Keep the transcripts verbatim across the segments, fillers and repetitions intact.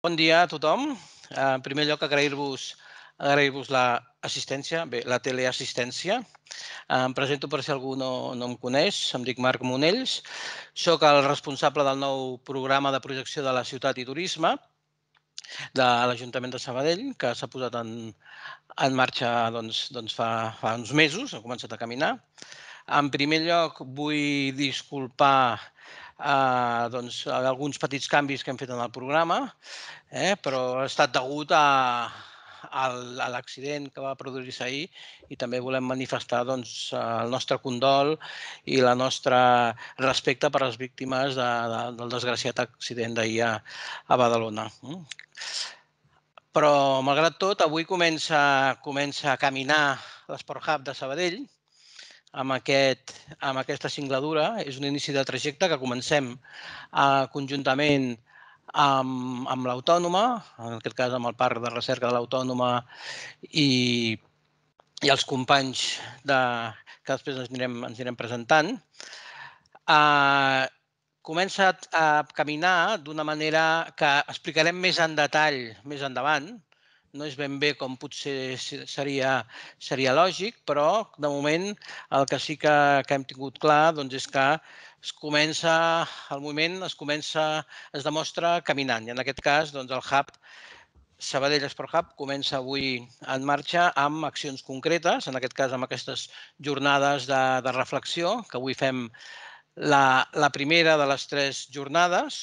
Bon dia a tothom. En primer lloc, agrair-vos agrair-vos l'assistència, bé, la teleassistència. Em presento per si algú no, no em coneix. Em dic Marc Monells. Soc el responsable del nou programa de projecció de la ciutat i turisme de l'Ajuntament de Sabadell, que s'ha posat en, en marxa doncs, doncs fa, fa uns mesos, ha començat a caminar. En primer lloc, vull disculpar eh, doncs, alguns petits canvis que hem fet en el programa, eh, però ha estat degut a, a l'accident que va produir-se ahir i també volem manifestar doncs, el nostre condol i el nostre respecte per les víctimes de, de, del desgraciat accident d'ahir a, a Badalona. Però, malgrat tot, avui comença, comença a caminar l'Esport Hub de Sabadell amb, aquest, amb aquesta singladura. És un inici de trajecte que comencem eh, conjuntament amb, amb l'Autònoma, en aquest cas amb el Parc de Recerca de l'Autònoma i, i els companys de, que després ens anirem, ens anirem presentant. Eh, comença a caminar d'una manera que explicarem més en detall més endavant. No és ben bé com potser seria, seria lògic, però de moment el que sí que, que hem tingut clar doncs, és que es comença, el moviment es comença, es demostra caminant. I en aquest cas, doncs, el Hub, Sabadell Esport Hub, comença avui en marxa amb accions concretes, en aquest cas amb aquestes jornades de, de reflexió, que avui fem la, la primera de les tres jornades,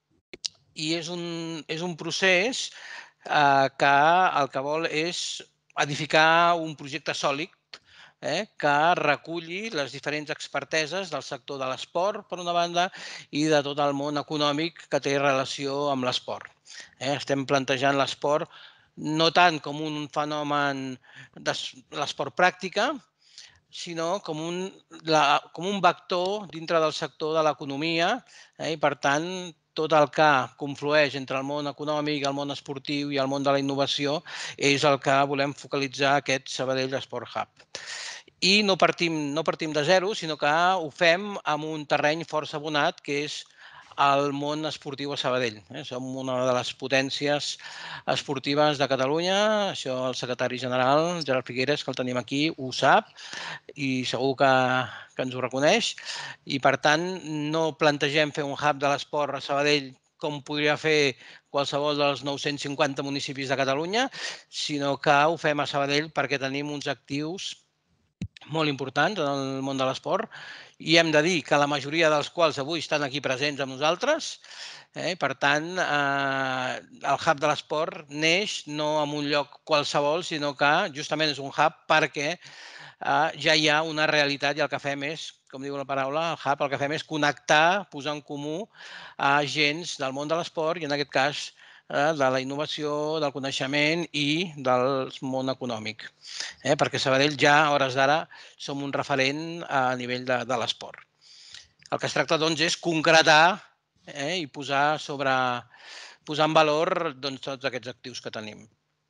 i és un, és un procés eh, que el que vol és edificar un projecte sòlid eh, que reculli les diferents experteses del sector de l'esport, per una banda, i de tot el món econòmic que té relació amb l'esport. Eh, estem plantejant l'esport no tant com un fenomen de l'esport pràctica, sinó com un, la, com un vector dintre del sector de l'economia eh, i, per tant, tot el que conflueix entre el món econòmic, el món esportiu i el món de la innovació és el que volem focalitzar aquest Sabadell Esport Hub. I no partim, no partim de zero, sinó que ho fem amb un terreny força abonat, que és el món esportiu a Sabadell. Som una de les potències esportives de Catalunya. Això el secretari general, Gerard Figueres, que el tenim aquí, ho sap i segur que, que ens ho reconeix. I, per tant, no plantegem fer un hub de l'esport a Sabadell com podria fer qualsevol dels nou-cents cinquanta municipis de Catalunya, sinó que ho fem a Sabadell perquè tenim uns actius molt importants en el món de l'esport i hem de dir que la majoria dels quals avui estan aquí presents amb nosaltres. Eh? Per tant, eh, el hub de l'esport neix no en un lloc qualsevol, sinó que justament és un hub perquè eh, ja hi ha una realitat i el que fem és, com diu la paraula, el hub, el que fem és connectar, posar en comú a agents del món de l'esport i en aquest cas de la innovació, del coneixement i del món econòmic. Eh? Perquè Sabadell ja, a hores d'ara, som un referent a nivell de, de l'esport. El que es tracta, doncs, és concretar eh? i posar, sobre, posar en valor doncs, tots aquests actius que tenim.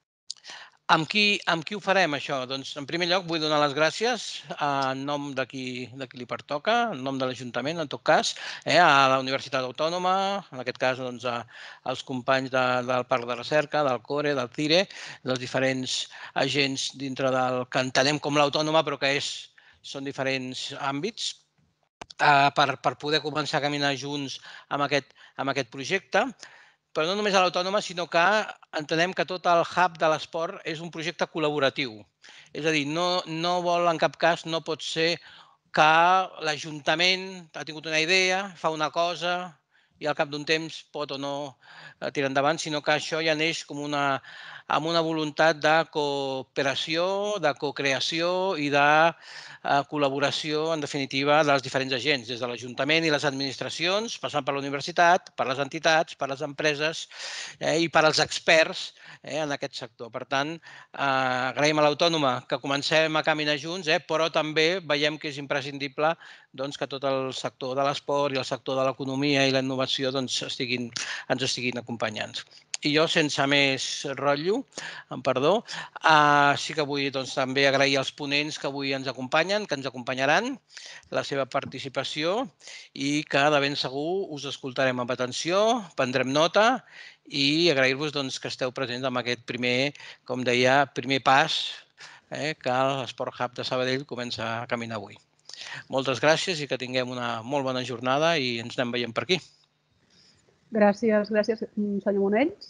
Amb qui, amb qui ho farem, això? Doncs, en primer lloc, vull donar les gràcies en nom de qui, de qui li pertoca, en nom de l'Ajuntament, en tot cas, eh, a la Universitat Autònoma, en aquest cas doncs, a, als companys de, del Parc de Recerca, del CORE, del CIRE, dels diferents agents dintre del que entenem com l'Autònoma, però que és, són diferents àmbits, eh, per, per poder començar a caminar junts amb aquest, amb aquest projecte. Però no només a l'Autònoma, sinó que entenem que tot el hub de l'esport és un projecte col·laboratiu. És a dir, no, no vol en cap cas, no pot ser que l'Ajuntament ha tingut una idea, fa una cosa i al cap d'un temps pot o no tirar endavant, sinó que això ja neix com una, amb una voluntat de cooperació, de cocreació i de col·laboració, en definitiva, dels diferents agents, des de l'Ajuntament i les administracions, passant per la universitat, per les entitats, per les empreses eh, i per als experts eh, en aquest sector. Per tant, eh, agraïm a l'Autònoma que comencem a caminar junts, eh, però també veiem que és imprescindible doncs, que tot el sector de l'esport i el sector de l'economia i la innovació doncs, estiguin, ens estiguin acompanyant. I jo, sense més rotllo, amb perdó, sí que vull també agrair als ponents que avui ens acompanyen, que ens acompanyaran, la seva participació i que de ben segur us escoltarem amb atenció, prendrem nota i agrair-vos que esteu presents en aquest primer, com deia, primer pas que l'Esport Hub de Sabadell comença a caminar avui. Moltes gràcies i que tinguem una molt bona jornada i ens anem veient per aquí. Gràcies, gràcies, senyor Monells.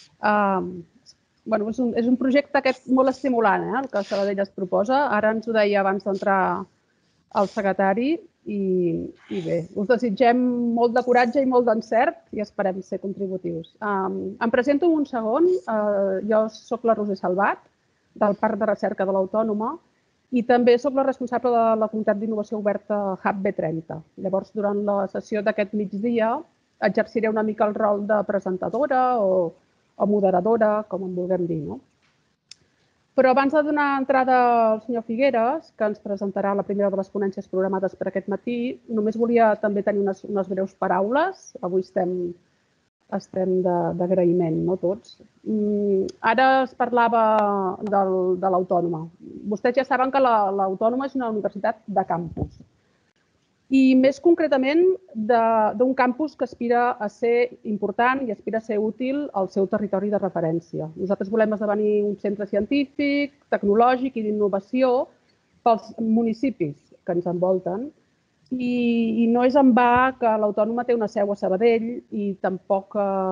És un projecte molt estimulant, el que Sabadell es proposa. Ara ens ho deia abans d'entrar el secretari i bé, us desitgem molt de coratge i molt d'encert i esperem ser contributius. Em presento un segon. Jo soc la Roser Salvat, del Parc de Recerca de l'Autònoma, i també soc la responsable de la comunitat d'innovació oberta Hub B trenta. Llavors, durant la sessió d'aquest migdia, exerciré una mica el rol de presentadora o moderadora, com en vulguem dir. Però abans de donar entrada al senyor Figueres, que ens presentarà la primera de les ponències programades per aquest matí, només volia també tenir unes breus paraules. Avui estem d'agraïment, no tots. Ara es parlava de l'Autònoma. Vostès ja saben que l'Autònoma és una universitat de campus. I més concretament d'un campus que aspira a ser important i aspira a ser útil al seu territori de referència. Nosaltres volem esdevenir un centre científic, tecnològic i d'innovació pels municipis que ens envolten. I no és en va que l'Autònoma té una seu a Sabadell i tampoc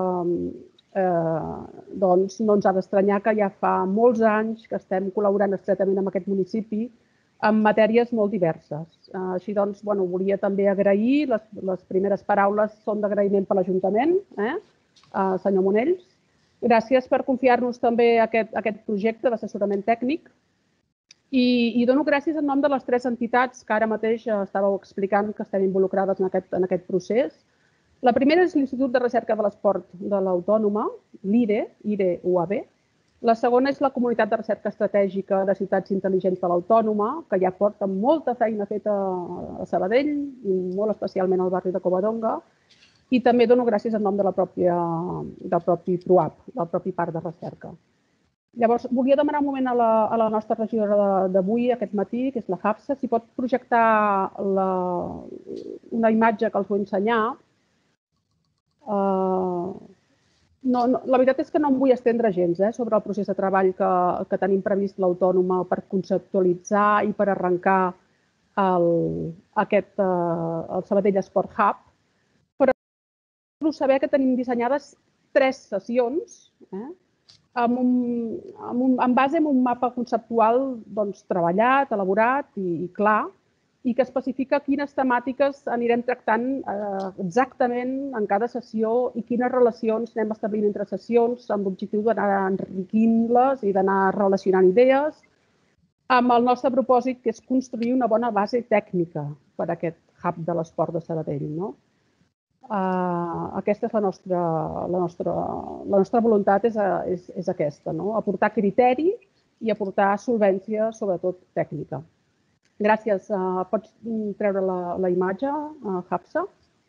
no ens ha d'estranyar que ja fa molts anys que estem col·laborant estretament amb aquest municipi en matèries molt diverses. Així doncs, volia també agrair, les primeres paraules són d'agraïment per l'Ajuntament, senyor Monells. Gràcies per confiar-nos també aquest projecte d'assessorament tècnic i dono gràcies en nom de les tres entitats que ara mateix estàveu explicant que estem involucrades en aquest procés. La primera és l'Institut de Recerca de l'Esport de l'Autònoma, l'I R E, I R E U A B. La segona és la Comunitat de Recerca Estratègica de Ciutats Intel·ligents de l'Autònoma, que ja porta molta feina feta a Sabadell, i molt especialment al barri de Covadonga, i també dono gràcies en nom del propi PROAP, del propi Parc de Recerca. Llavors, volia demanar un moment a la nostra regidora d'avui, aquest matí, que és la Hafsa, si pot projectar una imatge que els vull ensenyar. La veritat és que no em vull estendre gens sobre el procés de treball que tenim previst l'Autònoma per conceptualitzar i per arrencar el Sabadell Esport Hub, però vull saber que tenim dissenyades tres sessions en base a un mapa conceptual treballat, elaborat i clar, i que especifica quines temàtiques anirem tractant exactament en cada sessió i quines relacions anem establint entre sessions amb l'objectiu d'anar enriquint-les i d'anar relacionant idees amb el nostre propòsit, que és construir una bona base tècnica per a aquest hub de l'esport de Sabadell. Aquesta és la nostra voluntat, és aquesta, aportar criteri i aportar solvència, sobretot tècnica. Gràcies. Pots treure la imatge, Hafsa?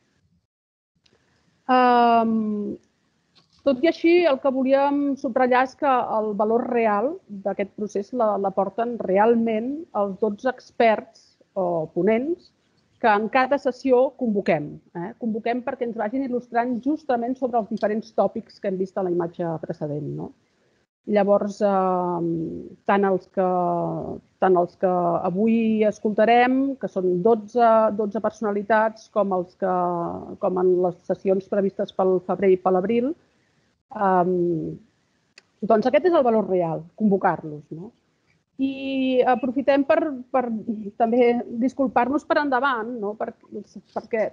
Tot i així, el que volíem subratllar és que el valor real d'aquest procés l'aporten realment els dotze experts o ponents que en cada sessió convoquem. Convoquem perquè ens vagin il·lustrant justament sobre els diferents tòpics que hem vist a la imatge precedent. Llavors, tant els que avui escoltarem, que són dotze personalitats, com en les sessions previstes pel febrer i per l'abril, doncs aquest és el valor real, convocar-los. I aprofitem per també disculpar-nos per endavant, perquè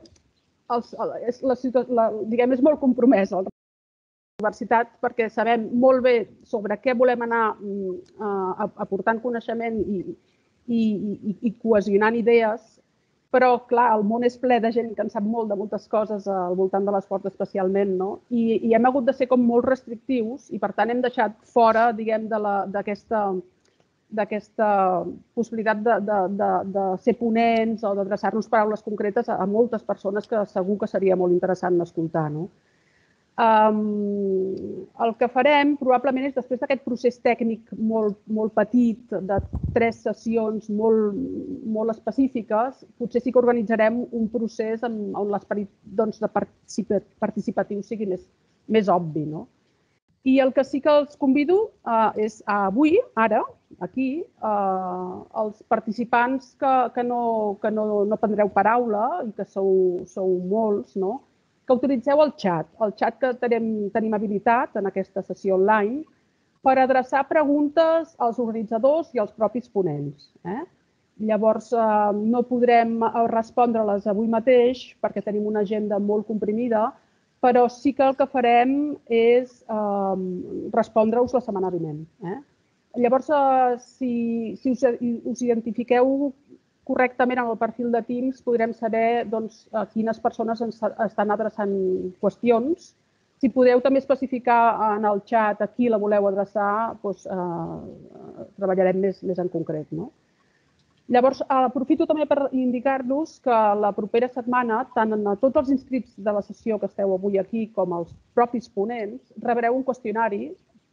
és molt compromès la universitat, perquè sabem molt bé sobre què volem anar aportant coneixement i cohesionant idees, però, clar, el món és ple de gent que en sap molt de moltes coses al voltant de l'esport especialment, i hem hagut de ser com molt restrictius i, per tant, hem deixat fora, diguem, d'aquesta possibilitat de ser ponents o d'adreçar-nos paraules concretes a moltes persones que segur que seria molt interessant escoltar. El que farem probablement és, després d'aquest procés tècnic molt petit, de tres sessions molt específiques, potser sí que organitzarem un procés on l'esperit participatiu sigui més obvi. I el que sí que els convido és avui, ara, aquí, els participants que no prendreu paraula i que sou molts, que utilitzeu el xat, el xat que tenim habilitat en aquesta sessió online per adreçar preguntes als organitzadors i als propis ponents. Llavors, no podrem respondre-les avui mateix perquè tenim una agenda molt comprimida, però sí que el que farem és respondre-us la setmana vinent. Llavors, si us identifiqueu correctament amb el perfil de Teams, podrem saber a quines persones ens estan adreçant qüestions. Si podeu també especificar en el xat a qui la voleu adreçar, treballarem més en concret. Llavors, aprofito també per indicar-vos que la propera setmana, tant a tots els inscrits de la sessió que esteu avui aquí com als propis ponents, rebreu un qüestionari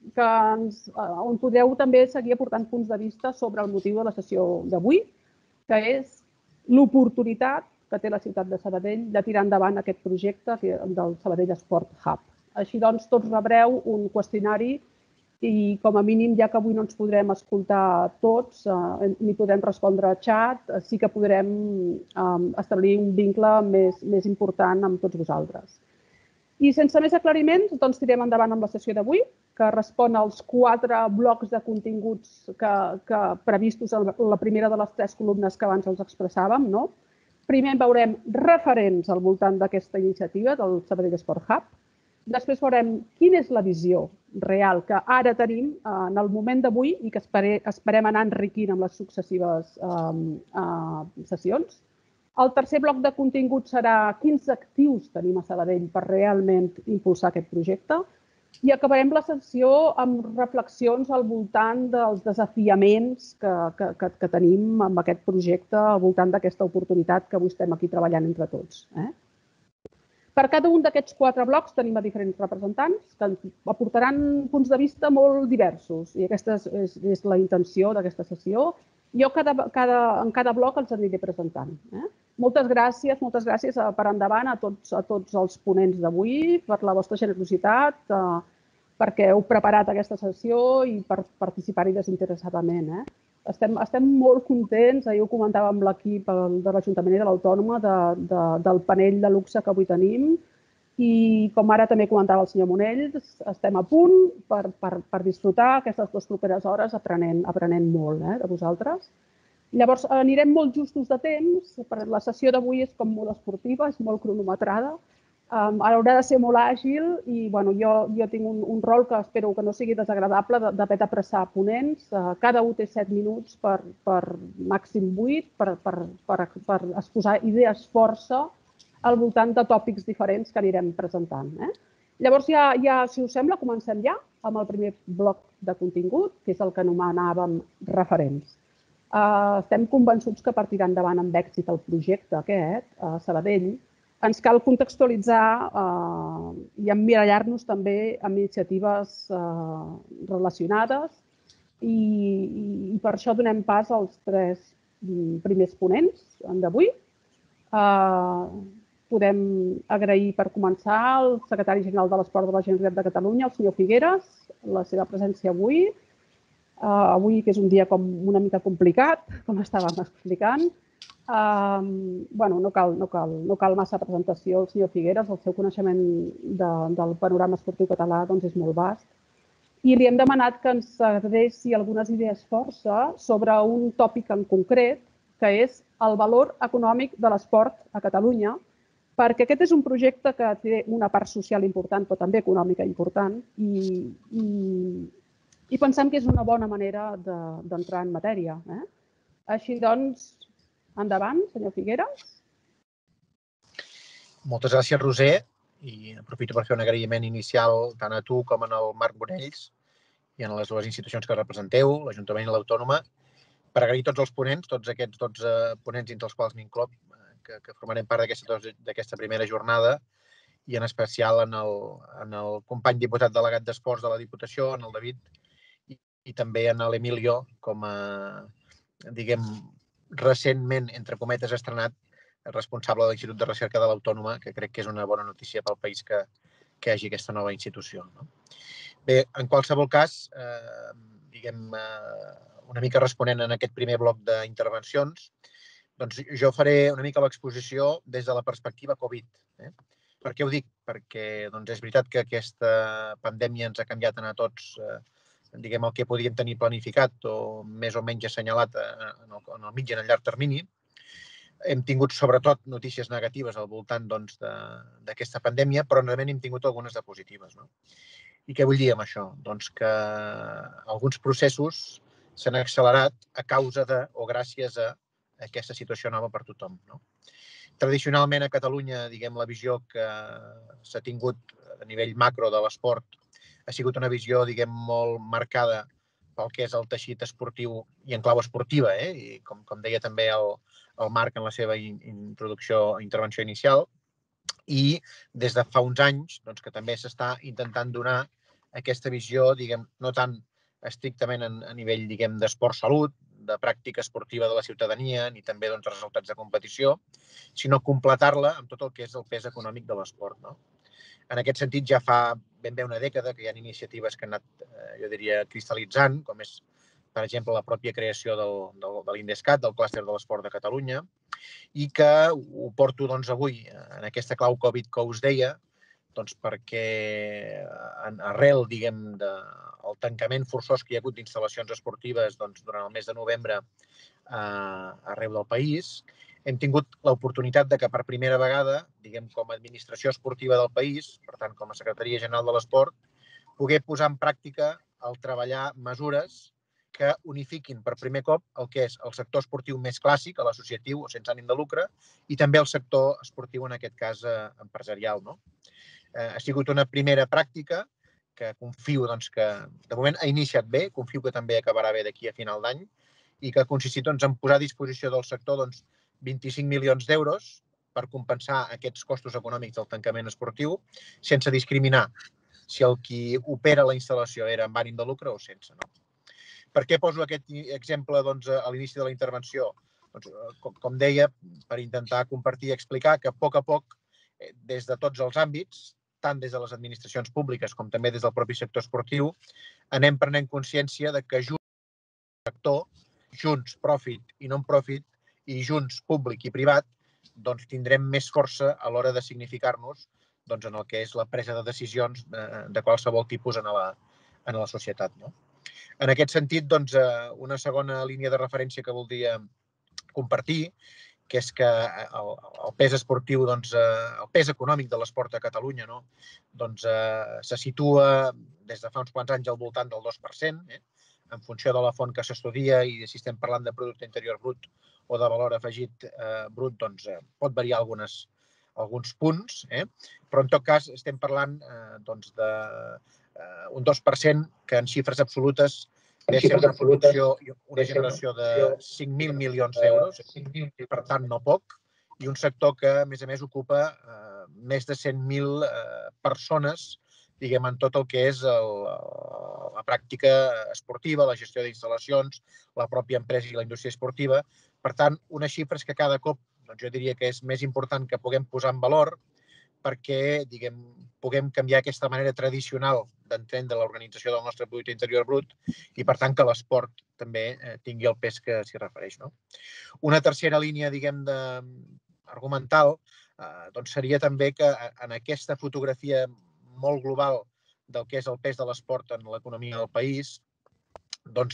on podreu també seguir aportant punts de vista sobre el motiu de la sessió d'avui, que és l'oportunitat que té la ciutat de Sabadell de tirar endavant aquest projecte del Sabadell Sport Hub. Així doncs, tots rebreu un qüestionari i, com a mínim, ja que avui no ens podrem escoltar tots ni podrem respondre a xat, sí que podrem establir un vincle més important amb tots vosaltres. I sense més aclariments, doncs tirem endavant amb la sessió d'avui, que respon als quatre blocs de continguts previstos en la primera de les tres columnes que abans els expressàvem. Primer veurem referents al voltant d'aquesta iniciativa del Sabadell Sport Hub. Després veurem quina és la visió real que ara tenim en el moment d'avui i que esperem anar enriquint amb les successives sessions. El tercer bloc de contingut serà quins actius tenim a Sabadell per realment impulsar aquest projecte. I acabarem la sessió amb reflexions al voltant dels desafiaments que tenim amb aquest projecte, al voltant d'aquesta oportunitat que avui estem aquí treballant entre tots. Per cada un d'aquests quatre blocs tenim a diferents representants que aportaran punts de vista molt diversos i aquesta és la intenció d'aquesta sessió. Jo en cada bloc els aniré presentant. Moltes gràcies, moltes gràcies per endavant a tots els ponents d'avui per la vostra generositat, perquè heu preparat aquesta sessió i per participar-hi desinteressadament. Estem molt contents, ahir ho comentàvem amb l'equip de l'Ajuntament i de l'Autònoma, del panell de luxe que avui tenim i, com ara també comentava el senyor Monell, estem a punt per disfrutar aquestes dues properes hores aprenent molt de vosaltres. Llavors, anirem molt justos de temps. La sessió d'avui és com molt esportiva, és molt cronometrada. Haurà de ser molt àgil i jo tinc un rol que espero que no sigui desagradable d'haver de pressar ponents. Cada un té set minuts per màxim vuit per exposar idees força al voltant de tòpics diferents que anirem presentant. Llavors, si us sembla, comencem ja amb el primer bloc de contingut, que és el que anomenàvem referents. Estem convençuts que per tirar endavant amb èxit el projecte aquest, a Sabadell, ens cal contextualitzar i emmirallar-nos també amb iniciatives relacionades i per això donem pas als tres primers ponents d'avui. Podem agrair, per començar, al secretari general de l'Esport de la Generalitat de Catalunya, el senyor Figueras, la seva presència avui. Avui, que és un dia una mica complicat, com estàvem explicant. No cal massa presentació al senyor Figueras, el seu coneixement del panorama esportiu català és molt vast. I li hem demanat que ens adreci algunes idees força sobre un tòpic en concret, que és el valor econòmic de l'esport a Catalunya, perquè aquest és un projecte que té una part social important, però també econòmica important, i pensem que és una bona manera d'entrar en matèria. Així doncs, endavant, senyor Figueras. Moltes gràcies, Roser, i aprofito per fer un agraïment inicial tant a tu com al Marc Monells i a les dues institucions que representeu, l'Ajuntament i l'Autònoma, per agrair tots els ponents, tots aquests dotze ponents entre els quals m'incloc, que formarem part d'aquesta primera jornada, i en especial en el, en el company diputat delegat d'Esports de la Diputació, en el David, i, i també en l'Emilio, com a, diguem, recentment, entre cometes, estrenat responsable de l'Institut de Recerca de l'Autònoma, que crec que és una bona notícia pel país que, que hi hagi aquesta nova institució. No? Bé, en qualsevol cas, eh, diguem, eh, una mica responent en aquest primer bloc d'intervencions, doncs jo faré una mica l'exposició des de la perspectiva Covid. Eh? Per què ho dic? Perquè doncs, és veritat que aquesta pandèmia ens ha canviat a tots eh, diguem, el que podíem tenir planificat o més o menys assenyalat en el, en el mig i en el llarg termini. Hem tingut, sobretot, notícies negatives al voltant doncs, d'aquesta pandèmia, però realment hem tingut algunes de positives. No? I què vull dir amb això? Doncs que alguns processos s'han accelerat a causa de o gràcies a aquesta situació nova per tothom. No? Tradicionalment, a Catalunya, diguem, la visió que s'ha tingut a nivell macro de l'esport ha sigut una visió, diguem, molt marcada pel que és el teixit esportiu i en clau esportiva, eh? I com, com deia també el, el Marc en la seva introducció, intervenció inicial, i des de fa uns anys doncs, que també s'està intentant donar aquesta visió, diguem, no tant estrictament en, a nivell diguem d'esport-salut, de pràctica esportiva de la ciutadania, ni també doncs, resultats de competició, sinó completar-la amb tot el que és el pes econòmic de l'esport. No? En aquest sentit, ja fa ben bé una dècada que hi ha iniciatives que han anat, eh, jo diria, cristal·litzant, com és, per exemple, la pròpia creació del, del, de l'Indescat, del clúster de l'esport de Catalunya, i que ho porto doncs, avui en aquesta clau Covid que us deia, doncs, perquè en, arrel diguem, de, el tancament forçós que hi ha hagut d'instal·lacions esportives doncs, durant el mes de novembre eh, arreu del país, hem tingut l'oportunitat de que per primera vegada, diguem, com a administració esportiva del país, per tant, com a Secretaria General de l'Esport, poder posar en pràctica el treballar mesures que unifiquin per primer cop el que és el sector esportiu més clàssic, l'associatiu o sense ànim de lucre, i també el sector esportiu, en aquest cas, empresarial. No? Eh, ha sigut una primera pràctica que confio doncs, que de moment ha iniciat bé, confio que també acabarà bé d'aquí a final d'any, i que ha consistit doncs, en posar a disposició del sector doncs, vint-i-cinc milions d'euros per compensar aquests costos econòmics del tancament esportiu, sense discriminar si el qui opera la instal·lació era amb ànim de lucre o sense. No? Per què poso aquest exemple doncs, a l'inici de la intervenció? Doncs, com, com deia, per intentar compartir i explicar que a poc a poc, des de tots els àmbits, tant des de les administracions públiques com també des del propi sector esportiu, anem prenent consciència de que junts sector, junts profit i non-profit, i junts públic i privat, doncs tindrem més força a l'hora de significar-nos doncs, en el que és la presa de decisions de, de qualsevol tipus en la, en la societat. No? En aquest sentit, doncs, una segona línia de referència que voldria compartir, que és que el, el pes esportiu, doncs, el pes econòmic de l'esport a Catalunya no? doncs, eh, se situa des de fa uns quants anys al voltant del dos per cent, eh? en funció de la font que s'estudia i si estem parlant de producte interior brut o de valor afegit eh, brut, doncs eh, pot variar algunes, alguns punts, eh? Però en tot cas estem parlant eh, doncs de eh, un dos per cent que en xifres absolutes ve ser una producció i una generació de cinc mil milions d'euros, per tant no poc, i un sector que a més a més ocupa eh, més de cent mil eh, persones, diguem, en tot el que és el, la pràctica esportiva, la gestió d'instal·lacions, la pròpia empresa i la indústria esportiva. Per tant, unes xifres que cada cop doncs jo diria que és més important que puguem posar en valor perquè diguem, puguem canviar aquesta manera tradicional d'entendre l'organització del nostre producte interior brut i, per tant, que l'esport també eh, tingui el pes que s'hi refereix. No? Una tercera línia, diguem, de, argumental eh, doncs seria també que en aquesta fotografia molt global del que és el pes de l'esport en l'economia del país, doncs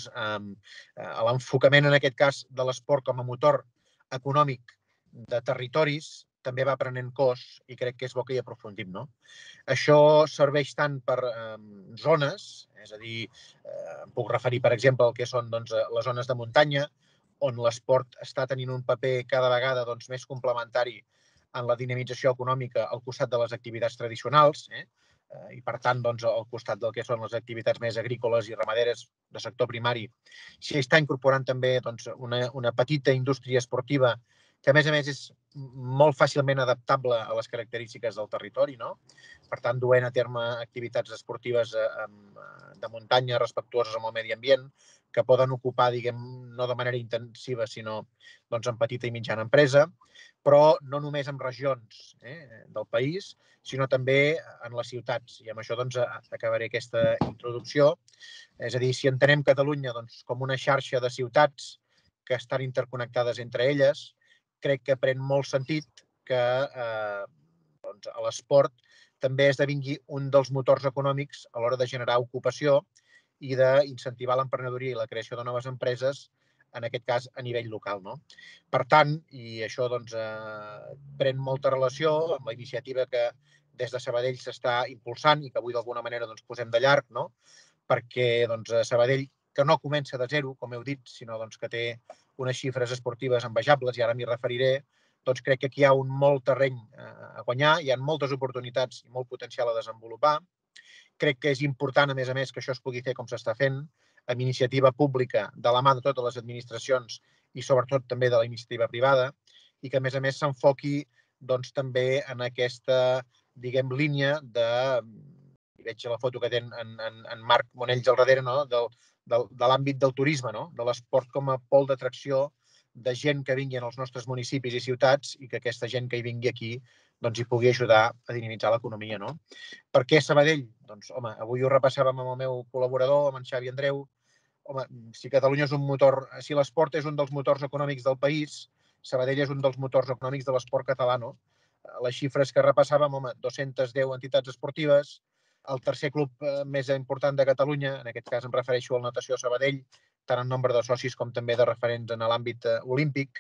eh, l'enfocament en aquest cas de l'esport com a motor econòmic de territoris també va prenent cos i crec que és bo que hi aprofundim. No? Això serveix tant per eh, zones, és a dir, eh, em puc referir, per exemple, al que són doncs, les zones de muntanya, on l'esport està tenint un paper cada vegada doncs, més complementari en la dinamització econòmica al costat de les activitats tradicionals, eh? i per tant doncs, al costat del que són les activitats més agrícoles i ramaderes de sector primari, s'hi està incorporant també doncs, una, una petita indústria esportiva que a més a més és molt fàcilment adaptable a les característiques del territori, no? Per tant, duent a terme activitats esportives de muntanya respectuoses amb el medi ambient, que poden ocupar, diguem, no de manera intensiva, sinó doncs, en petita i mitjana empresa, però no només en regions eh, del país, sinó també en les ciutats. I amb això doncs, acabaré aquesta introducció. És a dir, si entenem Catalunya doncs, com una xarxa de ciutats que estan interconnectades entre elles, crec que pren molt sentit que eh, doncs, l'esport també esdevingui un dels motors econòmics a l'hora de generar ocupació i d'incentivar l'emprenedoria i la creació de noves empreses, en aquest cas a nivell local. No? Per tant, i això doncs, eh, pren molta relació amb la iniciativa que des de Sabadell s'està impulsant i que avui d'alguna manera doncs, posem de llarg, no? Perquè doncs, Sabadell, que no comença de zero, com heu dit, sinó doncs, que té unes xifres esportives envejables, i ara m'hi referiré, doncs crec que aquí hi ha un molt terreny a guanyar, hi ha moltes oportunitats i molt potencial a desenvolupar. Crec que és important, a més a més, que això es pugui fer com s'està fent, amb iniciativa pública de la mà de totes les administracions i sobretot també de la iniciativa privada, i que a més a més s'enfoqui doncs, també en aquesta, diguem, línia de... veig la foto que té en, en, en Marc Monells al darrere, no? del, del, de l'àmbit del turisme, no? De l'esport com a pol d'atracció de gent que vingui als nostres municipis i ciutats i que aquesta gent que hi vingui aquí doncs, hi pugui ajudar a dinamitzar l'economia. No? Per què Sabadell? Doncs, home, avui ho repassàvem amb el meu col·laborador, amb en Xavi Andreu. Home, si Catalunya és un motor, si l'esport és un dels motors econòmics del país, Sabadell és un dels motors econòmics de l'esport català. No? Les xifres que repassàvem, home, dos-centes deu entitats esportives, el tercer club més important de Catalunya, en aquest cas em refereixo al Natació Sabadell, tant en nombre de socis com també de referents en l'àmbit olímpic.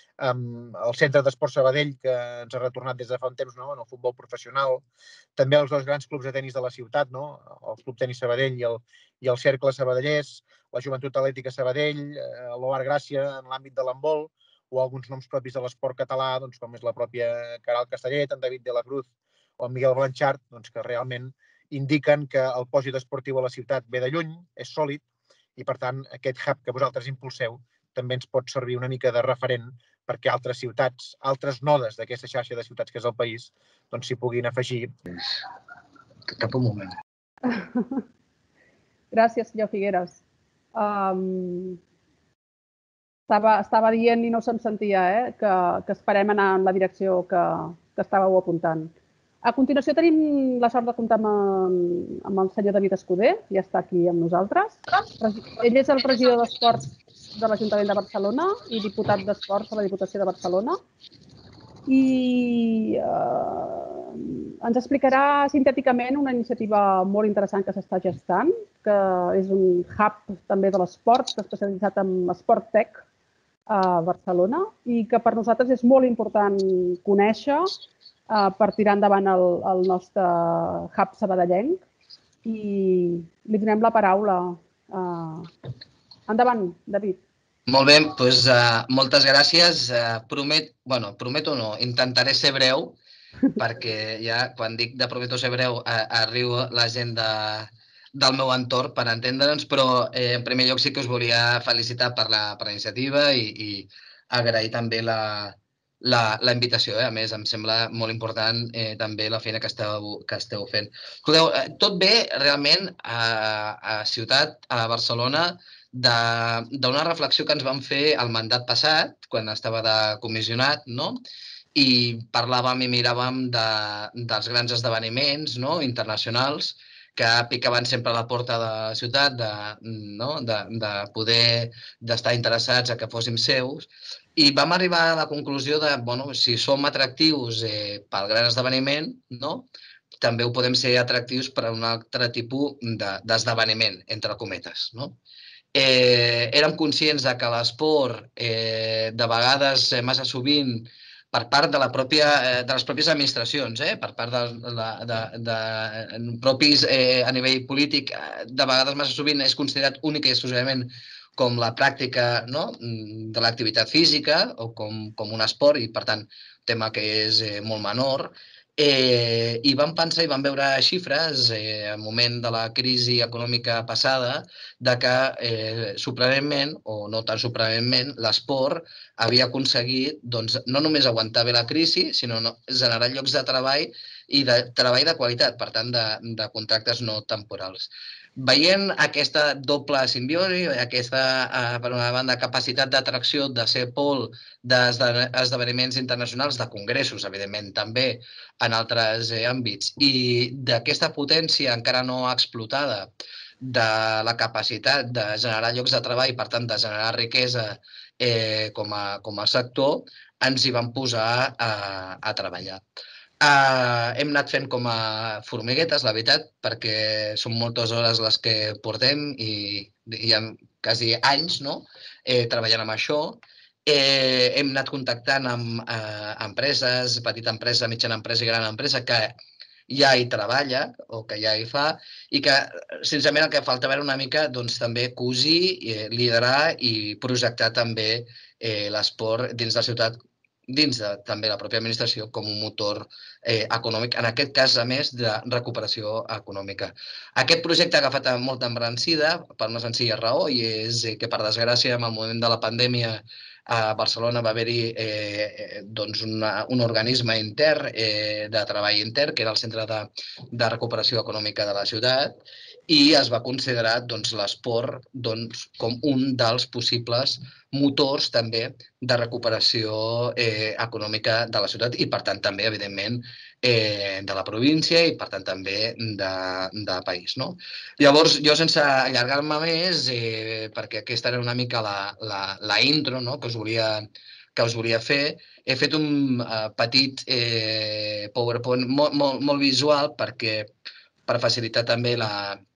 El Centre d'Esport Sabadell, que ens ha retornat des de fa un temps no? en el futbol professional. També els dos grans clubs de tenis de la ciutat, no? El Club Tenis Sabadell i el, i el Cercle Sabadellès, la Joventut Atlètica Sabadell, l'O A R Gràcia en l'àmbit de l'handbol, o alguns noms propis de l'esport català, doncs, com és la pròpia Caral Castellet, en David de la Cruz o en Miguel Blanchard, doncs, que realment indiquen que el pòsit esportiu a la ciutat ve de lluny, és sòlid, i per tant aquest hub que vosaltres impulseu també ens pot servir una mica de referent perquè altres ciutats, altres nodes d'aquesta xarxa de ciutats que és el país, doncs s'hi puguin afegir. Cap un moment. Gràcies, senyor Figueres. Um, estava, estava dient i no se'm sentia eh, que, que esperem anar en la direcció que, que estàveu apuntant. A continuació tenim la sort de comptar amb, amb el senyor David Escudé, ja està aquí amb nosaltres. Ell és el regidor d'Esports de l'Ajuntament de Barcelona i diputat d'Esports a la Diputació de Barcelona. I eh, ens explicarà sintèticament una iniciativa molt interessant que s'està gestant, que és un hub també de l'esport, especialitzat en Sport Tech a Barcelona, i que per nosaltres és molt important conèixer per tirar endavant el, el nostre hub sabadellenc. I li donem la paraula. Endavant, David. Molt bé, doncs uh, moltes gràcies. Uh, promet, bueno, prometo no, intentaré ser breu, perquè ja quan dic de prometo ser breu uh, arriba la gent de, del meu entorn per entendre'ns, però eh, en primer lloc sí que us volia felicitar per la, per la iniciativa i, i agrair també la, La, la invitació, eh? A més, em sembla molt important eh, també la feina que esteu, que esteu fent. Escolteu, eh, tot bé realment a, a Ciutat, a Barcelona, d'una reflexió que ens vam fer al mandat passat, quan estava de comissionat, no? I parlàvem i miràvem de, dels grans esdeveniments no? internacionals que picaven sempre a la porta de la ciutat, de, no? de, de poder d'estar interessats a que fóssim seus. I vam arribar a la conclusió de, bueno, si som atractius eh, pel gran esdeveniment, no? també ho podem ser atractius per a un altre tipus d'esdeveniment, de, entre cometes. No? Eh, érem conscients de que l'esport, eh, de vegades, eh, massa sovint, per part de, la pròpia, eh, de les pròpies administracions, eh, per part de, de, de, de propis eh, a nivell polític, de vegades massa sovint és considerat únic i exclusivament com la pràctica no? de l'activitat física o com, com un esport i, per tant, tema que és eh, molt menor. Eh, I vam pensar i vam veure xifres eh, al moment de la crisi econòmica passada de que, eh, sorprenentment, o no tan sorprenentment, l'esport havia aconseguit doncs, no només aguantar bé la crisi, sinó no, generar llocs de treball i de treball de qualitat, per tant, de, de contractes no temporals. Veient aquesta doble simbiosi, aquesta, eh, per una banda, capacitat d'atracció de ser pol d'esdeveniments internacionals, de congressos, evidentment, també en altres eh, àmbits, i d'aquesta potència encara no explotada de la capacitat de generar llocs de treball, per tant, de generar riquesa eh, com, a, com a sector, ens hi vam posar a, a treballar. Uh, hem anat fent com a formiguetes, la veritat, perquè són moltes hores les que portem i hi ha quasi anys, no?, eh, treballant amb això. Eh, hem anat contactant amb eh, empreses, petita empresa, mitjana empresa i gran empresa, que ja hi treballa o que ja hi fa i que, sincerament, el que falta veure una mica, doncs, també cosir, eh, liderar i projectar també eh, l'esport dins de la ciutat, dins de també la pròpia administració, com un motor eh, econòmic, en aquest cas, a més, de recuperació econòmica. Aquest projecte ha agafat molta embrancida per una senzilla raó, i és que, per desgràcia, en el moment de la pandèmia, a Barcelona va haver-hi eh, doncs una, un organisme intern, eh, de treball intern, que era el Centre de, de Recuperació Econòmica de la ciutat, i es va considerar doncs, l'esport doncs, com un dels possibles motors també de recuperació eh, econòmica de la ciutat i, per tant, també, evidentment, eh, de la província i, per tant, també de, de país. No? Llavors, jo, sense allargar-me més, eh, perquè aquesta era una mica la, la, la intro, no?, que us volia, que us volia fer, he fet un uh, petit eh, PowerPoint molt, molt, molt visual perquè per facilitar també la,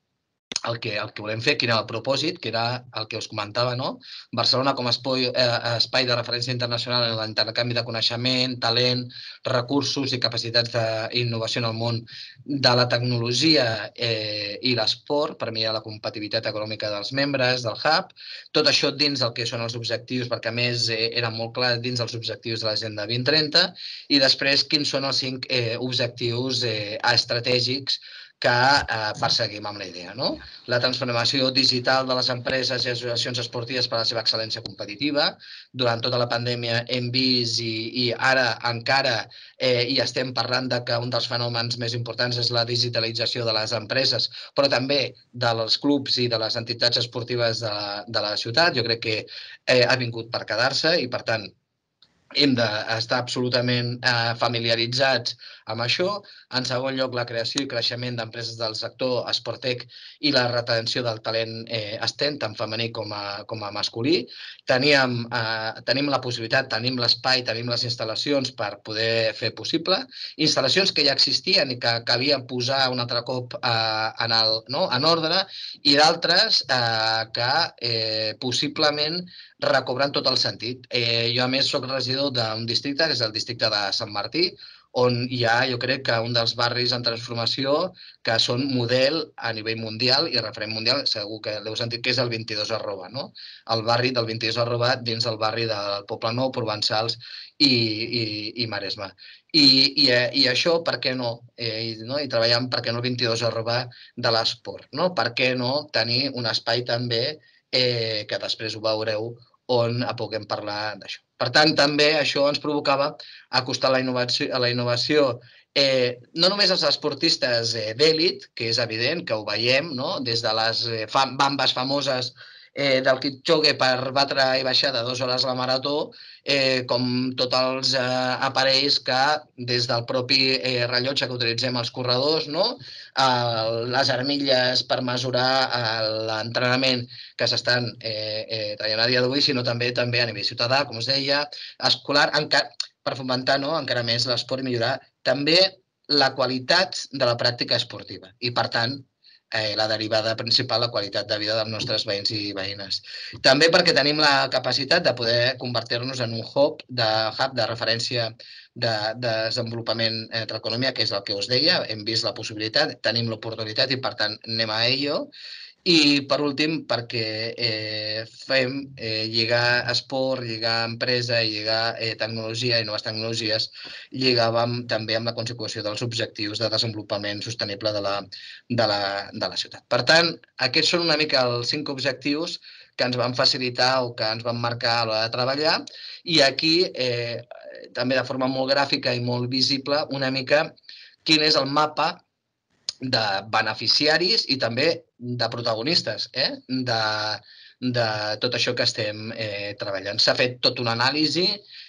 el que, el que volem fer, quin era el propòsit, que era el que us comentava, no? Barcelona com a espai, eh, espai de referència internacional en l'intercanvi de coneixement, talent, recursos i capacitats d'innovació en el món de la tecnologia eh, i l'esport, per millorar la competitivitat econòmica dels membres del Hub. Tot això dins del que són els objectius, perquè a més eh, eren molt clars dins dels objectius de l'Agenda vint trenta, i després quins són els cinc eh, objectius eh, estratègics que eh, perseguim amb la idea. No? La transformació digital de les empreses i associacions esportives per a la seva excel·lència competitiva. Durant tota la pandèmia hem vist i, i ara encara eh, i estem parlant de que un dels fenòmens més importants és la digitalització de les empreses, però també dels clubs i de les entitats esportives de la, de la ciutat. Jo crec que eh, ha vingut per quedar-se i, per tant, hem d'estar absolutament eh, familiaritzats amb això. En segon lloc, la creació i creixement d'empreses del sector Esportec i la retenció del talent eh, estent, tant femení com a, com a masculí. Teníem, eh, tenim la possibilitat, tenim l'espai, tenim les instal·lacions per poder fer possible. Instal·lacions que ja existien i que calia posar un altre cop eh, en, el, no? en ordre, i d'altres eh, que eh, possiblement recobrant tot el sentit. Eh, jo, a més, soc regidor d'un districte, que és el districte de Sant Martí, on hi ha, jo crec, que un dels barris en transformació que són model a nivell mundial i referent mundial, segur que l'heu sentit, que és el vint-i-dos arroba, no? El barri del vint-i-dos arroba dins del barri del Poblenou, Provençals i, i, i Maresme. I, i, I això, per què no? Eh, i, no? I treballant, per què no, el vint-i-dos arroba de l'esport, no? Per què no tenir un espai també eh, que després ho veureu, on puguem parlar d'això. Per tant, també això ens provocava acostar la innovació, a la innovació eh, no només als esportistes eh, d'èlit, que és evident que ho veiem, no? Des de les eh, fam bambes famoses eh, del Kipchoge per batre i baixar de dues hores la marató, eh, com tots els eh, aparells que des del propi eh, rellotge que utilitzem els corredors, no? eh, les armilles per mesurar eh, l'entrenament que s'estan eh, eh, traient a dia d'avui, sinó també també a nivell ciutadà, com us deia, escolar, encara, per fomentar no, encara més l'esport i millorar també la qualitat de la pràctica esportiva i, per tant, eh, la derivada principal, la qualitat de vida dels nostres veïns i veïnes. També perquè tenim la capacitat de poder convertir-nos en un hub de, hub de referència de, de desenvolupament eh, de l'economia, que és el que us deia, hem vist la possibilitat, tenim l'oportunitat i, per tant, anem a ello. I, per últim, perquè eh, fem eh, lligar esport, lligar empresa i lligar eh, tecnologia i noves tecnologies, lligàvem també amb la consecució dels objectius de desenvolupament sostenible de la, de la, de la ciutat. Per tant, aquests són una mica els cinc objectius que ens van facilitar o que ens van marcar a l'hora de treballar, i aquí, eh, també de forma molt gràfica i molt visible, una mica quin és el mapa de beneficiaris i també de protagonistes eh? de, de tot això que estem eh, treballant. S'ha fet tota una anàlisi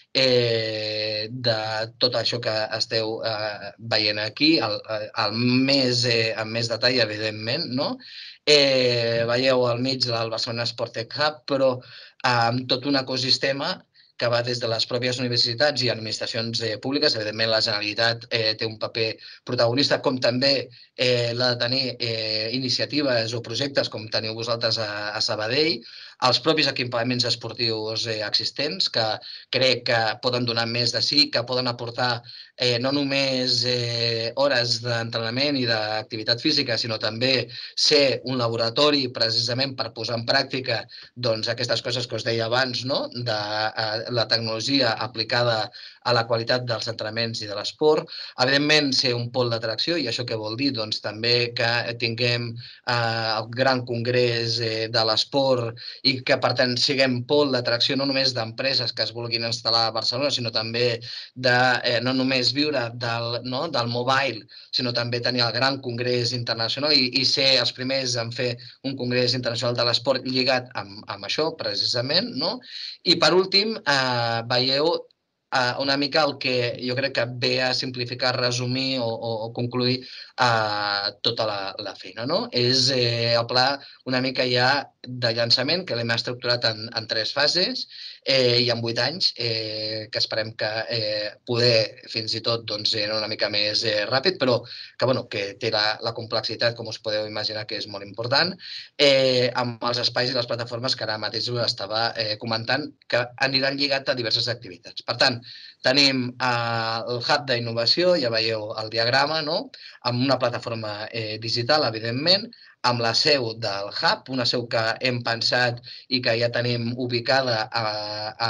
eh, de tot això que esteu eh, veient aquí, el, el més, eh, amb més detall, evidentment, no? Eh, veieu al mig del Barcelona Sport Tech Hub, però eh, amb tot un ecosistema que va des de les pròpies universitats i administracions eh, públiques. Evidentment, la Generalitat eh, té un paper protagonista, com també eh, l'ha de tenir eh, iniciatives o projectes com teniu vosaltres a, a Sabadell, els propis equipaments esportius eh, existents, que crec que poden donar més de sí, que poden aportar eh, no només eh, hores d'entrenament i d'activitat física, sinó també ser un laboratori precisament per posar en pràctica doncs, aquestes coses que us deia abans, no? de eh, la tecnologia aplicada a la qualitat dels entrenaments i de l'esport. Evidentment, ser un pol d'atracció, i això què vol dir? Doncs també que tinguem eh, el gran congrés eh, de l'esport i que, per tant, siguem pol d'atracció no només d'empreses que es vulguin instal·lar a Barcelona, sinó també de eh, no només viure del, no, del mobile, sinó també tenir el gran congrés internacional i, i ser els primers en fer un congrés internacional de l'esport lligat amb, amb això, precisament, no? I, per últim, eh, veieu eh, una mica el que jo crec que ve a simplificar, resumir o, o, o concluir eh, tota la, la feina, no? És eh, el pla una mica ja de llançament, que l'hem estructurat en, en tres fases eh, i en vuit anys, eh, que esperem que eh, poder fins i tot doncs, anar una mica més eh, ràpid, però que, bueno, que té la, la complexitat, com us podeu imaginar, que és molt important, eh, amb els espais i les plataformes que ara mateix us estava eh, comentant, que aniran lligats a diverses activitats. Per tant, tenim eh, el hub d'innovació, ja veieu el diagrama, no? Amb una plataforma eh, digital, evidentment, amb la seu del hub, una seu que hem pensat i que ja tenim ubicada a, a,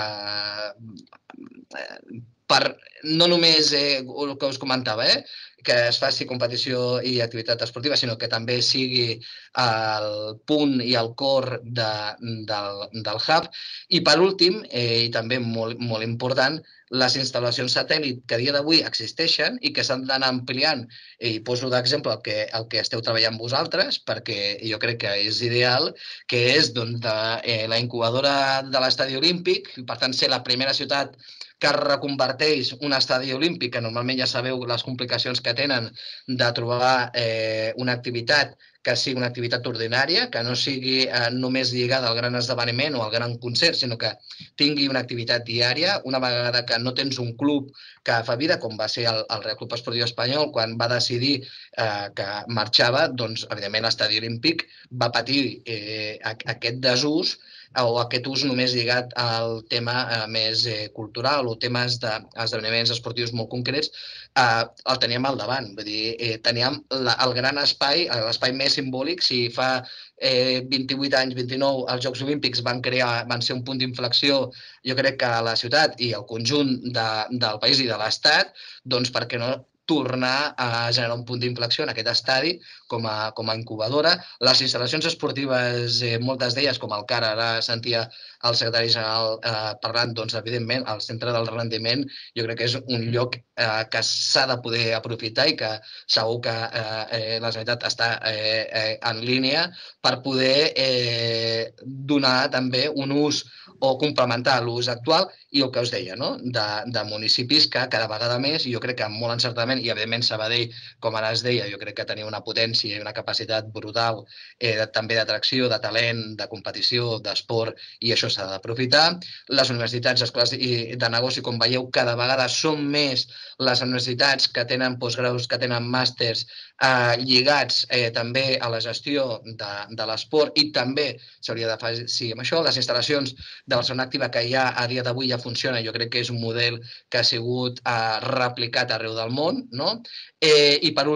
per no només eh, el que us comentava, eh, que es faci competició i activitat esportiva, sinó que també sigui el punt i el cor de, del, del hub. I per últim, eh, i també molt, molt important, les instal·lacions satèl·lit que a dia d'avui existeixen i que s'han d'anar ampliant. I poso d'exemple el, que, el que esteu treballant vosaltres, perquè jo crec que és ideal, que és doncs, de, eh, la incubadora de l'estadi olímpic, per tant, ser la primera ciutat que reconverteix un estadi olímpic, que normalment ja sabeu les complicacions que tenen de trobar eh, una activitat que sigui una activitat ordinària, que no sigui eh, només lligada al gran esdeveniment o al gran concert, sinó que tingui una activitat diària. Una vegada que no tens un club que fa vida, com va ser el, el Real Club Esportiu Espanyol, quan va decidir eh, que marxava, doncs, evidentment, l'estadi olímpic va patir eh, aquest desús o aquest ús només lligat al tema eh, més eh, cultural o temes d'esdeveniments esportius molt concrets, eh, el teníem al davant. Vull dir, eh, teníem la, el gran espai, l'espai més simbòlic. Si fa eh, vint-i-vuit anys, vint-i-nou, els Jocs Olímpics van crear, van ser un punt d'inflexió, jo crec que a la ciutat i al conjunt de, del país i de l'Estat, doncs per què no tornar a generar un punt d'inflexió en aquest estadi com a, com a incubadora. Les instal·lacions esportives, eh, moltes d'elles, com el C A R, ara sentia el secretari general eh, parlant, doncs, evidentment, el centre del rendiment, jo crec que és un lloc eh, que s'ha de poder aprofitar i que segur que eh, la Generalitat està eh, eh, en línia per poder eh, donar també un ús o complementar l'ús actual i el que us deia, no? de, de municipis que cada vegada més, i jo crec que molt encertament, i evidentment Sabadell, com ara es deia, jo crec que tenia una potència i una capacitat brutal eh, de, també d'atracció, de talent, de competició, d'esport, i això s'ha d'aprofitar. Les universitats, escoles de negoci, com veieu, cada vegada són més les universitats que tenen postgraus, que tenen màsters eh, lligats eh, també a la gestió de, de l'esport, i també s'hauria de fer sí, amb això. Les instal·lacions de Barcelona Activa, que ja a dia d'avui ja funciona, jo crec que és un model que ha sigut eh, replicat arreu del món, no? Eh, I per últim,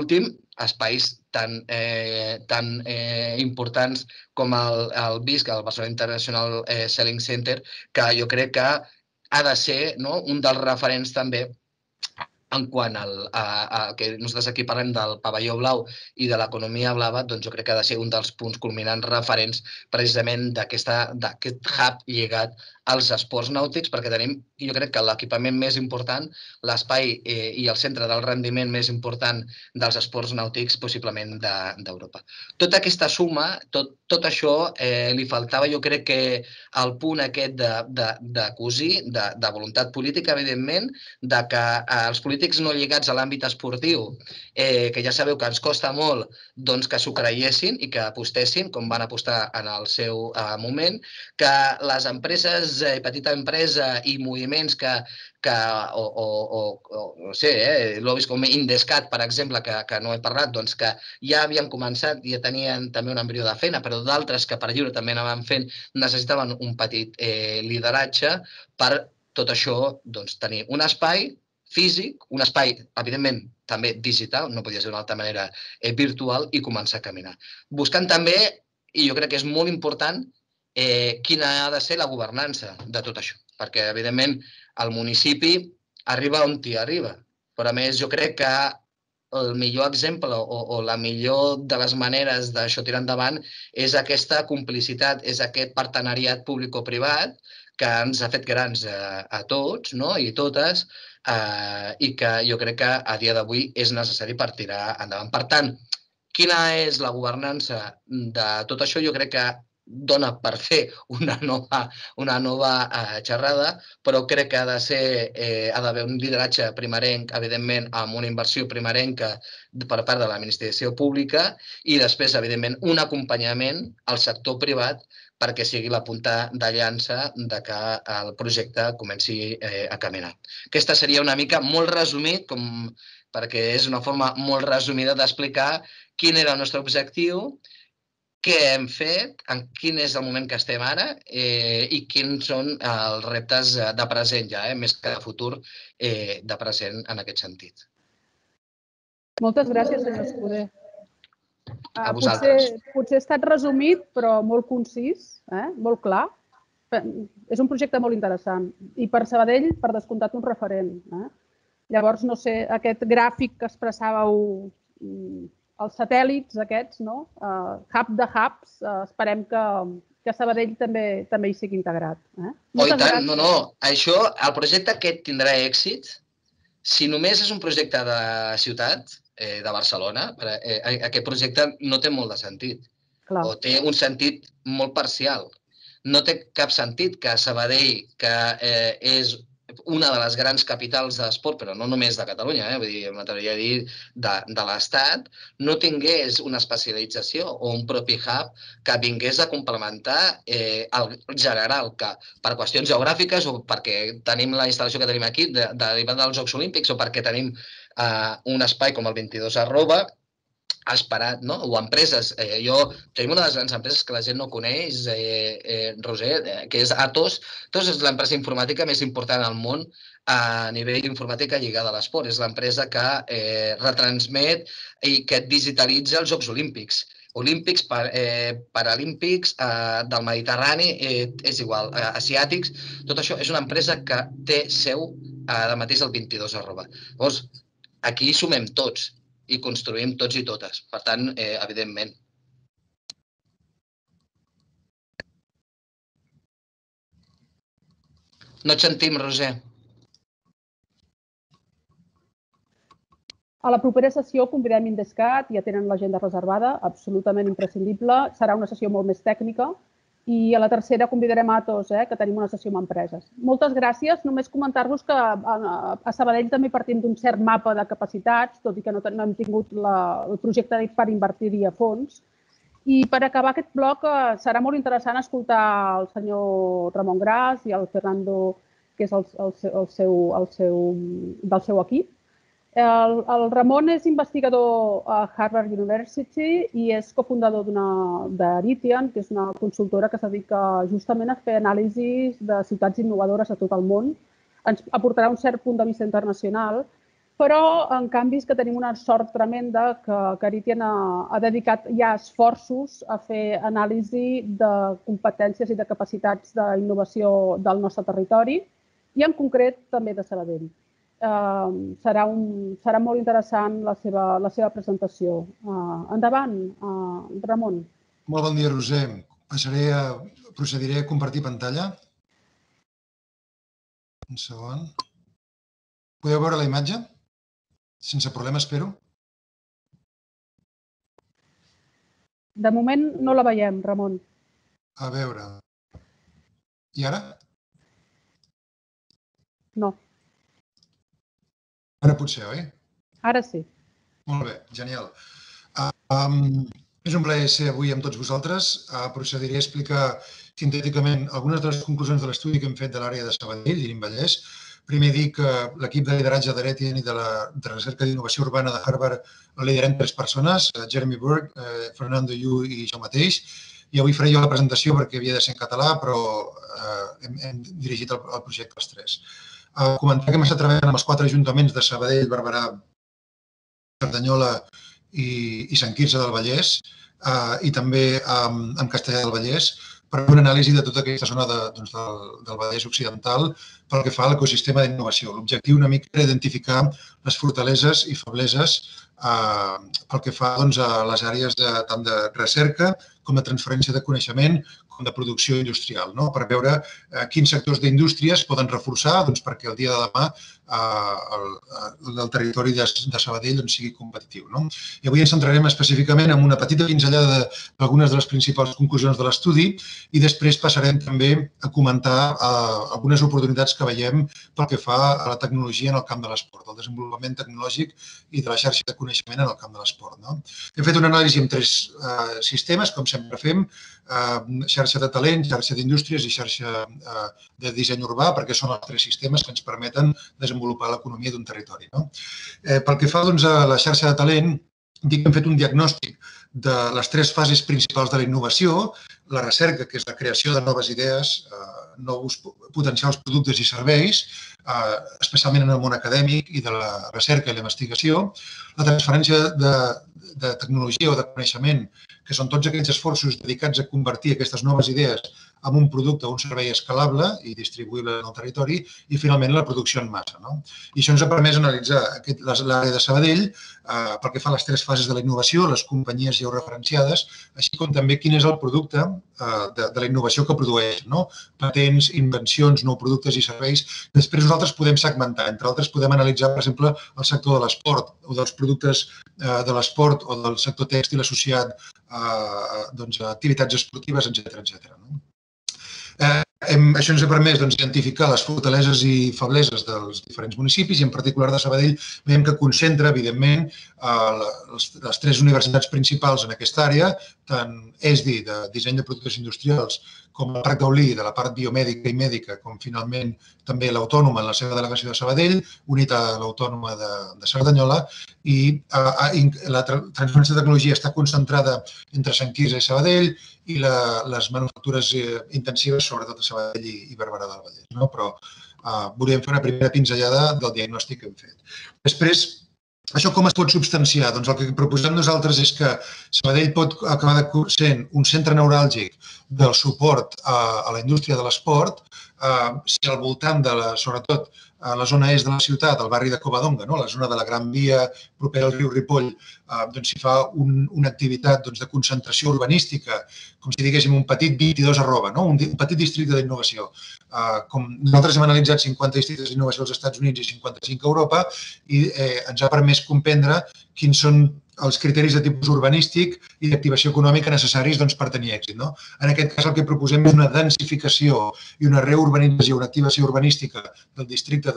espais tan importants com el B I S C, el Barcelona International Sailing Center, que jo crec que ha de ser un dels referents també en quant a que nosaltres aquí parlem del pavelló blau i de l'economia blava, doncs jo crec que ha de ser un dels punts culminants referents precisament d'aquest hub lligat als esports nàutics, perquè tenim, jo crec que l'equipament més important, l'espai i el centre del rendiment més important dels esports nàutics possiblement d'Europa. Tota aquesta suma, tot això, li faltava, jo crec que el punt aquest de cosir, de voluntat política, evidentment, de que els polítics no lligats a l'àmbit esportiu, que ja sabeu que ens costa molt, doncs que s'ho creiessin i que apostessin, com van apostar en el seu moment, que les empreses, petita empresa i moviments que, o no sé, lobbies com Indescat, per exemple, que no he parlat, doncs que ja havien començat, ja tenien també un embrió de feina, però d'altres que per lliure també anaven fent, necessitaven un petit lideratge per tot això, doncs tenir un espai físic, un espai, evidentment, també digital, no podia ser d'una altra manera, virtual, i començar a caminar. Buscant també, i jo crec que és molt important, quina ha de ser la governança de tot això, perquè, evidentment, el municipi arriba on hi arriba, però, a més, jo crec que el millor exemple o la millor de les maneres d'això tirar endavant és aquesta complicitat, és aquest partenariat públic-privat que ens ha fet grans a tots i totes, i que jo crec que a dia d'avui és necessari per tirar endavant. Per tant, quina és la governança de tot això? Jo crec que dona per fer una nova xerrada, però crec que ha de ser, ha d'haver un lideratge primerenc, evidentment, amb una inversió primerenca per part de l'administració pública i després, evidentment, un acompanyament al sector privat perquè sigui la punta de llança que el projecte comenci a caminar. Aquesta seria una mica molt resumit, perquè és una forma molt resumida d'explicar quin era el nostre objectiu, què hem fet, en quin és el moment que estem ara i quins són els reptes de present ja, més que de futur, de present en aquest sentit. Moltes gràcies, senyor Escudé. A vosaltres. Potser ha estat resumit, però molt concís, molt clar. És un projecte molt interessant i per Sabadell, per descomptat, un referent. Llavors, no sé, aquest gràfic que expressàveu, els satèl·lits aquests, hub de hubs, esperem que Sabadell també hi sigui integrat. Oh, i tant, no, no. Això, el projecte aquest tindrà èxit si només és un projecte de ciutat, de Barcelona. Aquest projecte no té molt de sentit, o té un sentit molt parcial. No té cap sentit que Sabadell, que és una de les grans capitals d'esport, però no només de Catalunya, m'atreviria a dir de l'Estat, no tingués una especialització o un propi hub que vingués a complementar el general, que per qüestions geogràfiques o perquè tenim la instal·lació que tenim aquí derivada dels Jocs Olímpics o perquè tenim un espai com el vint-i-dos arroba, esperat, o empreses. Tenim una de les grans empreses que la gent no coneix, Roser, que és Atos. Atos és l'empresa informàtica més important al món a nivell d'informàtica lligada a l'esport. És l'empresa que retransmet i que digitalitza els Jocs Olímpics. Olímpics, paralímpics, del Mediterrani, és igual, asiàtics. Tot això és una empresa que té seu ara mateix al vint-i-dos arroba. Llavors, aquí sumem tots i construïm tots i totes. Per tant, evidentment. No et sentim, Roser. A la propera sessió convidem Indescat, ja tenen l'agenda reservada, absolutament imprescindible. Serà una sessió molt més tècnica. I a la tercera convidarem Atos, que tenim una sessió amb empreses. Moltes gràcies. Només comentar-vos que a Sabadell també partim d'un cert mapa de capacitats, tot i que no hem tingut el projecte per invertir-hi a fons. I per acabar aquest bloc serà molt interessant escoltar el senyor Ramon Gras i el Fernando, que és del seu equip. El Ramon és investigador a Harvard University i és cofundador d'Aritian, que és una consultora que es dedica justament a fer anàlisis de ciutats innovadores a tot el món. Ens aportarà un cert punt de vista internacional, però en canvi és que tenim una sort tremenda que Caritian ha dedicat ja esforços a fer anàlisi de competències i de capacitats d'innovació del nostre territori i en concret també de Sabadell. Serà molt interessant la seva presentació. Endavant, Ramon. Molt bon dia, Roser. Procediré a compartir pantalla. Un segon. Podeu veure la imatge? Sense problema, espero. De moment no la veiem, Ramon. A veure. I ara? No. Ara potser, oi? Ara sí. Molt bé, genial. És un plaer ser avui amb tots vosaltres. Procediré a explicar sintèticament algunes de les conclusions de l'estudi que hem fet de l'àrea de Sabadell, Dirim Vallès. Primer dir que l'equip de lideratge d'Aretian i de la recerca d'innovació urbana de Harvard el liderem tres persones, Jeremy Burke, Fernando Yu i jo mateix. I avui faré jo la presentació perquè havia de ser en català, però hem dirigit el projecte els tres. Comentar que hem estat treballant amb els quatre ajuntaments de Sabadell, Barberà, Cerdanyola i Sant Quirze del Vallès i també amb Castellar del Vallès per fer una anàlisi de tota aquesta zona del Vallès Occidental pel que fa a l'ecosistema d'innovació. L'objectiu una mica era identificar les fortaleses i febleses pel que fa a les àrees tant de recerca com de transferència de coneixement com de producció industrial, per veure quins sectors d'indústries poden reforçar perquè el dia de demà el territori de Sabadell sigui competitiu. I avui ens centrarem específicament en una petita pinzellada d'algunes de les principals conclusions de l'estudi i després passarem també a comentar algunes oportunitats que veiem pel que fa a la tecnologia en el camp de l'esport, el desenvolupament tecnològic i de la xarxa de coneixement en el camp de l'esport. Hem fet una anàlisi amb tres sistemes, com sempre fem, xarxa de talent, xarxa d'indústries i xarxa de disseny urbà, perquè són els tres sistemes que ens permeten desenvolupar l'economia d'un territori. Pel que fa a la xarxa de talent, dic que hem fet un diagnòstic de les tres fases principals de la innovació, la recerca, que és la creació de noves idees, nous potencials productes i serveis, especialment en el món acadèmic i de la recerca i la investigació, la transferència de tecnologia o de coneixement, que són tots aquells esforços dedicats a convertir aquestes noves idees en un producte o un servei escalable i distribuïble en el territori, i finalment la producció en massa. I això ens ha permès analitzar l'àrea de Sabadell pel que fa a les tres fases de la innovació, les companyies georreferenciades, així com també quin és el producte de la innovació que produeix, patents, invencions, nous productes i serveis. Després nosaltres podem segmentar, entre altres podem analitzar, per exemple, el sector de l'esport o dels productes de l'esport o del sector tèxtil associat a activitats esportives, etcètera. Això ens ha permès identificar les fortaleses i febleses dels diferents municipis i en particular de Sabadell veiem que concentra, evidentment, les tres universitats principals en aquesta àrea, tant E S D I, de disseny de productes industrials, com el Parc Taulí, de la part biomèdica i mèdica, com finalment també l'Autònoma en la seva delegació de Sabadell, unit a l'Autònoma de Cerdanyola, i la transferència de tecnologia està concentrada entre Sant Quirze i Sabadell i les manufactures intensives, sobretot a Sabadell i Barberà del Vallès. Però volíem fer una primera pinzellada del diagnòstic que hem fet. Després, això com es pot substanciar? Doncs el que proposem nosaltres és que Sabadell pot acabar sent un centre neuràlgic del suport a la indústria de l'esport si al voltant de, sobretot, a la zona est de la ciutat, al barri de Covadonga, la zona de la Gran Via propera al riu Ripoll, s'hi fa una activitat de concentració urbanística, com si diguéssim un petit vint-i-dos arroba, un petit districte d'innovació. Nosaltres hem analitzat cinquanta districtes d'innovació als Estats Units i cinquanta-cinc a Europa i ens ha permès comprendre quins són els criteris de tipus urbanístic i d'activació econòmica necessaris per tenir èxit. En aquest cas el que proposem és una densificació i una reurbanització, una activació urbanística del districte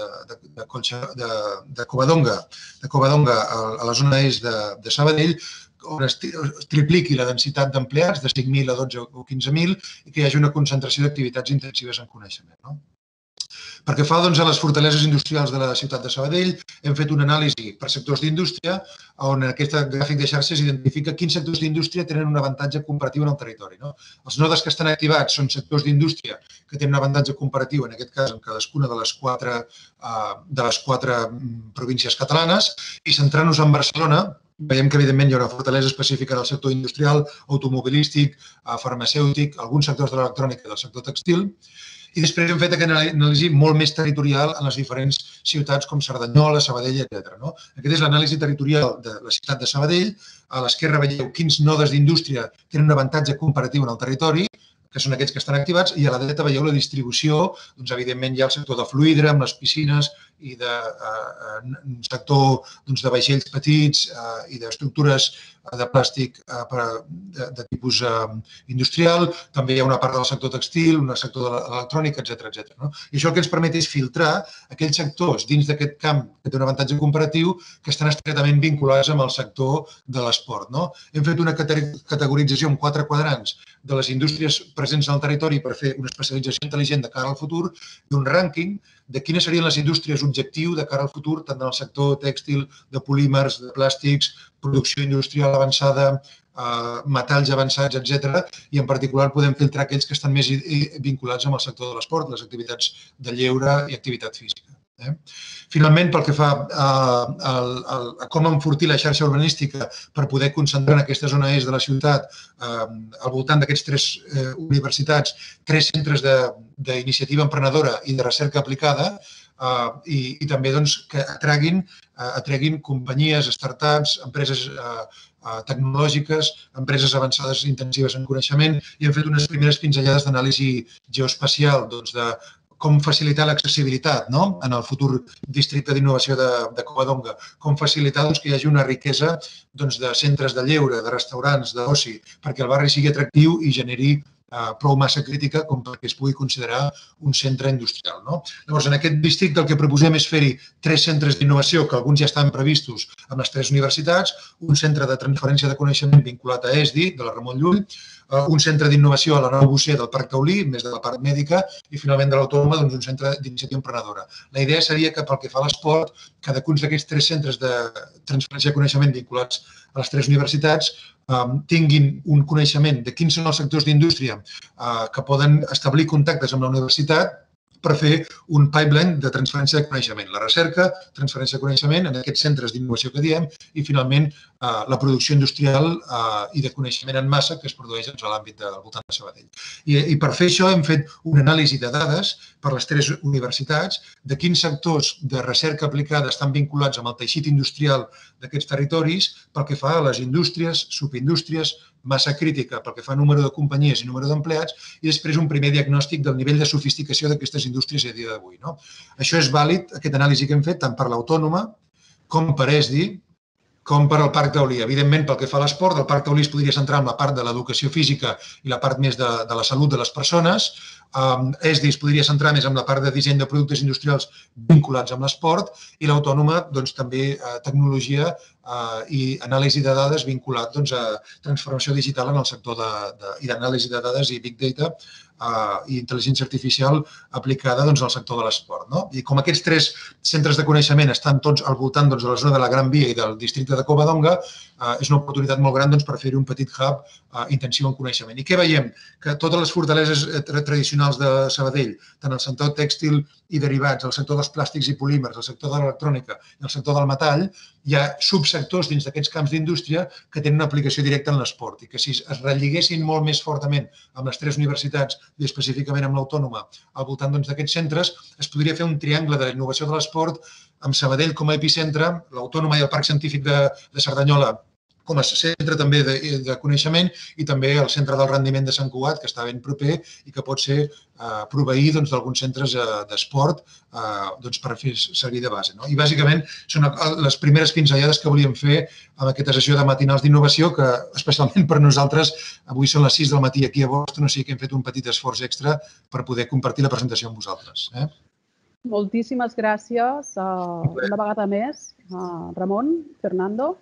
de Covadonga a la zona est de Sabadell, on es tripliqui la densitat d'empleats de cinc mil a dotze o quinze mil i que hi hagi una concentració d'activitats intensives en coneixement. Pel que fa a les fortaleses industrials de la ciutat de Sabadell, hem fet una anàlisi per sectors d'indústria on en aquest gràfic de xarxes identifica quins sectors d'indústria tenen un avantatge comparatiu en el territori. Els nodes que estan activats són sectors d'indústria que tenen un avantatge comparatiu, en aquest cas, en cadascuna de les quatre, de les quatre províncies catalanes, i centrant-nos en Barcelona, veiem que, evidentment, hi ha una fortalesa específica del sector industrial, automobilístic, farmacèutic, alguns sectors de l'electrònica i del sector textil, i després hem fet aquesta anàlisi molt més territorial en les diferents ciutats com Cerdanyola, Sabadell, etcètera. Aquesta és l'anàlisi territorial de la ciutat de Sabadell. A l'esquerra veieu quins nodes d'indústria tenen un avantatge comparatiu en el territori, que són aquests que estan activats, i a la dreta veieu la distribució. Doncs, evidentment, hi ha el sector de fluidre, amb les piscines, i de sector de vaixells petits i d'estructures de plàstic de tipus industrial. També hi ha una part del sector textil, un sector de l'electrònica, etcètera. I això el que ens permet és filtrar aquells sectors dins d'aquest camp que té un avantatge comparatiu que estan estretament vinculats amb el sector de l'esport. Hem fet una categorització en quatre quadrants de les indústries presents en el territori per fer una especialització intel·ligent de cara al futur i un rànquing de quines serien les indústries objectiu de cara al futur, tant en el sector tèxtil, de polímers, de plàstics, producció industrial avançada, metalls avançats, etcètera. I en particular podem filtrar aquells que estan més vinculats amb el sector de l'esport, les activitats de lleure i activitat física. Finalment, pel que fa a com enfortir la xarxa urbanística per poder concentrar en aquesta zona est de la ciutat, al voltant d'aquests tres universitats, tres centres d'iniciativa emprenedora i de recerca aplicada, i també que atreguin companyies, startups, empreses tecnològiques, empreses avançades intensives en coneixement, i hem fet unes primeres pinzellades d'anàlisi geoespacial de com facilitar l'accessibilitat en el futur districte d'innovació de Covadonga, com facilitar que hi hagi una riquesa de centres de lleure, de restaurants, d'oci, perquè el barri sigui atractiu i generi prou massa crítica com perquè es pugui considerar un centre industrial. Llavors, en aquest districte el que proposem és fer-hi tres centres d'innovació, que alguns ja estan previstos amb les tres universitats, un centre de transferència de coneixement vinculat a E S D I, de la Ramon Llull, un centre d'innovació a la nau Bosser del Parc Taulí, més de la part mèdica, i finalment de l'Autònoma, un centre d'iniciativa emprenedora. La idea seria que pel que fa a l'esport, cadascun d'aquests tres centres de transferència de coneixement vinculats a les tres universitats tinguin un coneixement de quins són els sectors d'indústria que poden establir contactes amb la universitat per fer un pipeline de transferència de coneixement. La recerca, transferència de coneixement en aquests centres d'innovació que diem i, finalment, la producció industrial i de coneixement en massa que es produeix a l'àmbit del voltant de Sabadell. I per fer això hem fet una anàlisi de dades per les tres universitats de quins sectors de recerca aplicada estan vinculats amb el teixit industrial d'aquests territoris pel que fa a les indústries, subindústries, massa crítica pel que fa a número de companyies i número d'empleats i després un primer diagnòstic del nivell de sofisticació d'aquestes indústries a dia d'avui. Això és vàlid, aquesta anàlisi que hem fet, tant per l'Autònoma com per E S D I, com per al Parc Taulí. Evidentment, pel que fa a l'esport, el Parc Taulí es podria centrar en la part de l'educació física i la part més de la salut de les persones. E S D I es podria centrar més en la part de disseny de productes industrials vinculats amb l'esport i l'Autònoma també tecnologia i anàlisi de dades vinculat a transformació digital en el sector i d'anàlisi de dades i Big Data i intel·ligència artificial aplicada al sector de l'esport. I com aquests tres centres de coneixement estan tots al voltant de la zona de la Gran Via i del districte de Covadonga, és una oportunitat molt gran per fer-hi un petit hub intensiu en coneixement. I què veiem? Que totes les fortaleses tradicionals de Sabadell, tant el sector tèxtil i derivats, el sector dels plàstics i polímers, el sector de l'electrònica i el sector del metall, hi ha subsectors dins d'aquests camps d'indústria que tenen una aplicació directa en l'esport i que si es relligessin molt més fortament amb les tres universitats i específicament amb l'Autònoma al voltant d'aquests centres, es podria fer un triangle de la innovació de l'esport amb Sabadell com a epicentre, l'Autònoma i el Parc Científic de Cerdanyola com a centre també de coneixement i també el centre del rendiment de Sant Cugat, que està ben proper i que pot ser proveir d'alguns centres d'esport per fer servir de base. I bàsicament són les primeres pinzellades que volíem fer amb aquesta sessió de matinals d'innovació que especialment per nosaltres avui són les sis del matí aquí a Boston, o sigui que hem fet un petit esforç extra per poder compartir la presentació amb vosaltres. Moltíssimes gràcies una vegada més, Ramon, Fernando.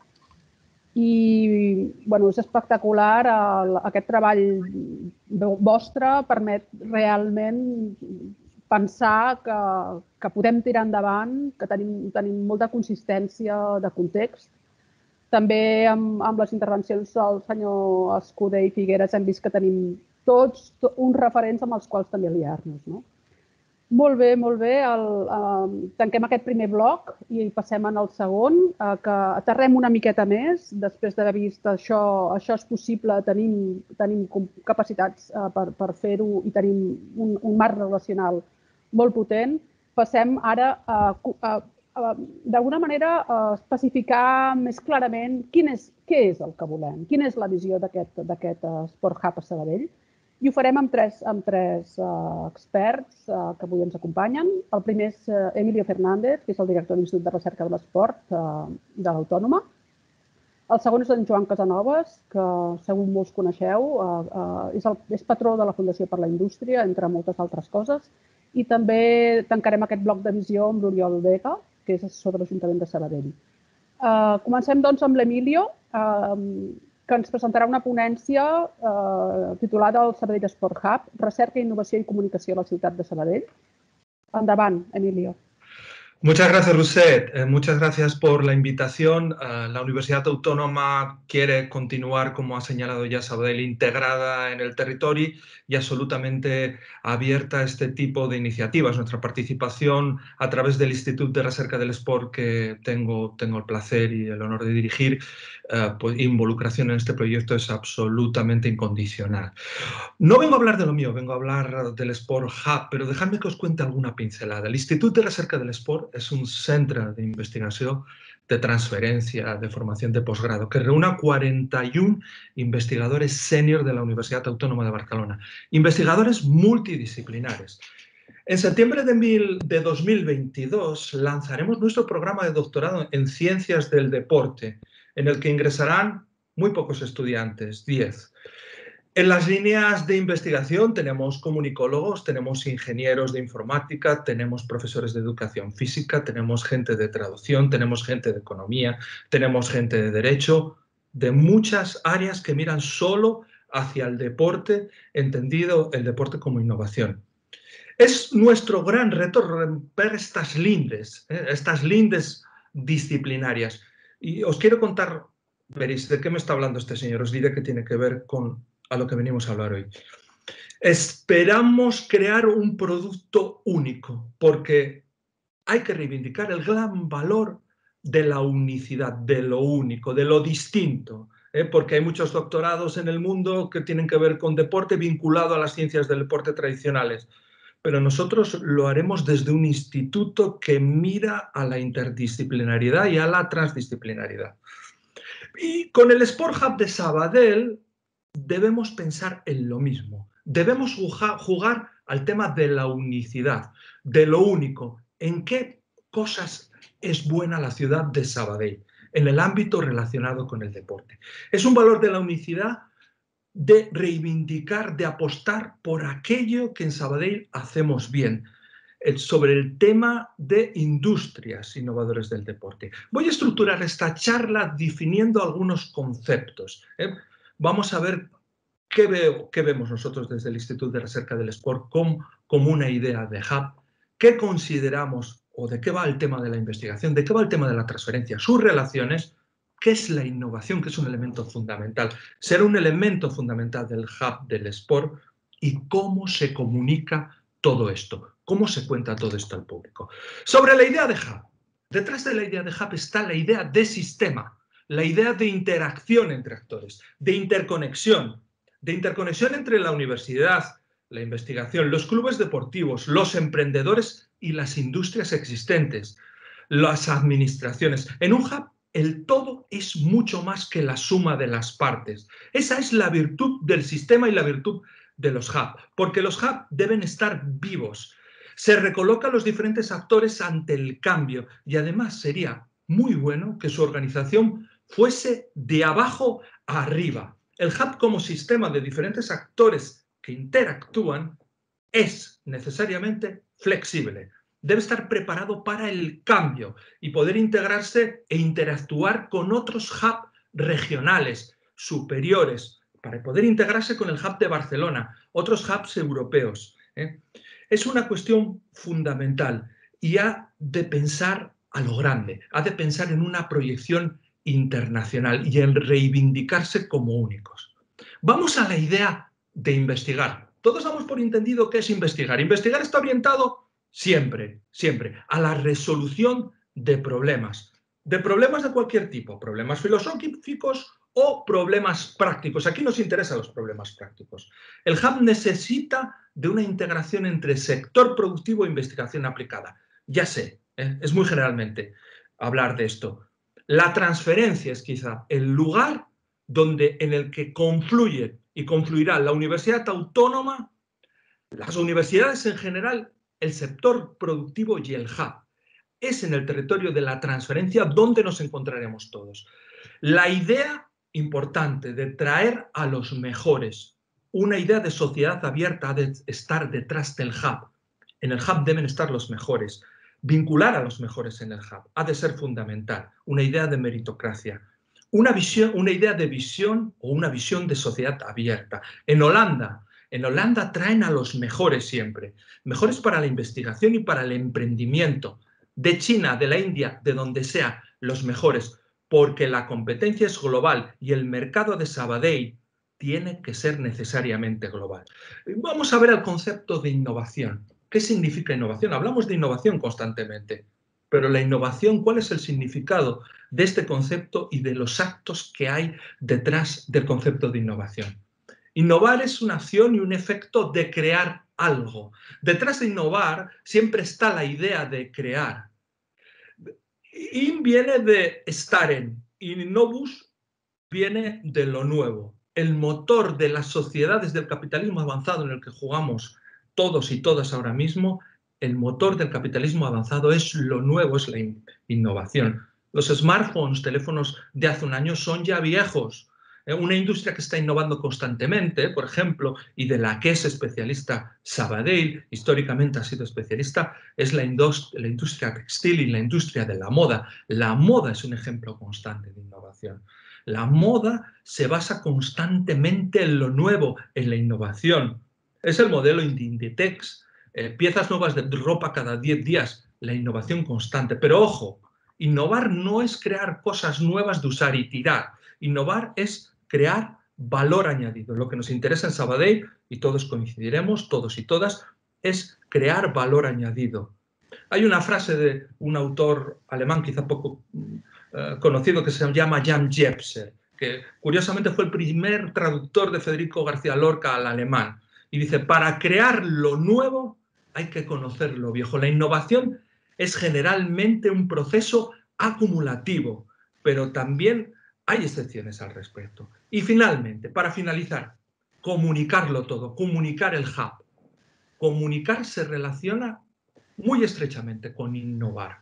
I és espectacular, aquest treball vostre permet realment pensar que, que podem tirar endavant, que tenim, tenim molta consistència de context. També amb, amb les intervencions del senyor Escudé i Figueres hem vist que tenim tots uns referents amb els quals també aliar-nos, no? Molt bé, molt bé. El, eh, tanquem aquest primer bloc i passem al segon, eh, que aterrem una miqueta més. Després d'haver vist això, això és possible, tenim, tenim capacitats eh, per, per fer-ho i tenim un, un marc relacional molt potent. Passem ara a, a, a d'alguna manera a especificar més clarament quin és, què és el que volem, quina és la visió d'aquest Sport Hub a Sabadell. I ho farem amb tres, amb tres uh, experts uh, que avui ens acompanyen. El primer és uh, Emilio Fernández, que és el director de l'Institut de Recerca de l'Esport uh, de l'Autònoma. El segon és en Joan Casanovas, que segur molts coneixeu. Uh, uh, és, el, és patró de la Fundació per la Indústria, entre moltes altres coses. I també tancarem aquest bloc de visió amb l'Oriol Vega, que és assessor de l'Ajuntament de Sabadell. Uh, comencem, doncs, amb l'Emilio, uh, que ens presentarà una ponència eh, titulada el Sabadell Sport Hub, Recerca, Innovació i Comunicació a la ciutat de Sabadell. Endavant, Emilio. Muchas gracias, Roset. Eh, muchas gracias por la invitación. Uh, la Universidad Autónoma quiere continuar, como ha señalado ya Sabadell, integrada en el territorio y absolutamente abierta a este tipo de iniciativas. Nuestra participación a través del Instituto de Recerca del Sport, que tengo, tengo el placer y el honor de dirigir, uh, pues, involucración en este proyecto es absolutamente incondicional. No vengo a hablar de lo mío, vengo a hablar del Sport Hub, pero dejadme que os cuente alguna pincelada. El Instituto de Recerca del Sport és un centre d'investigació, de transferència, de formació de postgrado, que reúne cuarenta y un investigadores senior de la Universidad Autónoma de Barcelona, investigadores multidisciplinares. En septiembre de, mil, de dos mil veintidós lanzaremos nuestro programa de doctorado en Ciencias del Deporte, en el que ingresarán muy pocos estudiantes, diez. En las líneas de investigación tenemos comunicólogos, tenemos ingenieros de informática, tenemos profesores de educación física, tenemos gente de traducción, tenemos gente de economía, tenemos gente de derecho, de muchas áreas que miran solo hacia el deporte, entendido el deporte como innovación. Es nuestro gran reto romper estas lindes, ¿eh? estas lindes disciplinarias. Y os quiero contar, veréis, de qué me está hablando este señor, os diré que tiene que ver con a lo que venimos a hablar hoy. Esperamos crear un producto único, porque hay que reivindicar el gran valor de la unicidad, de lo único, de lo distinto, ¿eh? Porque hay muchos doctorados en el mundo que tienen que ver con deporte vinculado a las ciencias del deporte tradicionales, pero nosotros lo haremos desde un instituto que mira a la interdisciplinariedad y a la transdisciplinariedad. Y con el Sport Hub de Sabadell debemos pensar en lo mismo. Debemos jugar al tema de la unicidad, de lo único. ¿En qué cosas es buena la ciudad de Sabadell? En el ámbito relacionado con el deporte. Es un valor de la unicidad, de reivindicar, de apostar por aquello que en Sabadell hacemos bien, sobre el tema de industrias innovadoras del deporte. Voy a estructurar esta charla definiendo algunos conceptos, ¿eh? Vamos a ver qué, veo, qué vemos nosotros desde el Instituto de Recerca del Sport como, como una idea de hub, qué consideramos o de qué va el tema de la investigación, de qué va el tema de la transferencia, sus relaciones, qué es la innovación, que es un elemento fundamental, será un elemento fundamental del hub del sport y cómo se comunica todo esto, cómo se cuenta todo esto al público. Sobre la idea de hub, detrás de la idea de hub está la idea de sistema, la idea de interacción entre actores, de interconexión, de interconexión entre la universidad, la investigación, los clubes deportivos, los emprendedores y las industrias existentes, las administraciones. En un hub el todo es mucho más que la suma de las partes. Esa es la virtud del sistema y la virtud de los hubs, porque los hubs deben estar vivos. Se recolocan los diferentes actores ante el cambio y además sería muy bueno que su organización fuese de abajo a arriba. El hub como sistema de diferentes actores que interactúan es necesariamente flexible. Debe estar preparado para el cambio y poder integrarse e interactuar con otros hubs regionales, superiores, para poder integrarse con el hub de Barcelona, otros hubs europeos, ¿eh? Es una cuestión fundamental y ha de pensar a lo grande, ha de pensar en una proyección internacional y en reivindicarse como únicos. Vamos a la idea de investigar. Todos damos por entendido qué es investigar. Investigar está orientado siempre, siempre, a la resolución de problemas. De problemas de cualquier tipo, problemas filosóficos o problemas prácticos. Aquí nos interesan los problemas prácticos. El hub necesita de una integración entre sector productivo e investigación aplicada. Ya sé, ¿eh? Es muy generalmente hablar de esto. La transferencia es quizá el lugar donde, en el que confluye y confluirá la universidad autónoma, las universidades en general, el sector productivo y el hub. Es en el territorio de la transferencia donde nos encontraremos todos. La idea importante de traer a los mejores, una idea de sociedad abierta ha de estar detrás del hub. En el hub deben estar los mejores. Vincular a los mejores en el hub ha de ser fundamental. Una idea de meritocracia. Una, visión, una idea de visión o una visión de sociedad abierta. En Holanda, en Holanda traen a los mejores siempre. Mejores para la investigación y para el emprendimiento. De China, de la India, de donde sea, los mejores. Porque la competencia es global y el mercado de Sabadell tiene que ser necesariamente global. Vamos a ver el concepto de innovación. ¿Qué significa innovación? Hablamos de innovación constantemente, pero la innovación, ¿cuál es el significado de este concepto y de los actos que hay detrás del concepto de innovación? Innovar es una acción y un efecto de crear algo. Detrás de innovar siempre está la idea de crear. In viene de estar en, innovus viene de lo nuevo. El motor de las sociedades del capitalismo avanzado en el que jugamos todos y todas ahora mismo, el motor del capitalismo avanzado es lo nuevo, es la in innovación. Los smartphones, teléfonos de hace un año son ya viejos. Una industria que está innovando constantemente, por ejemplo, y de la que es especialista Sabadell, históricamente ha sido especialista, es la, indust la industria textil y la industria de la moda. La moda es un ejemplo constante de innovación. La moda se basa constantemente en lo nuevo, en la innovación. Es el modelo Inditex, eh, piezas nuevas de ropa cada diez días, la innovación constante. Pero ojo, innovar no es crear cosas nuevas de usar y tirar. Innovar es crear valor añadido. Lo que nos interesa en Sabadell, y todos coincidiremos, todos y todas, es crear valor añadido. Hay una frase de un autor alemán, quizá poco eh, conocido, que se llama Jan Jepsen, que curiosamente fue el primer traductor de Federico García Lorca al alemán. Y dice, para crear lo nuevo hay que conocer lo viejo. La innovación es generalmente un proceso acumulativo, pero también hay excepciones al respecto. Y finalmente, para finalizar, comunicarlo todo, comunicar el hub. Comunicar se relaciona muy estrechamente con innovar.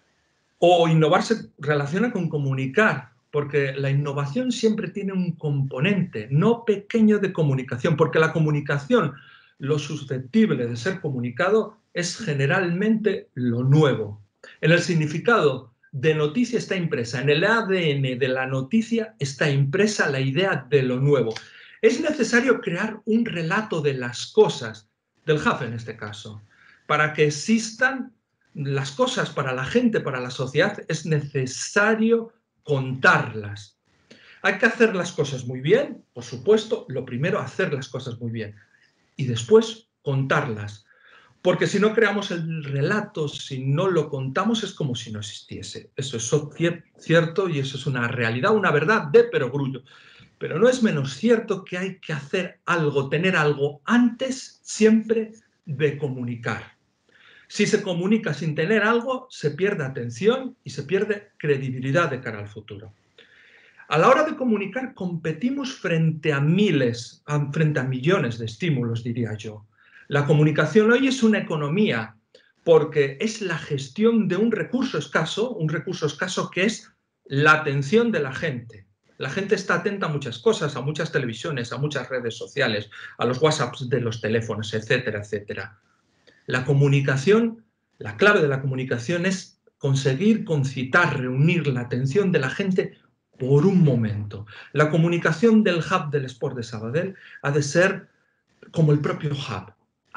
O innovar se relaciona con comunicar, porque la innovación siempre tiene un componente no pequeño de comunicación, porque la comunicación, lo susceptible de ser comunicado, es generalmente lo nuevo. En el significado de noticia está impresa, en el A D N de la noticia está impresa la idea de lo nuevo. Es necesario crear un relato de las cosas, del hub en este caso, para que existan las cosas para la gente, para la sociedad, es necesario contarlas. Hay que hacer las cosas muy bien, por supuesto, lo primero, hacer las cosas muy bien, y después contarlas. Porque si no creamos el relato, si no lo contamos, es como si no existiese. Eso es cierto y eso es una realidad, una verdad de perogrullo. Pero no es menos cierto que hay que hacer algo, tener algo antes siempre de comunicar. Si se comunica sin tener algo, se pierde atención y se pierde credibilidad de cara al futuro. A la hora de comunicar, competimos frente a miles, frente a millones de estímulos, diría yo. La comunicación hoy es una economía, porque es la gestión de un recurso escaso, un recurso escaso que es la atención de la gente. La gente está atenta a muchas cosas, a muchas televisiones, a muchas redes sociales, a los WhatsApps de los teléfonos, etcétera, etcétera. La comunicación, la clave de la comunicación es conseguir concitar, reunir la atención de la gente por un momento. La comunicación del hub del Sport de Sabadell ha de ser como el propio hub.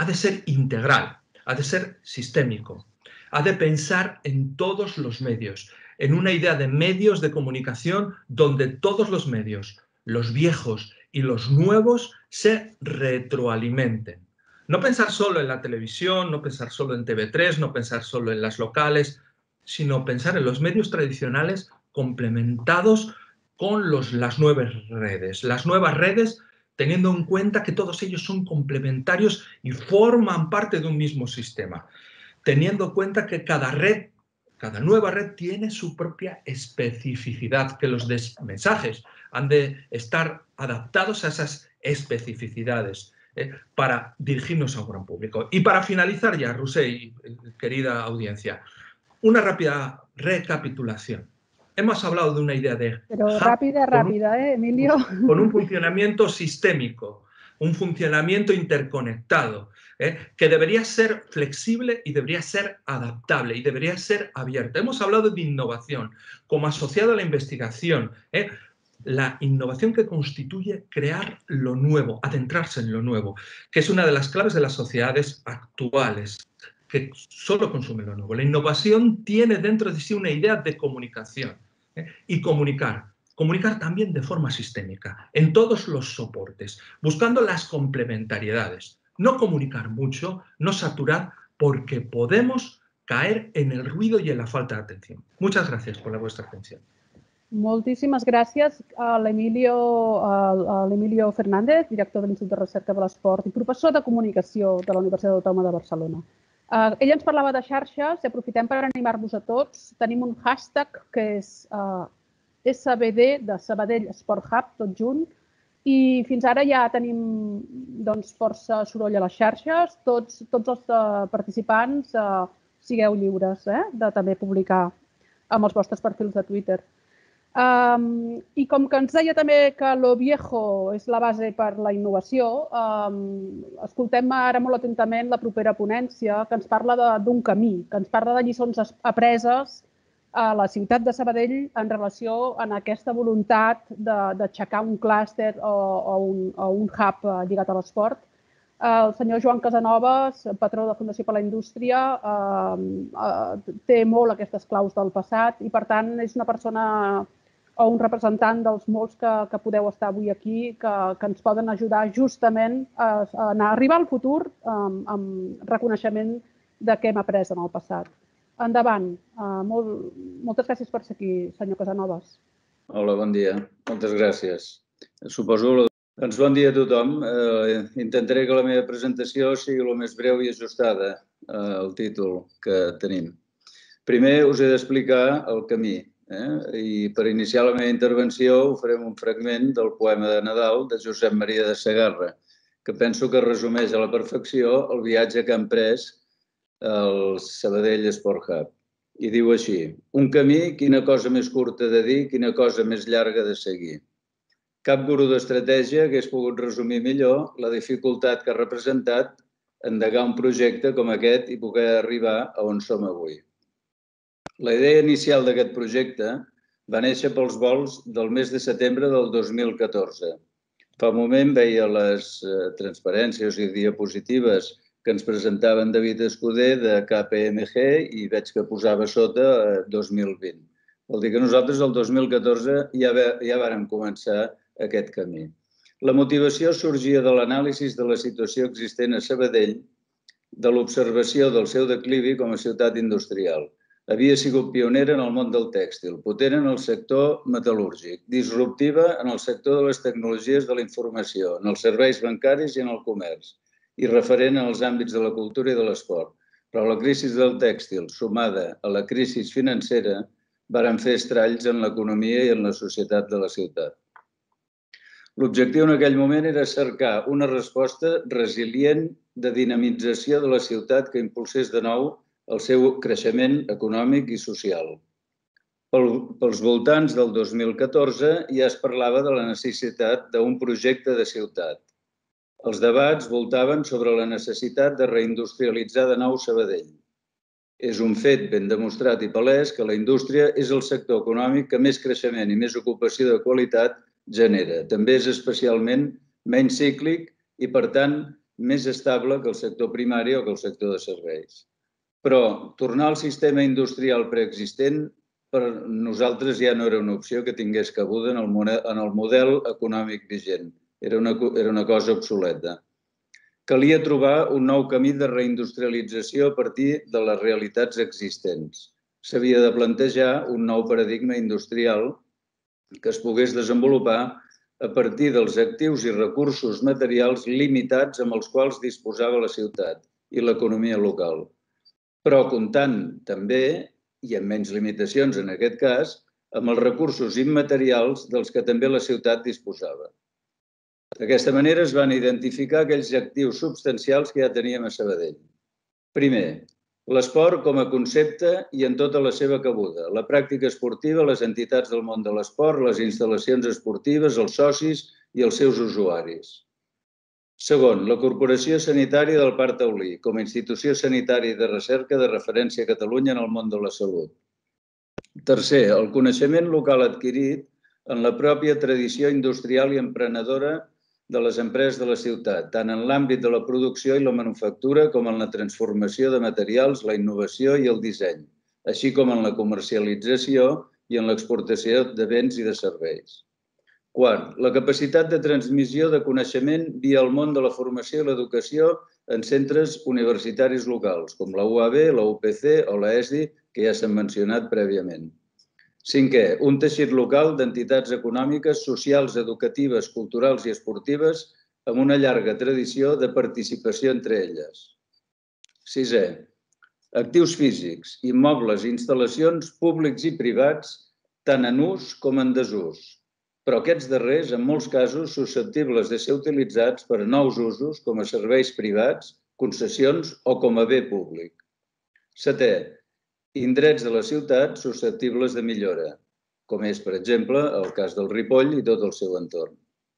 ha de ser integral, ha de ser sistémico, ha de pensar en todos los medios, en una idea de medios de comunicación donde todos los medios, los viejos y los nuevos, se retroalimenten. No pensar solo en la televisión, no pensar solo en T V tres, no pensar solo en las locales, sino pensar en los medios tradicionales complementados con los, las nuevas redes. Las nuevas redes teniendo en cuenta que todos ellos son complementarios y forman parte de un mismo sistema, teniendo en cuenta que cada red, cada nueva red tiene su propia especificidad, que los mensajes han de estar adaptados a esas especificidades eh, para dirigirnos a un gran público. Y para finalizar ya, Roser y querida audiencia, una rápida recapitulación. Hemos hablado de una idea de... Pero rápida, rápida, ¿eh, Emilio? Con un funcionamiento sistémico, un funcionamiento interconectado, ¿eh? que debería ser flexible y debería ser adaptable y debería ser abierto. Hemos hablado de innovación como asociado a la investigación, ¿eh? La innovación que constituye crear lo nuevo, adentrarse en lo nuevo, que es una de las claves de las sociedades actuales, que solo consumen lo nuevo. La innovación tiene dentro de sí una idea de comunicación, ¿eh? y comunicar. Comunicar también de forma sistémica, en todos los soportes, buscando las complementariedades. No comunicar mucho, no saturar, porque podemos caer en el ruido y en la falta de atención. Muchas gracias por la vuestra atención. Moltíssimes gràcies a l'Emilio Fernández, director de l'Institut de Recerca de l'Esport i professor de Comunicació de la Universitat Autònoma de Barcelona. Uh, ell ens parlava de xarxes i aprofitem per animar-vos a tots. Tenim un hashtag que és uh, S B D de Sabadell Sport Hub, tot junt, i fins ara ja tenim doncs, força soroll a les xarxes. Tots, tots els uh, participants uh, sigueu lliures eh, de també publicar amb els vostres perfils de Twitter. Um, I com que ens deia també que lo viejo és la base per la innovació, um, escoltem ara molt atentament la propera ponència que ens parla d'un camí, que ens parla de lliçons apreses a la ciutat de Sabadell en relació amb aquesta voluntat d'aixecar un clúster o, o, un, o un hub lligat a l'esport. El senyor Joan Casanovas, patró de Fundació per la Indústria, eh, té molt aquestes claus del passat i, per tant, és una persona o un representant dels molts que, que podeu estar avui aquí, que, que ens poden ajudar justament a, a anar a arribar al futur amb, amb reconeixement de què hem après en el passat. Endavant. Uh, molt, moltes gràcies per ser aquí, senyor Casanovas. Hola, bon dia. Moltes gràcies. Suposo... Doncs bon dia a tothom. Eh, intentaré que la meva presentació sigui el més breu i ajustada al títol que tenim. Primer us he d'explicar el camí. Eh? I per iniciar la meva intervenció ho farem un fragment del poema de Nadal de Josep Maria de Segarra, que penso que resumeix a la perfecció el viatge que han pres el Sabadell Sport Hub. I diu així: un camí, quina cosa més curta de dir, quina cosa més llarga de seguir. Cap gurú d'estratègia hagués pogut resumir millor la dificultat que ha representat endegar un projecte com aquest i poder arribar a on som avui. La idea inicial d'aquest projecte va néixer pels vols del mes de setembre del dos mil catorze. Fa un moment veia les transparències i diapositives que ens presentaven David Escuder de K P M G i veig que posava sota dos mil vint. Vol dir que nosaltres el dos mil catorze ja, ja vàrem començar aquest camí. La motivació sorgia de l'anàlisi de la situació existent a Sabadell, de l'observació del seu declivi com a ciutat industrial. Havia sigut pionera en el món del tèxtil, potent en el sector metal·lúrgic, disruptiva en el sector de les tecnologies de la informació, en els serveis bancaris i en el comerç, i referent en els àmbits de la cultura i de l'esport. Però la crisi del tèxtil, sumada a la crisi financera, varen fer estralls en l'economia i en la societat de la ciutat. L'objectiu en aquell moment era cercar una resposta resilient de dinamització de la ciutat que impulsés de nou el seu creixement econòmic i social. Pels voltants del dos mil catorze ja es parlava de la necessitat d'un projecte de ciutat. Els debats voltaven sobre la necessitat de reindustrialitzar de nou Sabadell. És un fet ben demostrat i palès que la indústria és el sector econòmic que més creixement i més ocupació de qualitat genera. També és especialment menys cíclic i, per tant, més estable que el sector primari o que el sector de serveis. Però tornar al sistema industrial preexistent per nosaltres ja no era una opció que tingués cabuda en el model econòmic vigent. Era una cosa obsoleta. Calia trobar un nou camí de reindustrialització a partir de les realitats existents. S'havia de plantejar un nou paradigma industrial que es pogués desenvolupar a partir dels actius i recursos materials limitats amb els quals disposava la ciutat i l'economia local, però comptant també, i amb menys limitacions en aquest cas, amb els recursos immaterials dels que també la ciutat disposava. D'aquesta manera es van identificar aquells actius substancials que ja teníem a Sabadell. Primer, l'esport com a concepte i en tota la seva cabuda, la pràctica esportiva, les entitats del món de l'esport, les instal·lacions esportives, els socis i els seus usuaris. Segon, la Corporació Sanitària del Parc Taulí, com a institució sanitària de recerca de referència a Catalunya en el món de la salut. Tercer, el coneixement local adquirit en la pròpia tradició industrial i emprenedora de les empreses de la ciutat, tant en l'àmbit de la producció i la manufactura com en la transformació de materials, la innovació i el disseny, així com en la comercialització i en l'exportació de béns i de serveis. Quart, la capacitat de transmissió de coneixement via el món de la formació i l'educació en centres universitaris locals, com la U A B, la U P C o la E S I, que ja s'han mencionat prèviament. Cinquè, un teixit local d'entitats econòmiques, socials, educatives, culturals i esportives amb una llarga tradició de participació entre elles. Sisè, actius físics, immobles i instal·lacions públics i privats, tant en ús com en desús, però aquests darrers, en molts casos, susceptibles de ser utilitzats per a nous usos com a serveis privats, concessions o com a bé públic. Setè, indrets de la ciutat susceptibles de millora, com és, per exemple, el cas del Ripoll i tot el seu entorn.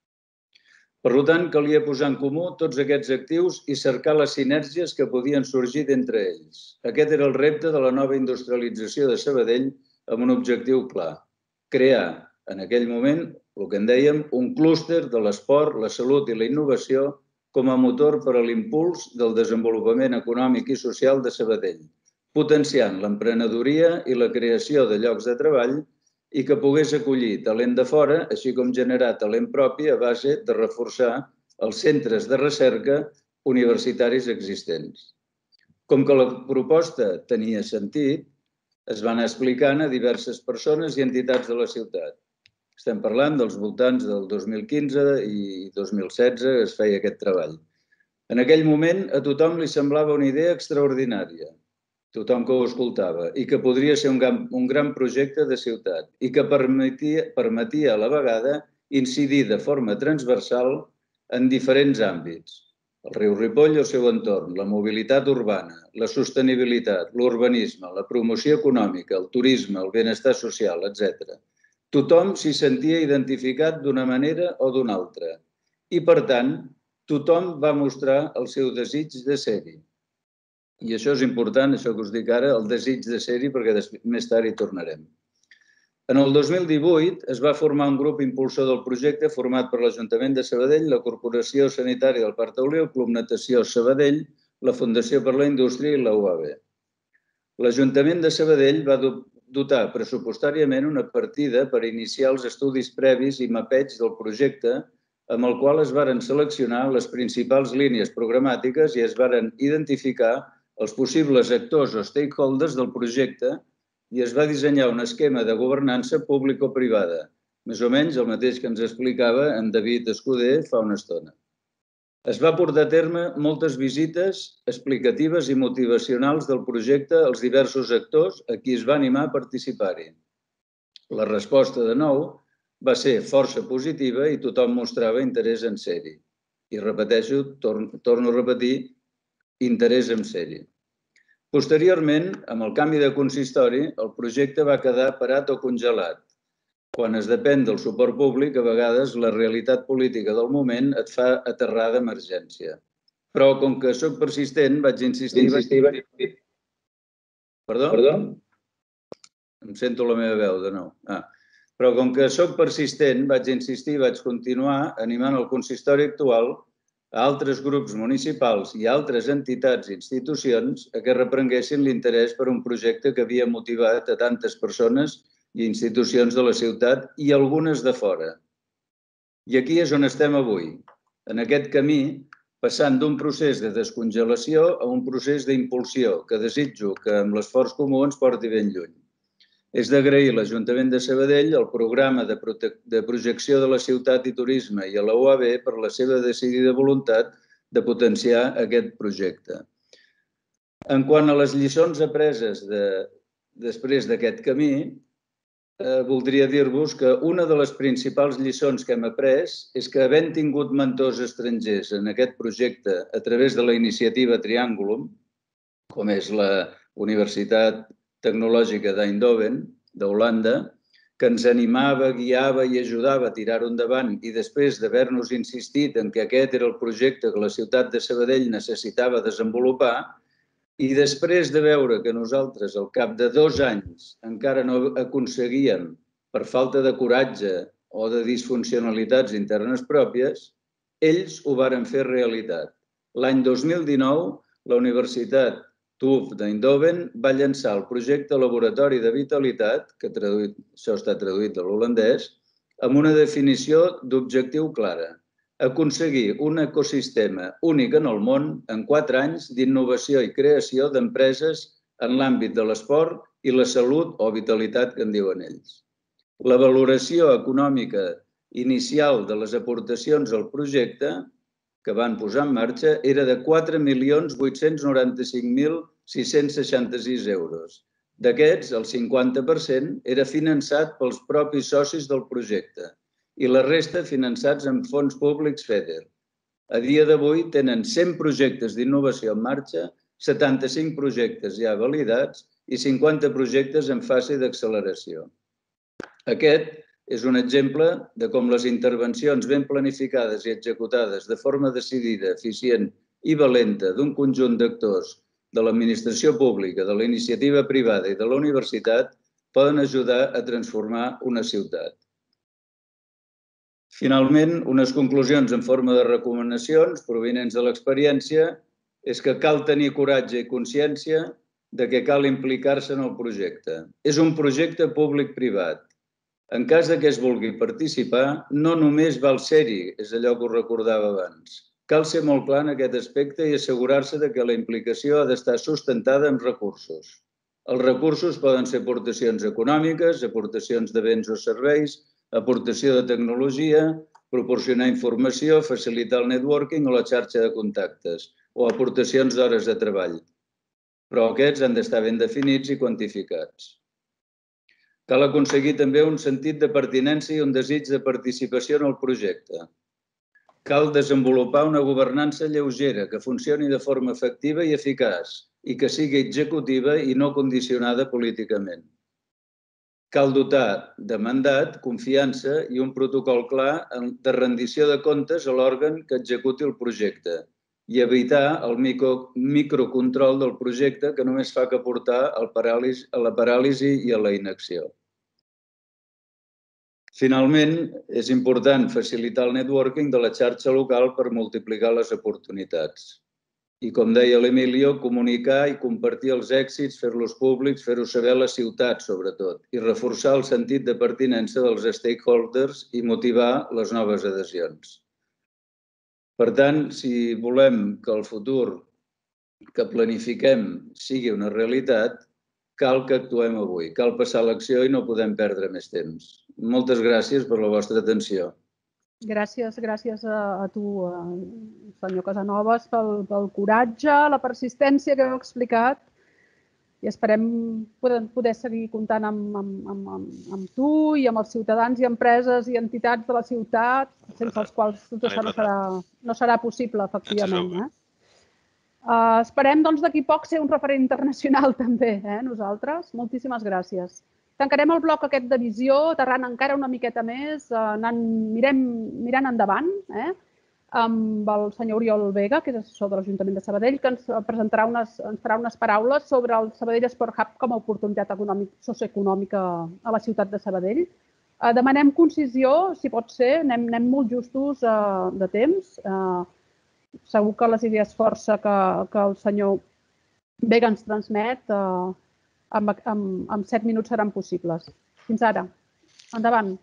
Per tant, calia posar en comú tots aquests actius i cercar les sinergies que podien sorgir d'entre ells. Aquest era el repte de la nova industrialització de Sabadell amb un objectiu clar: crear, en aquell moment, el que en dèiem, un clúster de l'esport, la salut i la innovació com a motor per a l'impuls del desenvolupament econòmic i social de Sabadell, potenciant l'emprenedoria i la creació de llocs de treball i que pogués acollir talent de fora, així com generar talent propi a base de reforçar els centres de recerca universitaris existents. Com que la proposta tenia sentit, es van explicant a diverses persones i entitats de la ciutat. Estem parlant dels voltants del dos mil quinze i dos mil setze que es feia aquest treball. En aquell moment a tothom li semblava una idea extraordinària, tothom que ho escoltava, i que podria ser un gran, un gran projecte de ciutat i que permetia, permetia a la vegada incidir de forma transversal en diferents àmbits. El riu Ripoll i el seu entorn, la mobilitat urbana, la sostenibilitat, l'urbanisme, la promoció econòmica, el turisme, el benestar social, etcètera. Tothom s'hi sentia identificat d'una manera o d'una altra i, per tant, tothom va mostrar el seu desig de ser-hi. I això és important, això que us dic ara, el desig de ser-hi, perquè més tard hi tornarem. En el dos mil divuit es va formar un grup impulsor del projecte format per l'Ajuntament de Sabadell, la Corporació Sanitària del Parc Taulí, el Club Natació Sabadell, la Fundació per la Indústria i la U A B. L'Ajuntament de Sabadell va dotar pressupostàriament una partida per iniciar els estudis previs i mapeig del projecte, amb el qual es varen seleccionar les principals línies programàtiques i es varen identificar els possibles actors o stakeholders del projecte i es va dissenyar un esquema de governança público-privada, més o menys el mateix que ens explicava en David Escuder fa una estona. Es va portar a terme moltes visites explicatives i motivacionals del projecte als diversos actors a qui es va animar a participar-hi. La resposta, de nou, va ser força positiva i tothom mostrava interès en ser-hi. I repeteixo, torno a repetir, interès en ser-hi. Posteriorment, amb el canvi de consistori, el projecte va quedar parat o congelat. Quan es depèn del suport públic, a vegades la realitat política del moment et fa aterrar d'emergència. Però com que soc persistent, vaig insistir... Perdó? Perdó? Em sento la meva veu de nou. Ah. Però com que soc persistent, vaig insistir i vaig continuar animant el consistori actual a altres grups municipals i a altres entitats i institucions a que reprenguessin l'interès per un projecte que havia motivat a tantes persones i institucions de la ciutat i algunes de fora. I aquí és on estem avui, en aquest camí, passant d'un procés de descongelació a un procés d'impulsió que desitjo que amb l'esforç comú ens porti ben lluny. És d'agrair a l'Ajuntament de Sabadell el programa de, de projecció de la ciutat i turisme i a la U A B per la seva decidida voluntat de potenciar aquest projecte. En quant a les lliçons apreses de, després d'aquest camí, eh, voldria dir-vos que una de les principals lliçons que hem après és que havent tingut mentors estrangers en aquest projecte a través de la iniciativa Triàngulum, com és la Universitat Tecnològica d'Eindhoven, d'Holanda, que ens animava, guiava i ajudava a tirar-ho endavant i després d'haver-nos insistit en que aquest era el projecte que la ciutat de Sabadell necessitava desenvolupar i després de veure que nosaltres al cap de dos anys encara no aconseguíem, per falta de coratge o de disfuncionalitats internes pròpies, ells ho varen fer realitat. L'any dos mil dinou, la Universitat T U F d'Eindhoven va llançar el projecte Laboratori de Vitalitat, que traduït, això està traduït de l'holandès, amb una definició d'objectiu clara: aconseguir un ecosistema únic en el món en quatre anys d'innovació i creació d'empreses en l'àmbit de l'esport i la salut o vitalitat, que en diuen ells. La valoració econòmica inicial de les aportacions al projecte que van posar en marxa era de quatre milions vuit-cents noranta-cinc mil sis-cents seixanta-sis euros. D'aquests, el cinquanta per cent era finançat pels propis socis del projecte i la resta finançats amb fons públics FEDER. A dia d'avui tenen cent projectes d'innovació en marxa, setanta-cinc projectes ja validats i cinquanta projectes en fase d'acceleració. Aquest és un exemple de com les intervencions ben planificades i executades de forma decidida, eficient i valenta d'un conjunt d'actors de l'administració pública, de la iniciativa privada i de la universitat poden ajudar a transformar una ciutat. Finalment, unes conclusions en forma de recomanacions provinents de l'experiència és que cal tenir coratge i consciència de que cal implicar-se en el projecte. És un projecte públic-privat. En cas que es vulgui participar, no només val ser-hi, és allò que us recordava abans. Cal ser molt clar en aquest aspecte i assegurar-se que la implicació ha d'estar sustentada amb recursos. Els recursos poden ser aportacions econòmiques, aportacions de béns o serveis, aportació de tecnologia, proporcionar informació, facilitar el networking o la xarxa de contactes, o aportacions d'hores de treball. Però aquests han d'estar ben definits i quantificats. Cal aconseguir també un sentit de pertinença i un desig de participació en el projecte. Cal desenvolupar una governança lleugera que funcioni de forma efectiva i eficaç i que sigui executiva i no condicionada políticament. Cal dotar de mandat, confiança i un protocol clar de rendició de comptes a l'òrgan que executi el projecte i evitar el microcontrol del projecte que només fa que portar a la paràlisi i a la inacció. Finalment, és important facilitar el networking de la xarxa local per multiplicar les oportunitats. I, com deia l'Emilio, comunicar i compartir els èxits, fer-los públics, fer-ho saber a la ciutat, sobretot, i reforçar el sentit de pertinença dels stakeholders i motivar les noves adhesions. Per tant, si volem que el futur que planifiquem sigui una realitat, cal que actuem avui, cal passar a l'acció i no podem perdre més temps. Moltes gràcies per la vostra atenció. Gràcies, gràcies a tu, senyor Casanovas, pel coratge, la persistència que heu explicat i esperem poder seguir comptant amb tu i amb els ciutadans i empreses i entitats de la ciutat, sense els quals tot això no serà possible, efectivament. Esperem d'aquí poc ser un referent internacional també, nosaltres. Moltíssimes gràcies. Tancarem el bloc aquest de visió, aterrant encara una miqueta més, mirant endavant, amb el senyor Oriol Vega, que és assessor de l'Ajuntament de Sabadell, que ens presentarà unes, ens farà unes paraules sobre el Sabadell Sport Hub com a oportunitat socioeconòmica a la ciutat de Sabadell. Demanem concisió, si pot ser, anem molt justos de temps. segur que les idees força que, que el senyor Vega ens transmet eh, amb, amb, amb set minuts seran possibles. Fins ara. Endavant.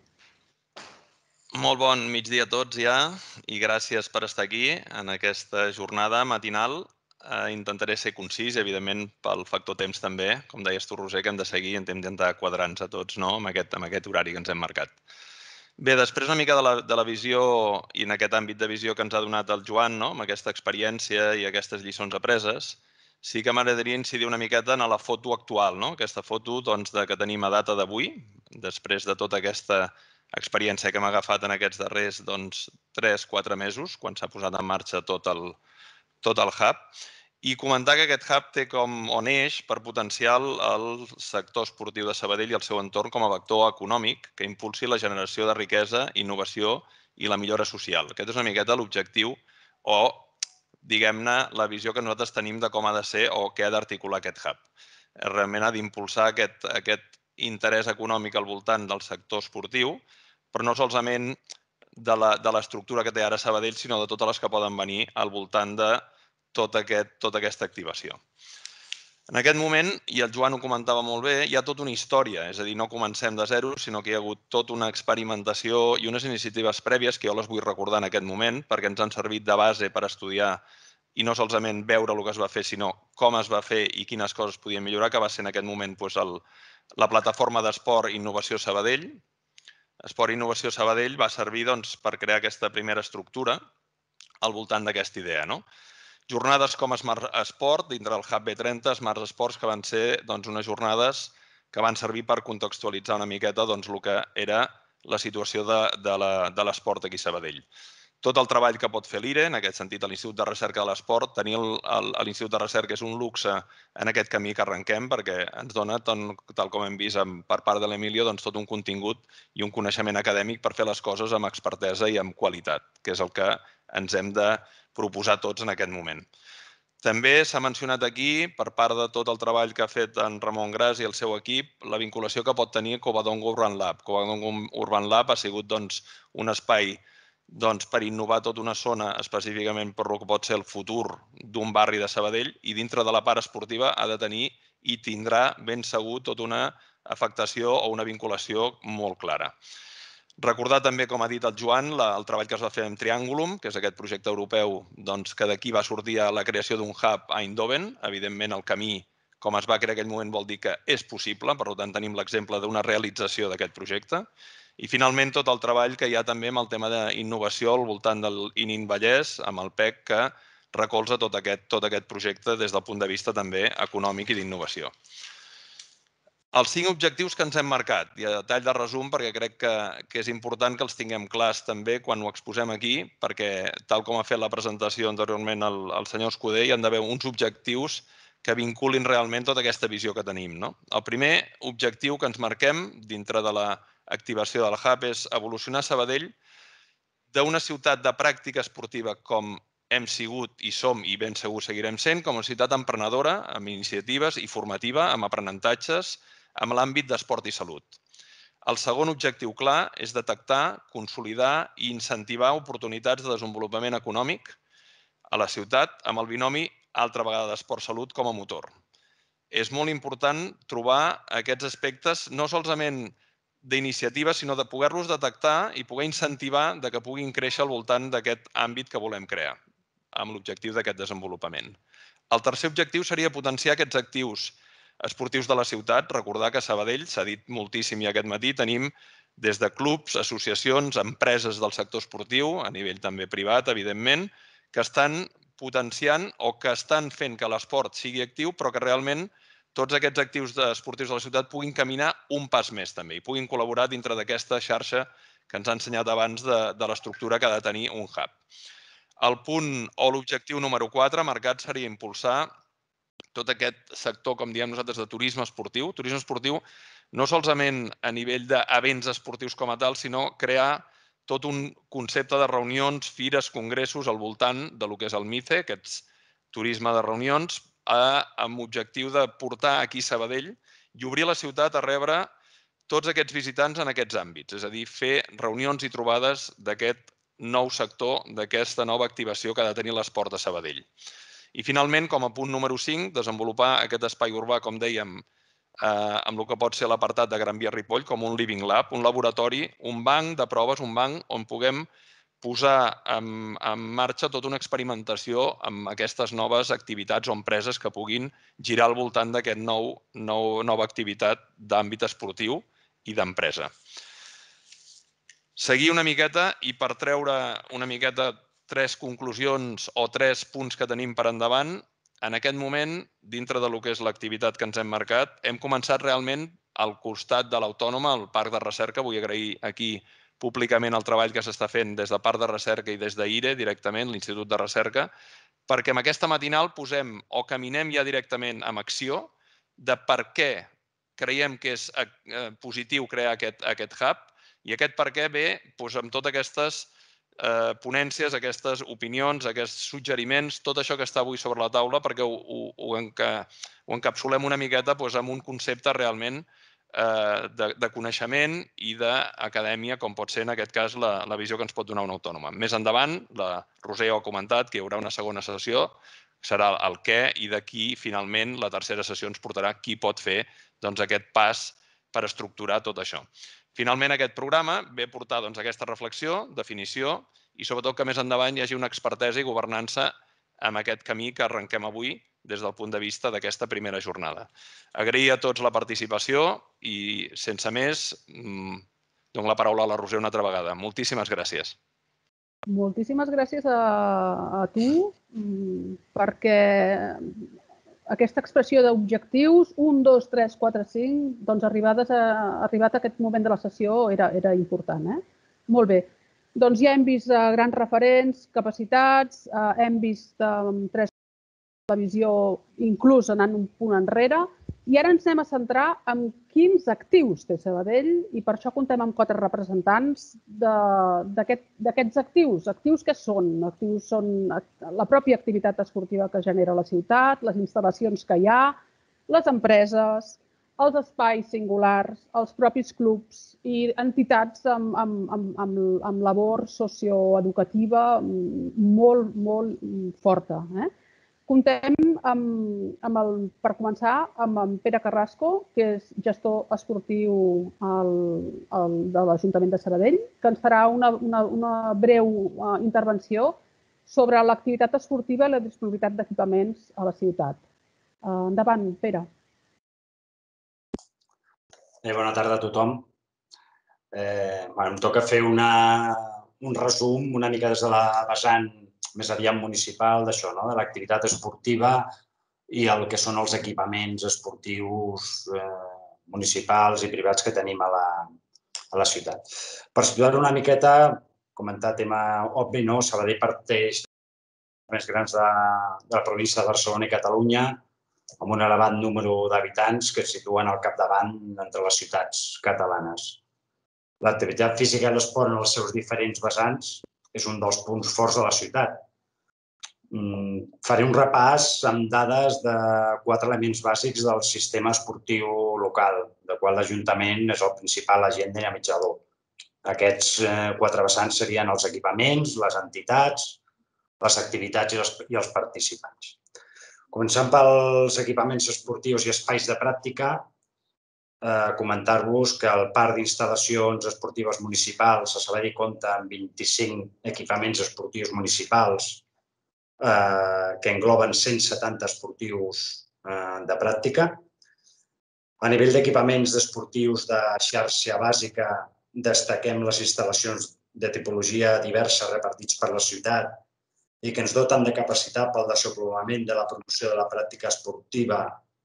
Molt bon migdia a tots ja i gràcies per estar aquí en aquesta jornada matinal. Eh, intentaré ser concís, evidentment pel factor temps també, com deies tu, Roser, que hem de seguir i hem d'intentar quadrar-nos a tots, no?, amb aquest, amb aquest horari que ens hem marcat. Bé, després una mica de la, de la visió i en aquest àmbit de visió que ens ha donat el Joan, no?, amb aquesta experiència i aquestes lliçons apreses, sí que m'agradaria incidir una miqueta en la foto actual, no?, aquesta foto doncs, de que tenim a data d'avui, després de tota aquesta experiència que hem agafat en aquests darrers doncs, tres quatre mesos, quan s'ha posat en marxa tot el, tot el hub, i comentar que aquest hub té com o neix per potencial el sector esportiu de Sabadell i el seu entorn com a vector econòmic que impulsi la generació de riquesa, innovació i la millora social. Aquest és una miqueta l'objectiu o, diguem-ne, la visió que nosaltres tenim de com ha de ser o què ha d'articular aquest hub. Realment ha d'impulsar aquest, aquest interès econòmic al voltant del sector esportiu, però no solament de l'estructura que té ara Sabadell, sinó de totes les que poden venir al voltant de tot aquest, tota aquesta activació. En aquest moment, i el Joan ho comentava molt bé, hi ha tota una història, és a dir, no comencem de zero, sinó que hi ha hagut tota una experimentació i unes iniciatives prèvies que jo les vull recordar en aquest moment, perquè ens han servit de base per estudiar i no solament veure el que es va fer, sinó com es va fer i quines coses podien millorar, que va ser en aquest moment doncs, el, la plataforma d'esport Innovació Sabadell. Esport Innovació Sabadell va servir doncs, per crear aquesta primera estructura al voltant d'aquesta idea, no? Jornades com Smart Esport, dintre del Hub B trenta, Smart Esports, que van ser doncs, unes jornades que van servir per contextualitzar una miqueta doncs, el que era la situació de, de l'esport aquí a Sabadell. Tot el treball que pot fer l'I R E, en aquest sentit l'Institut de Recerca de l'Esport, tenir l'Institut de Recerca és un luxe en aquest camí que arrenquem perquè ens dona, tal com hem vist per part de l'Emilio, doncs, tot un contingut i un coneixement acadèmic per fer les coses amb expertesa i amb qualitat, que és el que ens hem de proposar tots en aquest moment. També s'ha mencionat aquí, per part de tot el treball que ha fet en Ramon Gras i el seu equip, la vinculació que pot tenir Covadonga Urban Lab. Covadonga Urban Lab ha sigut doncs, un espai doncs, per innovar tota una zona específicament per el que pot ser el futur d'un barri de Sabadell i dintre de la part esportiva ha de tenir i tindrà ben segur tota una afectació o una vinculació molt clara. Recordar també, com ha dit el Joan, el treball que es va fer amb Triangulum, que és aquest projecte europeu que d'aquí va sortir la creació d'un hub a Eindhoven. Evidentment, el camí, com es va crear en aquell moment, vol dir que és possible, per tant, tenim l'exemple d'una realització d'aquest projecte. I finalment, tot el treball que hi ha també amb el tema d'innovació al voltant del ININ Vallès, amb el P E C, que recolza tot aquest, tot aquest projecte des del punt de vista també econòmic i d'innovació. Els cinc objectius que ens hem marcat, i a tall de resum, perquè crec que, que és important que els tinguem clars també quan ho exposem aquí, perquè tal com ha fet la presentació anteriorment el, el senyor Escudé, hi han d'haver uns objectius que vinculin realment tota aquesta visió que tenim. No? El primer objectiu que ens marquem dintre de l'activació del hub és evolucionar Sabadell d'una ciutat de pràctica esportiva com hem sigut i som i ben segur seguirem sent, com una ciutat emprenedora, amb iniciatives i formativa, amb aprenentatges, amb l'àmbit d'esport i salut. El segon objectiu clar és detectar, consolidar i incentivar oportunitats de desenvolupament econòmic a la ciutat amb el binomi altra vegada d'esport-salut com a motor. És molt important trobar aquests aspectes no solament d'iniciatives, sinó de poder-los detectar i poder incentivar que puguin créixer al voltant d'aquest àmbit que volem crear, amb l'objectiu d'aquest desenvolupament. El tercer objectiu seria potenciar aquests actius esportius de la ciutat. Recordar que a Sabadell, s'ha dit moltíssim i aquest matí, tenim des de clubs, associacions, empreses del sector esportiu, a nivell també privat, evidentment, que estan potenciant o que estan fent que l'esport sigui actiu, però que realment tots aquests actius esportius de la ciutat puguin caminar un pas més també i puguin col·laborar dintre d'aquesta xarxa que ens ha ensenyat abans de, de l'estructura que ha de tenir un hub. El punt o l'objectiu número quatre marcat seria impulsar tot aquest sector, com diem nosaltres, de turisme esportiu. Turisme esportiu no solament a nivell d'events esportius com a tal, sinó crear tot un concepte de reunions, fires, congressos al voltant del que és el MICE, aquest turisme de reunions, amb l'objectiu de portar aquí a Sabadell i obrir la ciutat a rebre tots aquests visitants en aquests àmbits, és a dir, fer reunions i trobades d'aquest nou sector d'aquesta nova activació que ha de tenir l'esport de Sabadell. I finalment, com a punt número cinc, desenvolupar aquest espai urbà, com dèiem, amb el que pot ser l'apartat de Gran Via Ripoll, com un living lab, un laboratori, un banc de proves, un banc on puguem posar en marxa tota una experimentació amb aquestes noves activitats o empreses que puguin girar al voltant d'aquesta nova activitat d'àmbit esportiu i d'empresa. Seguir una miqueta i per treure una miqueta tres conclusions o tres punts que tenim per endavant, en aquest moment, dintre del que és l'activitat que ens hem marcat, hem començat realment al costat de l'Autònoma, al Parc de Recerca. Vull agrair aquí públicament el treball que s'està fent des de Parc de Recerca i des d'I R E, directament, l'Institut de Recerca, perquè amb aquesta matinal posem o caminem ja directament amb acció de per què creiem que és positiu crear aquest hub, i aquest per què ve amb totes aquestes ponències, aquestes opinions, aquests suggeriments, tot això que està avui sobre la taula, perquè ho encapsulem una miqueta amb un concepte realment de coneixement i d'acadèmia, com pot ser en aquest cas la visió que ens pot donar una autònoma. Més endavant, la Roser ja ho ha comentat, que hi haurà una segona sessió, serà el què, i d'aquí, finalment, la tercera sessió ens portarà qui pot fer aquest pas per estructurar tot això. Finalment, aquest programa ve a portar aquesta reflexió, definició, i sobretot que més endavant hi hagi una expertesa i governança amb aquest camí que arrenquem avui des del punt de vista d'aquesta primera jornada. Agrair a tots la participació i, sense més, dono la paraula a la Roser una altra vegada. Moltíssimes gràcies. Moltíssimes gràcies a tu, perquè aquesta expressió d'objectius, un, dos, tres, quatre, cinc, doncs arribat a aquest moment de la sessió era important. Molt bé. Doncs ja hem vist grans referents, capacitats, hem vist tres la visió inclús anant un punt enrere, i ara ens anem a centrar en quins actius té Sabadell, i per això comptem amb quatre representants d'aquests actius. Actius què són? Actius són la pròpia activitat esportiva que genera la ciutat, les instal·lacions que hi ha, les empreses, els espais singulars, els propis clubs i entitats amb labor socioeducativa molt, molt forta. Comptem, per començar, amb en Pere Carrasco, que és gestor esportiu de l'Ajuntament de Sabadell, que ens farà una breu intervenció sobre l'activitat esportiva i la disponibilitat d'equipaments a la ciutat. Endavant, Pere. Bona tarda a tothom. Em toca fer un resum una mica des de la vessant més aviat municipal d'això, de l'activitat esportiva i el que són els equipaments esportius municipals i privats que tenim a la ciutat. Per situar-ho una miqueta, comentar tema obvi, Sabadell parteix dels més grans de la província de Barcelona i Catalunya, amb un elevat número d'habitants que es situen al capdavant entre les ciutats catalanes. L'activitat física i l'esport en els seus diferents vessants és un dels punts forts de la ciutat. Faré un repàs amb dades de quatre elements bàsics del sistema esportiu local, del qual l'Ajuntament és el principal agent dinamitzador. Aquests quatre vessants serien els equipaments, les entitats, les activitats i els participants. Començant pels equipaments esportius i espais de pràctica, comentar-vos que el parc d'instal·lacions esportives municipals a Sabadell compta amb vint-i-cinc equipaments esportius municipals que engloben cent setanta esportius de pràctica. A nivell d'equipaments esportius de xarxa bàsica, destaquem les instal·lacions de tipologia diversa repartits per la ciutat i que ens doten de capacitat pel desenvolupament de la promoció de la pràctica esportiva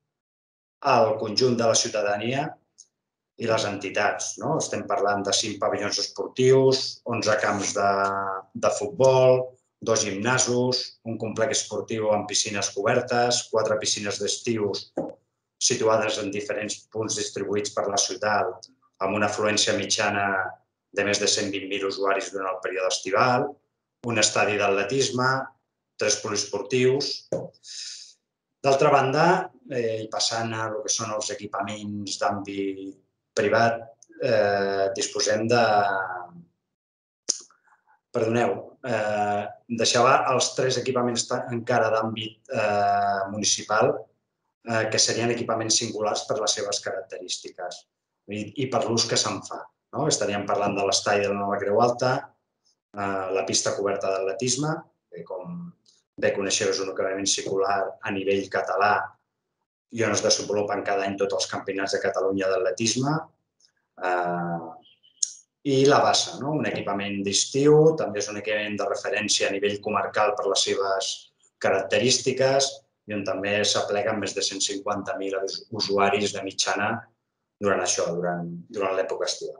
al conjunt de la ciutadania i les entitats. Estem parlant de cinc pavellons esportius, onze camps de futbol, dos gimnasos, un complex esportiu amb piscines cobertes, quatre piscines d'estiu situades en diferents punts distribuïts per la ciutat, amb una afluència mitjana de més de cent vint mil usuaris durant el període estival, un estadi d'atletisme, tres poliesportius. D'altra banda, i passant a el que són els equipaments d'àmbit privat, disposem de perdoneu, deixava els tres equipaments encara d'àmbit municipal, que serien equipaments singulars per les seves característiques i per l'ús que se'n fa. Estaríem parlant de l'estadi de la Nova Creu Alta, la pista coberta d'atletisme, que com bé coneixeu és un equipament singular a nivell català i on es desenvolupen cada any tots els campionats de Catalunya d'atletisme, i la bassa, un equipament d'estiu, també és un equipament de referència a nivell comarcal per les seves característiques i on també s'apleguen més de cent cinquanta mil usuaris de mitjana durant això, durant l'època estival.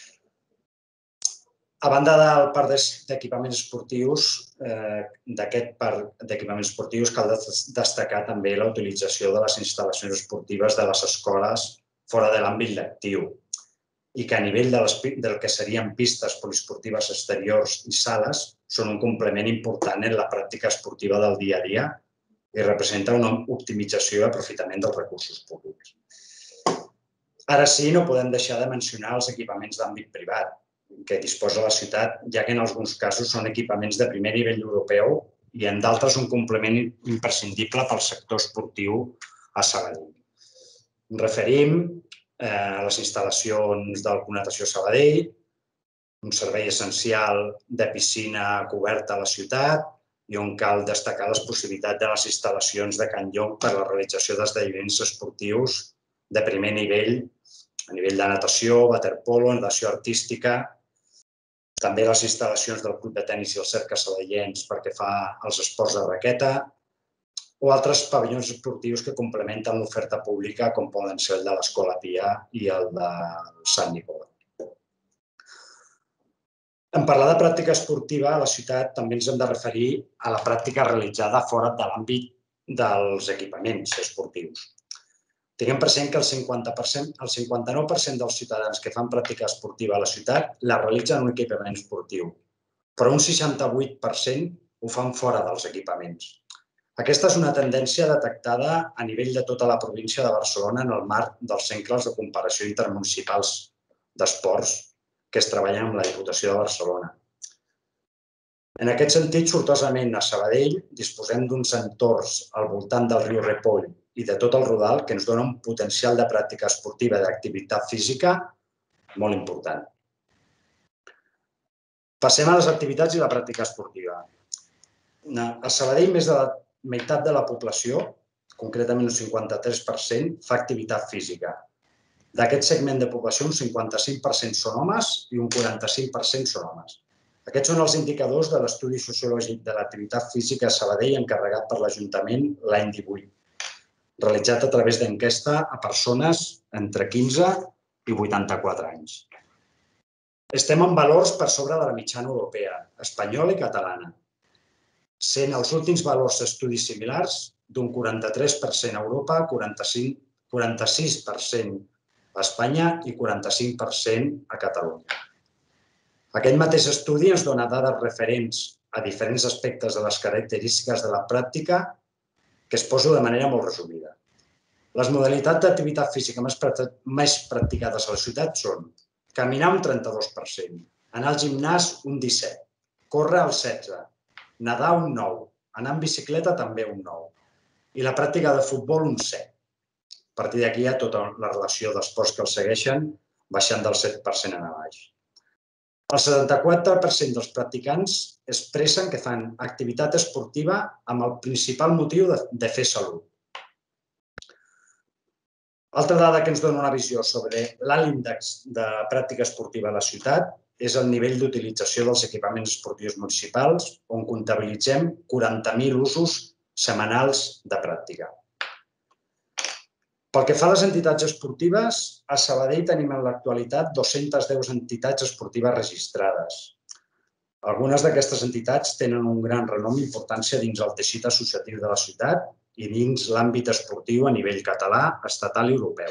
A banda del parc d'equipaments esportius, d'aquest parc d'equipaments esportius cal destacar també la utilització de les instal·lacions esportives de les escoles fora de l'àmbit lectiu i que a nivell del que serien pistes poliesportives exteriors i sales són un complement important en la pràctica esportiva del dia a dia i representa una optimització i aprofitament dels recursos públics. Ara sí, no podem deixar de mencionar els equipaments d'àmbit privat que disposa la ciutat, ja que en alguns casos són equipaments de primer nivell europeu i en d'altres un complement imprescindible pel sector esportiu a Sabadell. Ens referim a les instal·lacions del Club Natació Sabadell, un servei essencial de piscina coberta a la ciutat i on cal destacar les possibilitats de les instal·lacions de Can Llong per a la realització d'esdeveniments esportius de primer nivell, a nivell de natació, waterpolo, natació artística, també les instal·lacions del Club de Tenis i el Cercle Sabadellencs perquè fa els esports de raqueta o altres pavellons esportius que complementen l'oferta pública com poden ser el de l'Escola Pia i el de Sant Nicolau. En parlar de pràctica esportiva, a la ciutat també ens hem de referir a la pràctica realitzada fora de l'àmbit dels equipaments esportius. Tinguem present que el cinquanta-nou per cent dels ciutadans que fan pràctica esportiva a la ciutat la realitzen en un equipament esportiu, però un seixanta-vuit per cent ho fan fora dels equipaments. Aquesta és una tendència detectada a nivell de tota la província de Barcelona en el marc dels cercles de comparació intermunicipals d'esports que es treballen amb la Diputació de Barcelona. En aquest sentit, sortosament a Sabadell disposem d'uns entorns al voltant del riu Ripoll i de tot el Rodal que ens dona un potencial de pràctica esportiva i d'activitat física molt important. Passem a les activitats i la pràctica esportiva. A Sabadell, més de la meitat de la població, concretament un cinquanta-tres per cent, fa activitat física. D'aquest segment de població, un cinquanta-cinc per cent són homes i un quaranta-cinc per cent són homes. Aquests són els indicadors de l'estudi sociològic de l'activitat física a Sabadell encarregat per l'Ajuntament l'any divuit, realitzat a través d'enquesta a persones entre quinze i vuitanta-quatre anys. Estem en valors per sobre de la mitjana europea, espanyola i catalana, sent els últims valors d'estudis similars d'un quaranta-tres per cent a Europa, quaranta-sis per cent a Espanya i quaranta-cinc per cent a Catalunya. Aquest mateix estudi ens dona dades referents a diferents aspectes de les característiques de la pràctica que es poso de manera molt resumida. Les modalitats d'activitat física més practicades a la ciutat són caminar un trenta-dos per cent, anar al gimnàs un disset per cent, córrer el setze per cent, nedar un nou per cent, anar en bicicleta també un nou per cent i la pràctica de futbol un set per cent. A partir d'aquí hi ha tota la relació d'esports que els segueixen, baixant del set per cent a baix. El setanta-quatre per cent dels practicants expressen que fan activitat esportiva amb el principal motiu de fer salut. Altra dada que ens dona una visió sobre l'alt índex de pràctica esportiva a la ciutat és el nivell d'utilització dels equipaments esportius municipals, on comptabilitzem quaranta mil usos setmanals de pràctica. Pel que fa a les entitats esportives, a Sabadell tenim en l'actualitat dos-centes deu entitats esportives registrades. Algunes d'aquestes entitats tenen un gran renom i importància dins el teixit associatiu de la ciutat i dins l'àmbit esportiu a nivell català, estatal i europeu.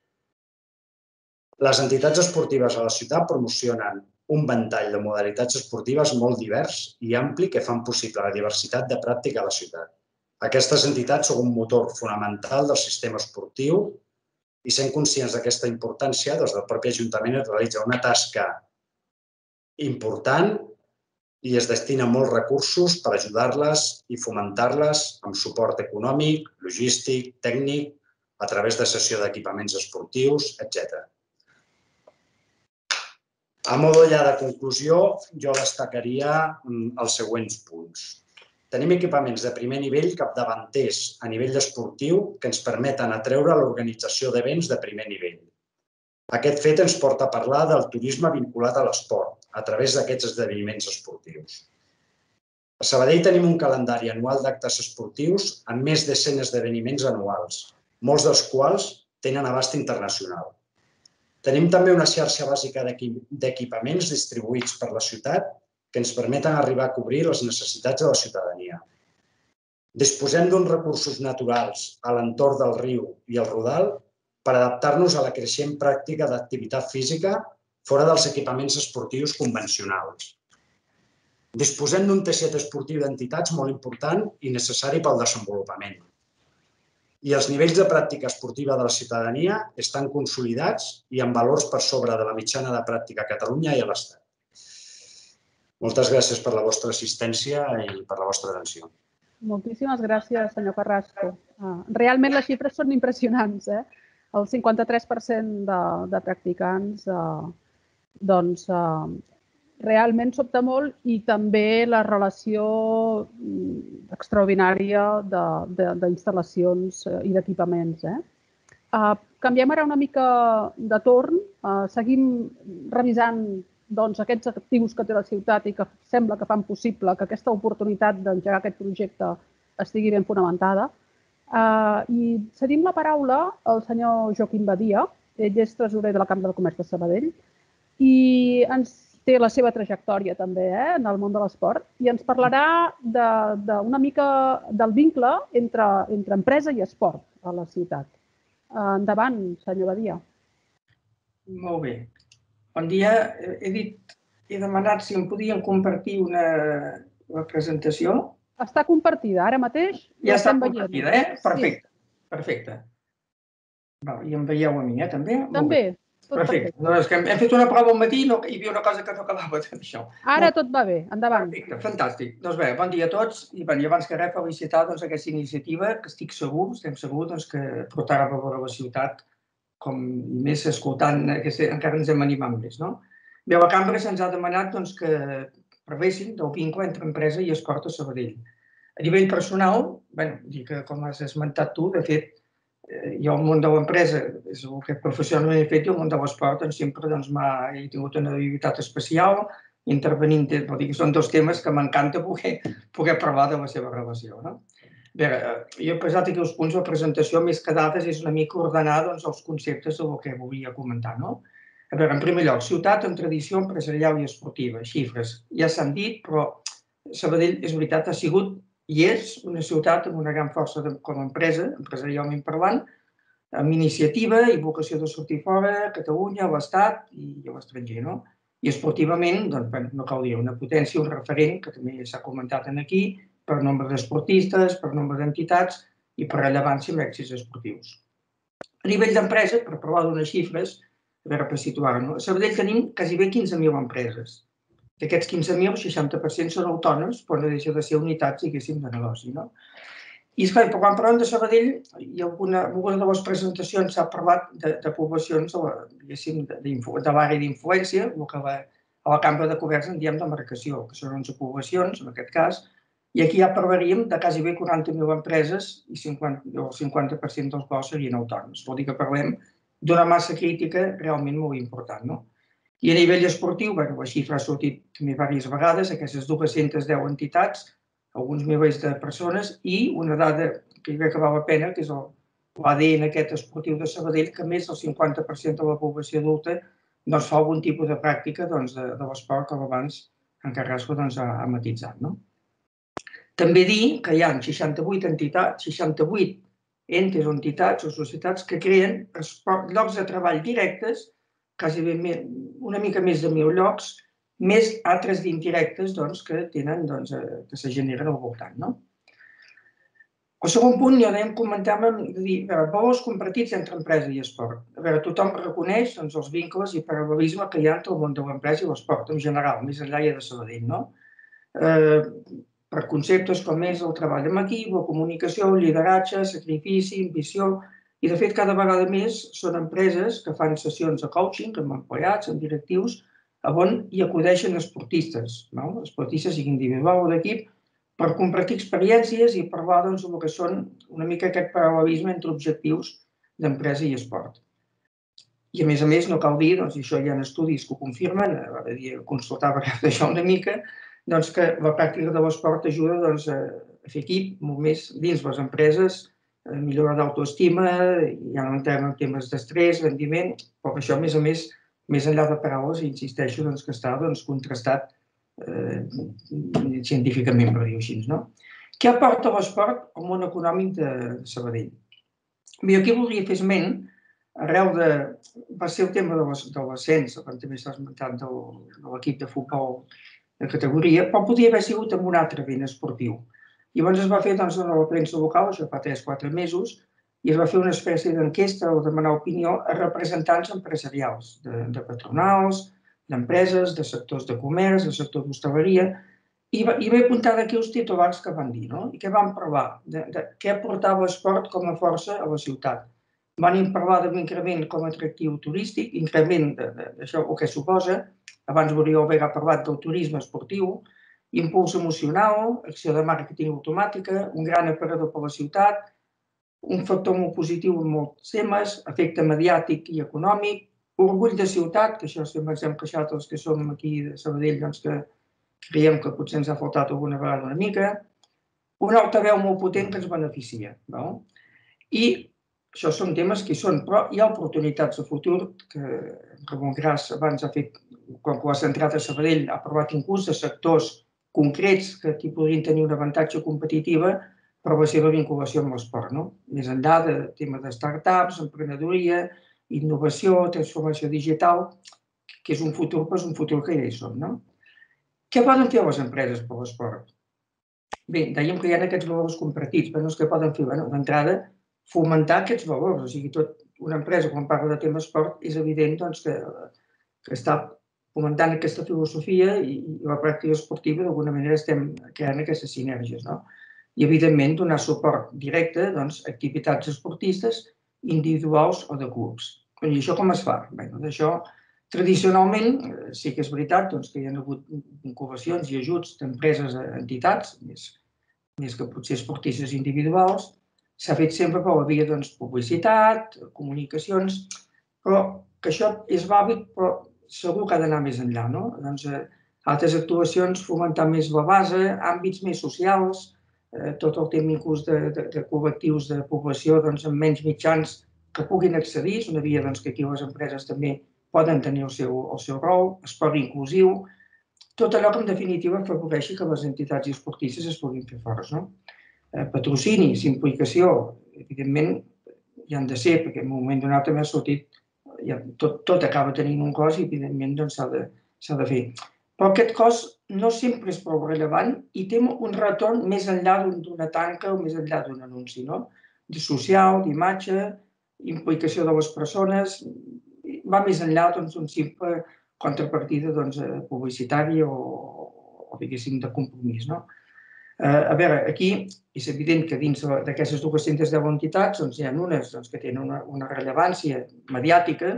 Les entitats esportives a la ciutat promocionen un ventall de modalitats esportives molt divers i ampli que fan possible la diversitat de pràctica a la ciutat. Aquestes entitats són un motor fonamental del sistema esportiu i sent conscients d'aquesta importància, des del propi Ajuntament es realitza una tasca important i es destinen molts recursos per ajudar-les i fomentar-les amb suport econòmic, logístic, tècnic, a través de cessió d'equipaments esportius, etcètera. A modo ja de conclusió, jo destacaria els següents punts. Tenim equipaments de primer nivell capdavanters a nivell esportiu que ens permeten atreure l'organització d'events de primer nivell. Aquest fet ens porta a parlar del turisme vinculat a l'esport, a través d'aquests esdeveniments esportius. A Sabadell tenim un calendari anual d'actes esportius amb més de cent esdeveniments anuals, molts dels quals tenen abast internacional. Tenim també una xarxa bàsica d'equipaments distribuïts per la ciutat que ens permeten arribar a cobrir les necessitats de la ciutadania. Disposem d'uns recursos naturals a l'entorn del riu i el Rodal per adaptar-nos a la creixent pràctica d'activitat física fora dels equipaments esportius convencionals. Disposem d'un teixit esportiu d'entitats molt important i necessari pel desenvolupament. I els nivells de pràctica esportiva de la ciutadania estan consolidats i amb valors per sobre de la mitjana de pràctica a Catalunya i a l'Estat. Moltes gràcies per la vostra assistència i per la vostra atenció. Moltíssimes gràcies, senyor Carrasco. Realment les xifres són impressionants, eh? El cinquanta-tres per cent de, de practicants doncs, realment sobta molt i també la relació extraordinària d'instal·lacions i d'equipaments. Eh? Canviem ara una mica de torn, seguim revisant doncs, aquests actius que té la ciutat i que sembla que fan possible que aquesta oportunitat d'engegar aquest projecte estigui ben fonamentada. Uh, I cedim la paraula al senyor Joaquim Badia, ell és tresorer de la Cambra de Comerç de Sabadell i ens té la seva trajectòria també eh, en el món de l'esport i ens parlarà de, de una mica del vincle entre, entre empresa i esport a la ciutat. Uh, endavant, senyor Badia. Molt bé. Bon dia. He dit, he demanat si em podien compartir una, una presentació. Està compartida, ara mateix. Ja està compartida, eh? Perfecte, perfecte. I em veieu a mi, eh, també? També, tot perfecte. No, és que hem fet una prova al matí i no, hi havia una cosa que no acabava d'això. Ara tot va bé, endavant. Perfecte, fantàstic. Doncs bé, bon dia a tots i, bueno, i abans que res felicitar doncs, aquesta iniciativa que estic segur, estem segurs doncs, que portarà a valor a la ciutat com més escoltant, que encara ens hem animat més. No? Bé, a la cambra se'ns ha demanat doncs, que parlessin del vincle entre empresa i esport a Sabadell. A nivell personal, bueno, que com has esmentat tu, de fet, jo al món de l'empresa, és el que professionalment he fet, i al món de l'esport doncs, sempre doncs, he tingut una habilitat especial, intervenint, vol dir que són dos temes que m'encanta poder, poder parlar de la seva relació. No? Bé, jo he posat aquí els punts de la presentació, més que dades és una mica ordenar doncs, els conceptes del que volia comentar. No? A veure, en primer lloc, ciutat amb tradició empresarial i esportiva, xifres. Ja s'han dit, però Sabadell, és veritat, ha sigut i és una ciutat amb una gran força com a empresa, empresarialment parlant, amb iniciativa i vocació de sortir fora, a Catalunya, a l'Estat i a l'estranger. No? I esportivament, doncs, bueno, no cal dir, una potència, un referent, que també s'ha comentat aquí, per nombre d'esportistes, per nombre d'entitats i per rellevància amb èxits esportius. A nivell d'empresa, per parlar d'unes xifres, a veure, per situar-nos, a Sabadell tenim quasi bé quinze mil empreses. D'aquests quinze mil, el seixanta per cent són autònoms, però no deixa de ser unitats, diguéssim, de negoci. No? I, esclar, quan parlem de Sabadell, i alguna, alguna de les presentacions s'ha parlat de, de poblacions, diguéssim, de, de l'àrea d'influència, el que la, a la Cambra de Comerç en diem demarcació, que són onze poblacions, en aquest cas, i aquí ja parlaríem de quasi bé quaranta mil empreses i cinquanta, el cinquanta per cent dels quals serien autònoms. Vol dir que parlem d'una massa crítica realment molt important. No? I a nivell esportiu, bueno, la xifra ha sortit també diverses vegades, aquestes dues-centes deu entitats, alguns milers de persones i una dada que jo crec que val la pena, que és l'A D N aquest esportiu de Sabadell, que més del cinquanta per cent de la població adulta doncs, fa algun tipus de pràctica doncs, de, de l'esport, com abans en Carrasco doncs, ha, ha matitzat. No? També dir que hi ha seixanta-vuit entitats, seixanta-vuit entes o entitats o societats que creen esport, llocs de treball directes, quasi una mica més de mil llocs, més altres d'indirectes doncs, que tenen, doncs, que se generen al voltant. No? El segon punt, ja dèiem, comentàvem, de dir, a veure, valors compartits entre empresa i esport. A veure, tothom reconeix doncs, els vincles i paral·lelisme que hi ha entre el món de l'empresa i l'esport en general, més enllà de Sabadell, no? per conceptes com és el treball en equip, la comunicació, el lideratge, sacrifici, ambició, i de fet cada vegada més són empreses que fan sessions de coaching amb empleats, amb directius, on hi acudeixen esportistes, esportistes siguin individual o d'equip, per compartir experiències i parlar del que són una mica aquest paral·lelisme entre objectius d'empresa i esport. I a més a més, no cal dir, i això hi ha estudis que ho confirmen, l'altre dia consultava això una mica, que la pràctica de l'esport ajuda a fer equip molt més dins les empreses, millora d'autoestima, ja no entrem en temes d'estrès, rendiment, però això, a més a més, més enllà de paraules, insisteixo que està contrastat científicament, per dir-ho així. Què aporta l'esport al món econòmic de Sabadell? Bé, aquí voldria fer esment, arrel de... va ser el tema de l'ascens, quan també s'ha esmentat de l'equip de futbol de categoria, però podria haver sigut amb un altre ben esportiu. Llavors es va fer a la premsa local, això fa tres o quatre mesos, i es va fer una espècie d'enquesta o demanar opinió a representants empresarials, de patronals, d'empreses, de sectors de comerç, de sector d'hostaleria, i vaig apuntar d'aquí els titulars que van dir, i que van parlar de què aportava l'esport com a força a la ciutat. Van parlar de l'increment com a atractiu turístic, increment d'això el que suposa, abans l'Oriol Vega ha parlat del turisme esportiu, impuls emocional, acció de màrqueting automàtica, un gran aparador per a la ciutat, un factor molt positiu en molts temes, efecte mediàtic i econòmic, orgull de ciutat, que això sempre ens hem queixat els que som aquí de Sabadell, que creiem que potser ens ha faltat alguna vegada una mica, un altaveu molt potent que ens beneficia. I això són temes que hi són, però hi ha oportunitats de futur, que Ramon Gras abans ha fet, quan ho ha centrat a Sabadell, ha parlat inclús de sectors concrets que aquí podrien tenir un avantatge competitiva per la seva vinculació amb l'esport. Més enllà de temes de start-ups, emprenedoria, innovació, transformació digital, que és un futur, però és un futur que ja hi som. Què poden fer les empreses per l'esport? Bé, dèiem que hi ha aquests valors compartits, però què poden fer? D'entrada, fomentar aquests valors. O sigui, una empresa, quan parla de tema esport, és evident que està fomentant aquesta filosofia i la pràctica esportiva, d'alguna manera, estem creant aquestes sinergies. I, evidentment, donar suport directe a activitats esportistes individuals o de clubs. I això com es fa? Això, tradicionalment, sí que és veritat que hi ha hagut incubacions i ajuts d'empreses a entitats, més que potser esportistes individuals, s'ha fet sempre per la via de publicitat, comunicacions, però que això és vàlid, però segur que ha d'anar més enllà. Altres actuacions, fomentar més la base, àmbits més socials, tot el tema inclús de col·lectius de població amb menys mitjans que puguin accedir, és una via que aquí les empreses també poden tenir el seu rol, esport inclusiu, tot allò que en definitiva afavoreixi que les entitats esportistes es puguin fer forts. Patrocinis, implicació, evidentment hi han de ser, perquè en un moment donat també ha sortit, tot acaba tenint un cost i evidentment s'ha de fer. Però aquest cost no sempre és prou rellevant i té un retorn més enllà d'una tanca o més enllà d'un anunci, de social, d'imatge, implicació de les persones, va més enllà d'un simple contrapartida publicitària o, diguéssim, de compromís. A veure, aquí és evident que dins d'aquestes dues-centes deu entitats hi ha unes que tenen una rellevància mediàtica,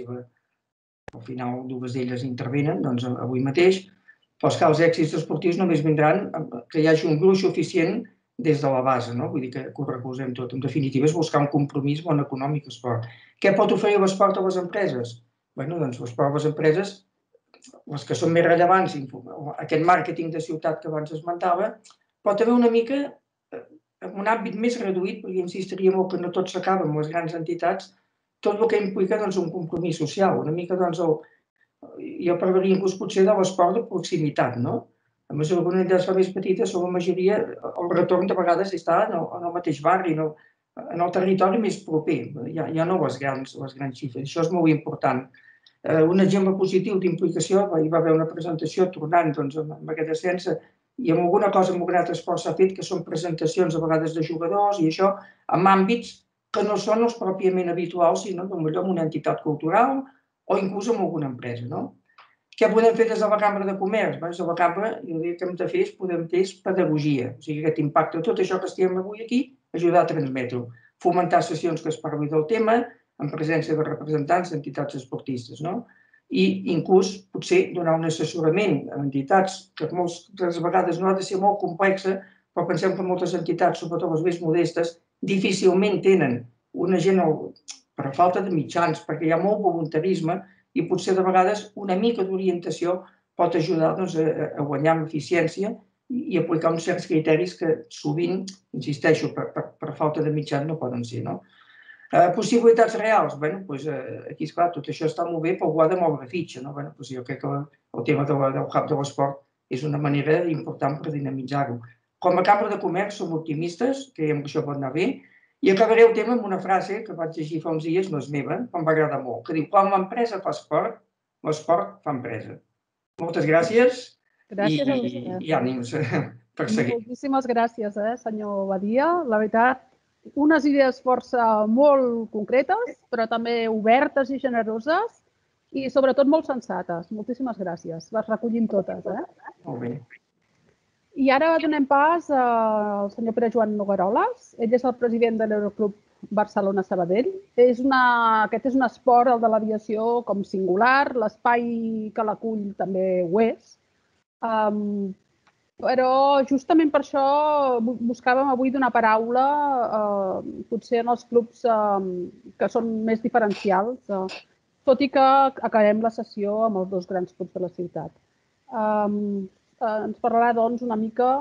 al final dues d'elles intervenen avui mateix, però és que els èxits esportius només vindran que hi hagi un gruix suficient des de la base, vull dir que ho recolzem tot. En definitiva, és buscar un compromís bon econòmic esport. Què pot oferir l'esport a les empreses? Bé, doncs l'esport a les empreses, les que són més rellevants, aquest màrqueting de ciutat que abans esmentava, però també una mica en un àmbit més reduït, perquè insistiria molt que no tot s'acaba amb les grans entitats, tot el que implica un compromís social, una mica, jo parlaria inclús potser de l'esport de proximitat, no? A més, algunes entitats més petites, la majoria, el retorn de vegades està en el mateix barri, en el territori més proper, ja no les grans xifres, això és molt important. Un exemple positiu d'implicació, hi va haver una presentació tornant amb aquest ascens i amb alguna cosa, amb un gran esforç s'ha fet, que són presentacions a vegades de jugadors i això, en àmbits que no són els pròpiament habituals, sinó potser en una entitat cultural o inclús en alguna empresa. Què podem fer des de la Cambra de Comerç? Des de la Cambra, jo diria que hem de fer és, podem fer és pedagogia. O sigui, aquest impacte, tot això que estem avui aquí, ajudar a transmetre-ho. Fomentar sessions que es parli del tema, en presència de representants d'entitats esportistes, no? I inclús, potser, donar un assessorament a entitats, que moltes vegades no ha de ser molt complexa, però pensem que moltes entitats, sobretot les més modestes, difícilment tenen una gent, per falta de mitjans, perquè hi ha molt voluntarisme, i potser de vegades una mica d'orientació pot ajudar a guanyar en eficiència i aplicar uns certs criteris que sovint, insisteixo, per falta de mitjans no poden ser. Possibilitats reals? Aquí, esclar, tot això està molt bé, però ho ha de moure fitxa. Jo crec que el tema del hub de l'esport és una manera important per dinamitzar-ho. Com a Cambra de Comerç som optimistes, creiem que això pot anar bé, i acabaré el tema amb una frase que vaig llegir fa uns dies, no és meva, però em va agradar molt, que diu: quan l'empresa fa esport, l'esport fa empresa. Moltes gràcies i ànims per seguir. Moltíssimes gràcies, senyor Badia. La veritat, unes idees força molt concretes, però també obertes i generoses i sobretot molt sensates. Moltíssimes gràcies. Les recollim totes. Molt bé. I ara donem pas al senyor Pere Joan Nogueroles. Ell és el president de l'Aeroclub Barcelona-Sabadell. Aquest és un esport, el de l'aviació, com singular. L'espai que l'acull també ho és. Però justament per això buscàvem avui donar paraula, potser en els clubs que són més diferencials, tot i que acabem la sessió amb els dos grans clubs de la ciutat. Ens parlarà, doncs, una mica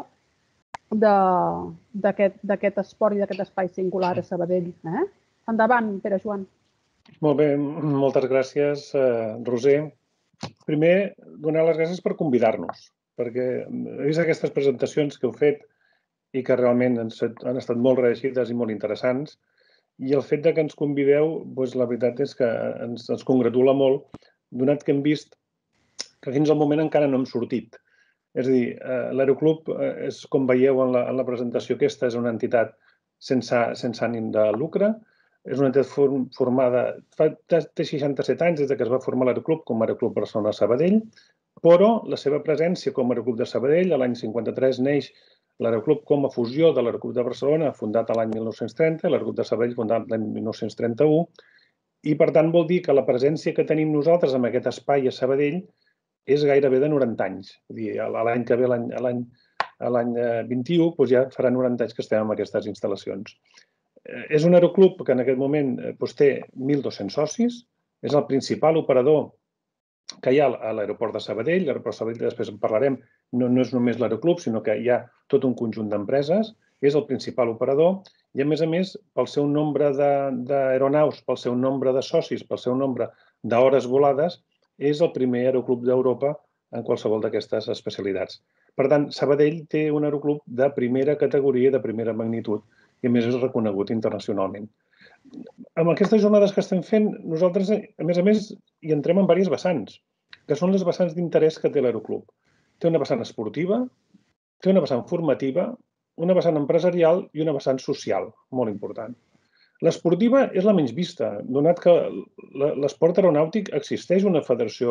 d'aquest esport i d'aquest espai singular a Sabadell. Endavant, Pere Joan. Molt bé, moltes gràcies, Roser. Primer, donar les gràcies per convidar-nos, perquè he vist aquestes presentacions que heu fet i que realment han estat molt reeixides i molt interessants, i el fet que ens convideu, la veritat és que ens congratula molt, donat que hem vist que fins al moment encara no hem sortit. És a dir, l'Aeroclub, com veieu en la presentació aquesta, és una entitat sense ànim de lucre, és una entitat formada, té seixanta-set anys des que es va formar l'Aeroclub com a Aeroclub Barcelona-Sabadell, però la seva presència com a Aeroclub de Sabadell, l'any cinquanta-tres neix l'Aeroclub com a fusió de l'Aeroclub de Barcelona, fundat l'any mil nou-cents trenta, i l'Aeroclub de Sabadell, fundat l'any mil nou-cents trenta-u, i per tant vol dir que la presència que tenim nosaltres en aquest espai a Sabadell és gairebé de noranta anys. L'any que ve, l'any vint-i-u, ja farà noranta anys que estem en aquestes instal·lacions. És un aeroclub que en aquest moment té mil dos-cents socis, és el principal operador que hi ha a l'aeroport de Sabadell. L'aeroport de Sabadell, després en parlarem, no és només l'aeroclub, sinó que hi ha tot un conjunt d'empreses, és el principal operador i, a més a més, pel seu nombre d'aeronaus, pel seu nombre de socis, pel seu nombre d'hores volades, és el primer aeroclub d'Europa en qualsevol d'aquestes especialitats. Per tant, Sabadell té un aeroclub de primera categoria i de primera magnitud i, a més, és reconegut internacionalment. Amb aquestes jornades que estem fent, nosaltres, a més a més, hi entrem en diverses vessants, que són les vessants d'interès que té l'aeroclub. Té una vessant esportiva, té una vessant formativa, una vessant empresarial i una vessant social, molt important. L'esportiva és la menys vista, donat que l'esport aeronàutic existeix una federació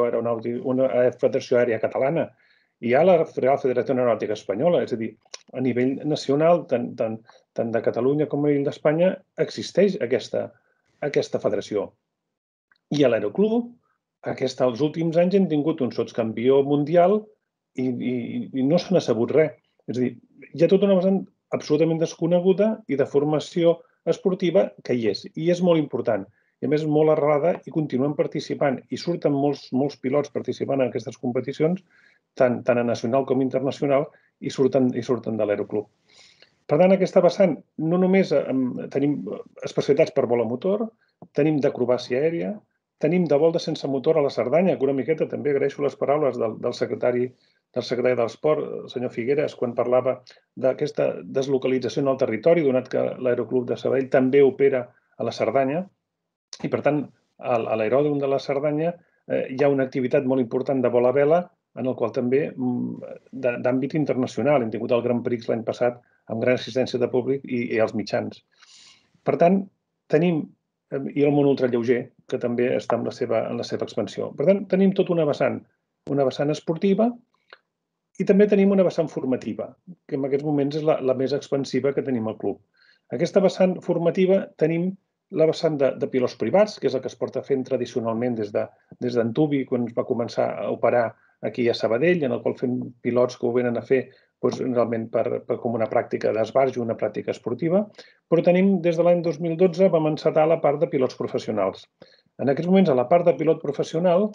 aèria catalana i hi ha la Real Federació Aeronàutica Espanyola, és a dir, a nivell nacional, tant de Catalunya com a nivell d'Espanya, existeix aquesta federació. I a l'aeroclub, els últims anys hem tingut un sotscampió mundial i no se n'ha sabut res. És a dir, hi ha tota una vessant absolutament desconeguda i de formació esportiva que hi és, i és molt important, i a més molt arrelada i continuem participant, i surten molts pilots participant en aquestes competicions, tant a nacional com internacional, i surten de l'aeroclub. Per tant, aquesta vessant, no només tenim especialitats per vol a motor, tenim d'acrobàcia aèria, tenim de vol de sense motor a la Cerdanya, que una miqueta també agraeixo les paraules del secretari del secretari de l'Esport, el senyor Figueres, quan parlava d'aquesta deslocalització en el territori, donat que l'Aeroclub de Sabadell també opera a la Cerdanya, i per tant, a l'aeròdrom de la Cerdanya hi ha una activitat molt important de vol a vela, en el qual també d'àmbit internacional. Hem tingut el Grand Prix l'any passat amb gran assistència de públic i els mitjans. Per tant, tenim, i el món ultralleuger, que també està en la seva expansió. Per tant, tenim tota una vessant una vessant esportiva i també tenim una vessant formativa, que en aquests moments és la, la més expansiva que tenim al club. Aquesta vessant formativa tenim la vessant de, de pilots privats, que és el que es porta fent tradicionalment des de, des d'Antubi, quan es va començar a operar aquí a Sabadell, en el qual fem pilots que ho venen a fer doncs, realment per, per, com una pràctica d'esbarjo, una pràctica esportiva, però tenim des de l'any dos mil dotze vam encetar la part de pilots professionals. En aquests moments, a la part de pilot professional,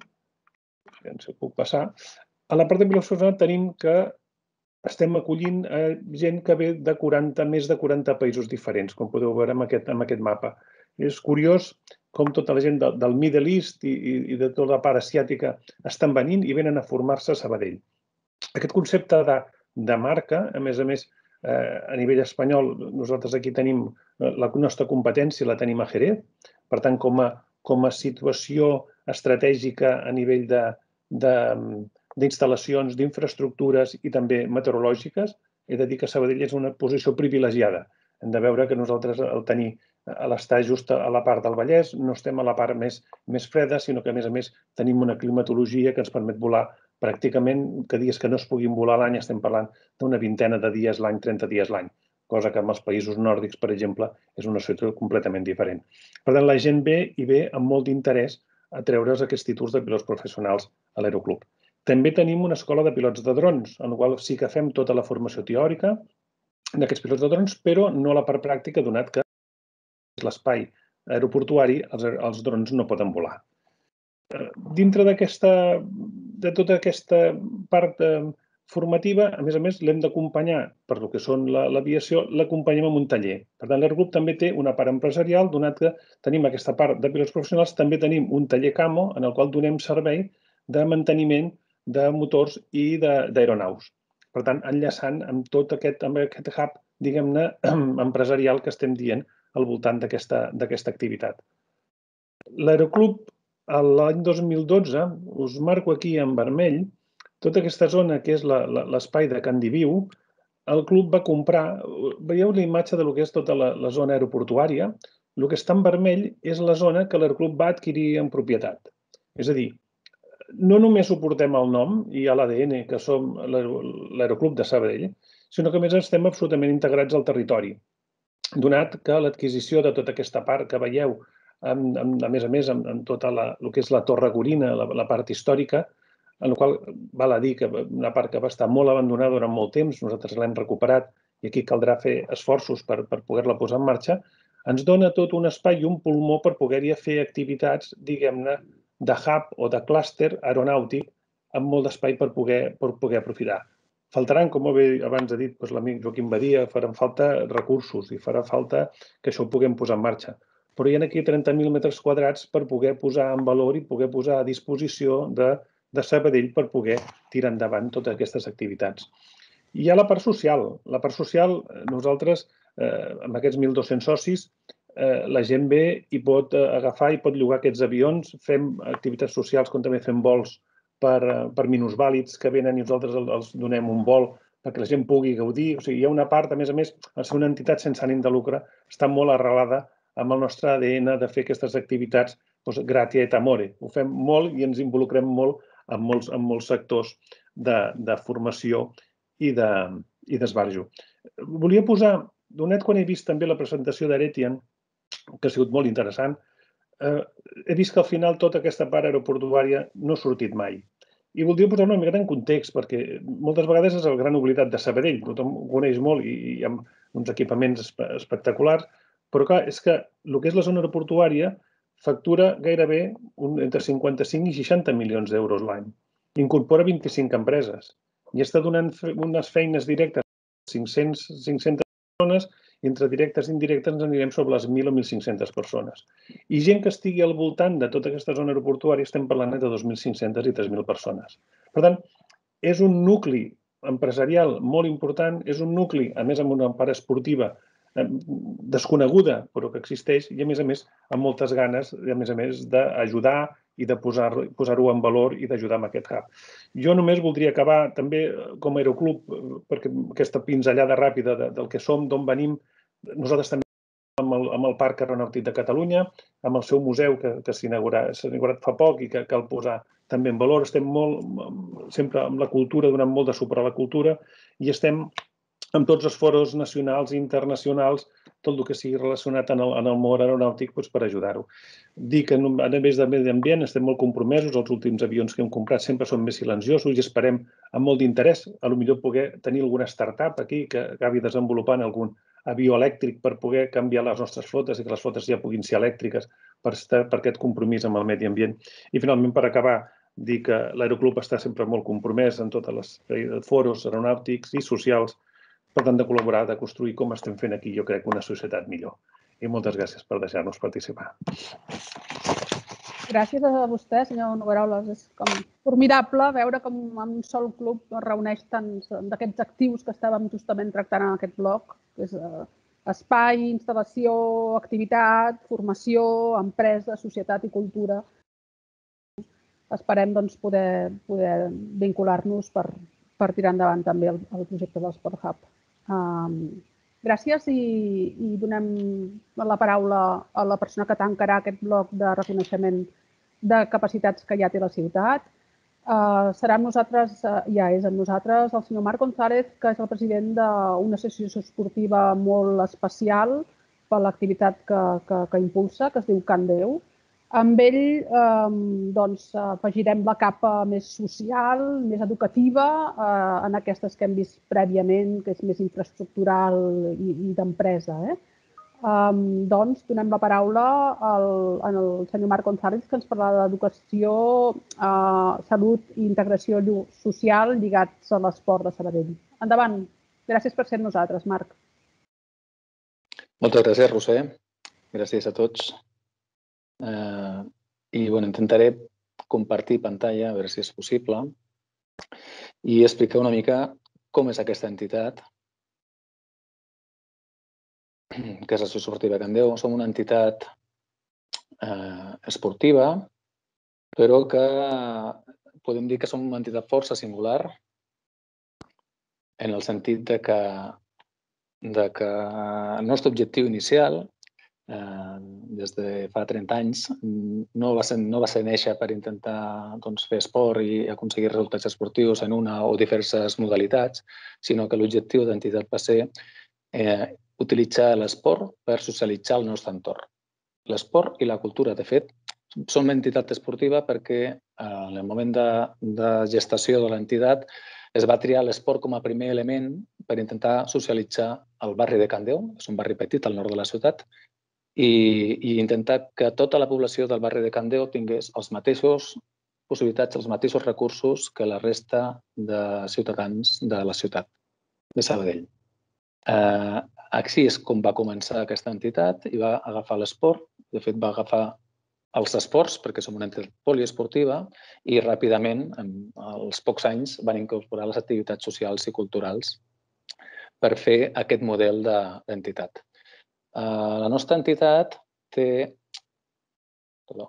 si puc passar, a la part de pilot professional tenim que estem acollint eh, gent que ve de quaranta, més de quaranta països diferents, com podeu veure en aquest, en aquest mapa. És curiós com tota la gent de, del Middle East i, i de tota la part asiàtica estan venint i venen a formar-se a Sabadell. Aquest concepte de, de marca, a més a més, eh, a nivell espanyol, nosaltres aquí tenim la nostra competència, la tenim a Jerez. Per tant, com a, com a situació estratègica a nivell de, de d'instal·lacions, d'infraestructures i també meteorològiques, he de dir que Sabadell és una posició privilegiada. Hem de veure que nosaltres, al tenir a l'estar just a la part del Vallès, no estem a la part més, més freda, sinó que, a més a més, tenim una climatologia que ens permet volar pràcticament, que dies que no es puguin volar l'any, estem parlant d'una vintena de dies l'any, trenta dies l'any, cosa que en els països nòrdics, per exemple, és una situació completament diferent. Per tant, la gent ve i ve amb molt d'interès a treure's aquests títols de pilots professionals a l'Aeroclub. També tenim una escola de pilots de drons, en la qual sí que fem tota la formació teòrica d'aquests pilots de drons, però no la part pràctica, donat que l'espai aeroportuari els, els drons no poden volar. Dintre d'aquesta, de tota aquesta part eh, formativa, a més a més, l'hem d'acompanyar, per lo que són l'aviació, la, l'acompanyem amb un taller. Per tant, l'Aeroclub també té una part empresarial, donat que tenim aquesta part de pilots professionals, també tenim un taller Camo, en el qual donem servei de manteniment de motors i d'aeronaus. Per tant, enllaçant amb tot aquest, amb aquest hub, diguem-ne, empresarial que estem dient al voltant d'aquesta activitat. L'Aeroclub, l'any dos mil dotze, us marco aquí en vermell, tota aquesta zona que és l'espai de Can Diviu, el club va comprar, veieu la imatge del que és tota la, la zona aeroportuària, el que està en vermell és la zona que l'Aeroclub va adquirir en propietat. És a dir, no només suportem el nom i l'A D N, que som l'Aeroclub de Sabadell, sinó que a més estem absolutament integrats al territori. Donat que l'adquisició de tota aquesta part que veieu, amb, amb, a més a més, amb, amb tota la, el que és la Torre Gorina, la, la part històrica, en la qual val a dir que una part que va estar molt abandonada durant molt temps, nosaltres l'hem recuperat i aquí caldrà fer esforços per, per poder-la posar en marxa, ens dona tot un espai i un pulmó per poder-hi fer activitats, diguem-ne, de hub o de clúster aeronàutic amb molt d'espai per poder, per poder aprofitar. Faltaran, com bé abans ha dit doncs, l'amic Joaquim Badia, faran falta recursos i farà falta que això ho puguem posar en marxa. Però hi ha aquí trenta mil metres quadrats per poder posar en valor i poder posar a disposició de, de Sabadell per poder tirar endavant totes aquestes activitats. I hi ha la part social. La part social, nosaltres, eh, amb aquests mil dos-cents socis, Eh, la gent ve i pot eh, agafar i pot llogar aquests avions, fem activitats socials com també fem vols per, eh, per minusvàlids que venen i nosaltres els donem un vol perquè la gent pugui gaudir. O sigui, hi ha una part, a més a més, al ser una entitat sense ànim de lucre, està molt arrelada amb el nostre A D N de fer aquestes activitats doncs, gratia et amore. Ho fem molt i ens involucrem molt en molts, en molts sectors de, de formació i d'esbarjo. De, Volia posar, donat quan he vist també la presentació d'Aretian, que ha sigut molt interessant, eh, he vist que al final tota aquesta part aeroportuària no ha sortit mai. I voldria posar una mica en context, perquè moltes vegades és el gran oblidat de Sabadell, tothom ho coneix molt i, i amb uns equipaments espectaculars, però clar, és que el que és la zona aeroportuària factura gairebé un, entre cinquanta-cinc i seixanta milions d'euros l'any. Incorpora vint-i-cinc empreses i està donant unes feines directes a cinc-cents, cinc-centes persones i entre directes i indirectes ens anirem sobre les mil o mil cinc-centes persones. I gent que estigui al voltant de tota aquesta zona aeroportuària estem parlant de dos mil cinc-centes i tres mil persones. Per tant, és un nucli empresarial molt important, és un nucli, a més amb una part esportiva desconeguda, però que existeix, i a més a més amb moltes ganes, i a més a més d'ajudar i de posar-ho posar en valor i d'ajudar amb aquest hub. Jo només voldria acabar també com a Aeroclub, perquè aquesta pinzellada ràpida de, del que som, d'on venim, nosaltres també amb el, amb el Parc Aeronàutic de Catalunya, amb el seu museu que, que s'ha inaugurat, inaugurat fa poc i que cal posar també en valor, estem molt, sempre amb la cultura, donant molt de suport a la cultura i estem amb tots els foros nacionals i internacionals, tot el que sigui relacionat en el, en el món aeronàutic doncs, per ajudar-ho. Dir que a nivell de medi ambient estem molt compromesos, els últims avions que hem comprat sempre són més silenciosos i esperem amb molt d'interès a lo millor poder tenir alguna startup aquí que acabi desenvolupant algun avió elèctric per poder canviar les nostres flotes i que les flotes ja puguin ser elèctriques per, estar, per aquest compromís amb el medi ambient. I finalment, per acabar, dir que l'Aeroclub està sempre molt compromès en tots els foros aeronàutics i socials per tant de col·laborar, de construir com estem fent aquí, jo crec, una societat millor. I moltes gràcies per deixar-nos participar. Gràcies a vostè, senyor Nogueroles. És com formidable veure com en un sol club es reuneix tants d'aquests actius que estàvem justament tractant en aquest bloc, que és espai, instal·lació, activitat, formació, empresa, societat i cultura. Esperem doncs, poder, poder vincular-nos per, per tirar endavant també el, el projecte del Sport Hub. Um, gràcies i, i donem la paraula a la persona que tancarà aquest bloc de reconeixement de capacitats que ja té la ciutat. Uh, serà amb nosaltres, uh, ja és amb nosaltres, el senyor Marc González, que és el president d'una associació esportiva molt especial per l'activitat que, que, que impulsa, que es diu Can Déu. Amb ell eh, doncs, afegirem la capa més social, més educativa, eh, en aquestes que hem vist prèviament, que és més infraestructural i, i d'empresa. Eh? Eh, doncs, donem la paraula al, al senyor Marc González, que ens parlarà d'educació, eh, salut i integració social lligats a l'esport de Sabadell. Endavant. Gràcies per ser amb nosaltres, Marc. Moltes gràcies, Roser. Gràcies a tots. Uh, I bueno, intentaré compartir pantalla, a veure si és possible, i explicar una mica com és aquesta entitat, que és l'Associació Esportiva Can Déu. Som una entitat uh, esportiva, però que podem dir que som una entitat força singular en el sentit de que, de que el nostre objectiu inicial des de fa trenta anys, no va ser, no va ser néixer per intentar doncs, fer esport i aconseguir resultats esportius en una o diverses modalitats, sinó que l'objectiu d'entitat va ser eh, utilitzar l'esport per socialitzar el nostre entorn. L'esport i la cultura, de fet, som una entitat esportiva perquè en el moment de, de gestació de l'entitat es va triar l'esport com a primer element per intentar socialitzar el barri de Can Déu, que és un barri petit al nord de la ciutat, i, i intentar que tota la població del barri de Can Déu tingués els mateixos possibilitats, els mateixos recursos que la resta de ciutadans de la ciutat de Sabadell. Eh, així és com va començar aquesta entitat i va agafar l'esport. De fet, va agafar els esports, perquè som una entitat poliesportiva, i ràpidament, en els pocs anys, van incorporar les activitats socials i culturals per fer aquest model d'entitat. Uh, la nostra entitat té... Perdó.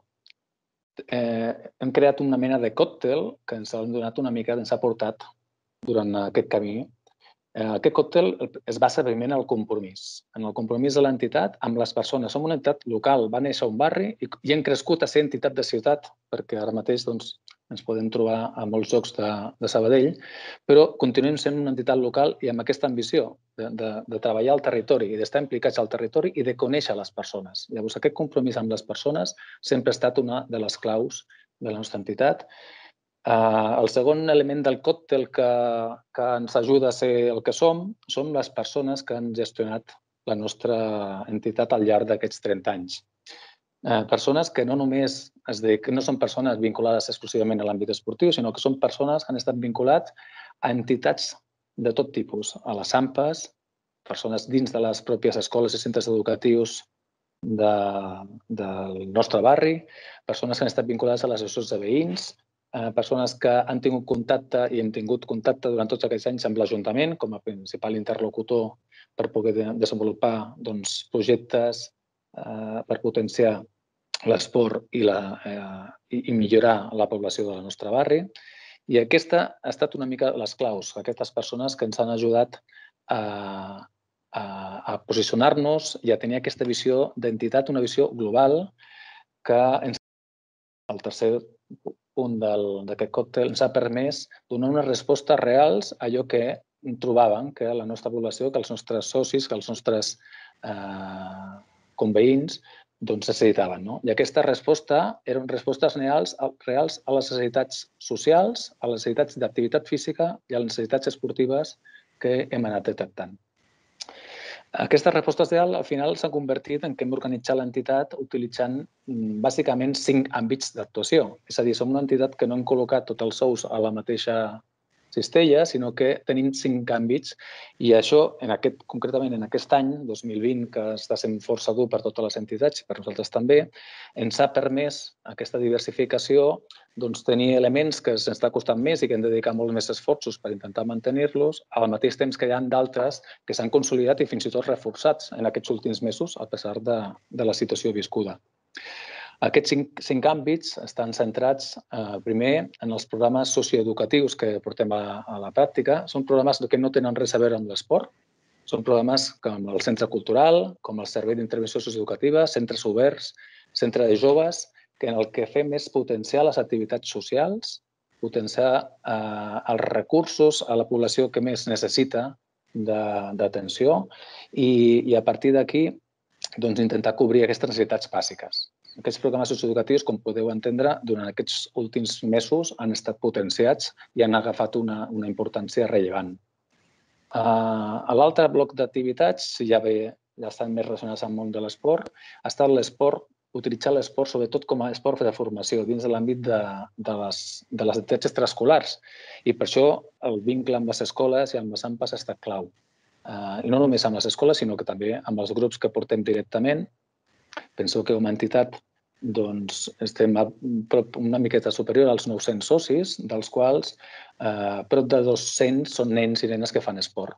Eh, hem creat una mena de còctel que ens ha donat una mica, ens ha portat durant aquest camí. Eh, aquest còctel es basa primer en el compromís, en el compromís de l'entitat amb les persones. Som una entitat local, va néixer un barri i, i hem crescut a ser entitat de ciutat, perquè ara mateix doncs, ens podem trobar a molts llocs de, de Sabadell, però continuem sent una entitat local i amb aquesta ambició de, de, de treballar al territori i d'estar implicats al territori i de conèixer les persones. Llavors, aquest compromís amb les persones sempre ha estat una de les claus de la nostra entitat. Uh, el segon element del còctel que, que ens ajuda a ser el que som són les persones que han gestionat la nostra entitat al llarg d'aquests trenta anys. Eh, persones que no només es dedic, no són persones vinculades exclusivament a l'àmbit esportiu, sinó que són persones que han estat vinculats a entitats de tot tipus, a les AMPAs, persones dins de les pròpies escoles i centres educatius de, del nostre barri, persones que han estat vinculades a les associacions de veïns, eh, persones que han tingut contacte i hem tingut contacte durant tots aquests anys amb l'Ajuntament com a principal interlocutor per poder de, desenvolupar doncs, projectes eh, per potenciar l'esport i, la, eh, i millorar la població del nostre barri. I aquesta ha estat una mica les claus, aquestes persones que ens han ajudat a, a, a posicionar-nos i a tenir aquesta visió d'entitat, una visió global que ens... El tercer punt d'aquest còctel ens ha permès donar unes respostes reals a allò que trobàvem que la nostra població, que els nostres socis, que els nostres conveïns necessitaven. I aquesta resposta eren respostes reals a les necessitats socials, a les necessitats d'activitat física i a les necessitats esportives que hem anat detectant. Aquestes respostes reals al final s'han convertit en que hem organitzat l'entitat utilitzant bàsicament cinc àmbits d'actuació. És a dir, som una entitat que no hem col·locat tots els sous a la mateixa cistella, sinó que tenim cinc àmbits i això, concretament en aquest any, dos mil vint, que està sent força dur per totes les entitats i per nosaltres també, ens ha permès aquesta diversificació tenir elements que ens està costant més i que hem de dedicar molt més esforços per intentar mantenir-los, al mateix temps que hi ha d'altres que s'han consolidat i fins i tot reforçats en aquests últims mesos a pesar de la situació viscuda. Aquests cinc àmbits estan centrats, primer, en els programes socioeducatius que portem a la pràctica. Són programes que no tenen res a veure amb l'esport. Són programes com el Centre Cultural, com el Servei d'Intervenció Socioeducativa, centres oberts, centre de joves, que en el que fem és potenciar les activitats socials, potenciar els recursos a la població que més necessita d'atenció i a partir d'aquí intentar cobrir aquestes necessitats bàsiques. Aquests programes socioeducatius, com podeu entendre, durant aquests últims mesos han estat potenciats i han agafat una importància rellevant. L'altre bloc d'activitats, ja estan més relacionats amb el món de l'esport, ha estat l'esport, utilitzar l'esport sobretot com a esport de formació dins de l'àmbit de les activitats extraescolars. I per això el vincle amb les escoles i amb les AMPAs ha estat clau. I no només amb les escoles, sinó que també amb els grups que portem directament. Penseu que com a entitat estem una miqueta superior als nou-cents socis, dels quals prop de dos-cents són nens i nenes que fan esport.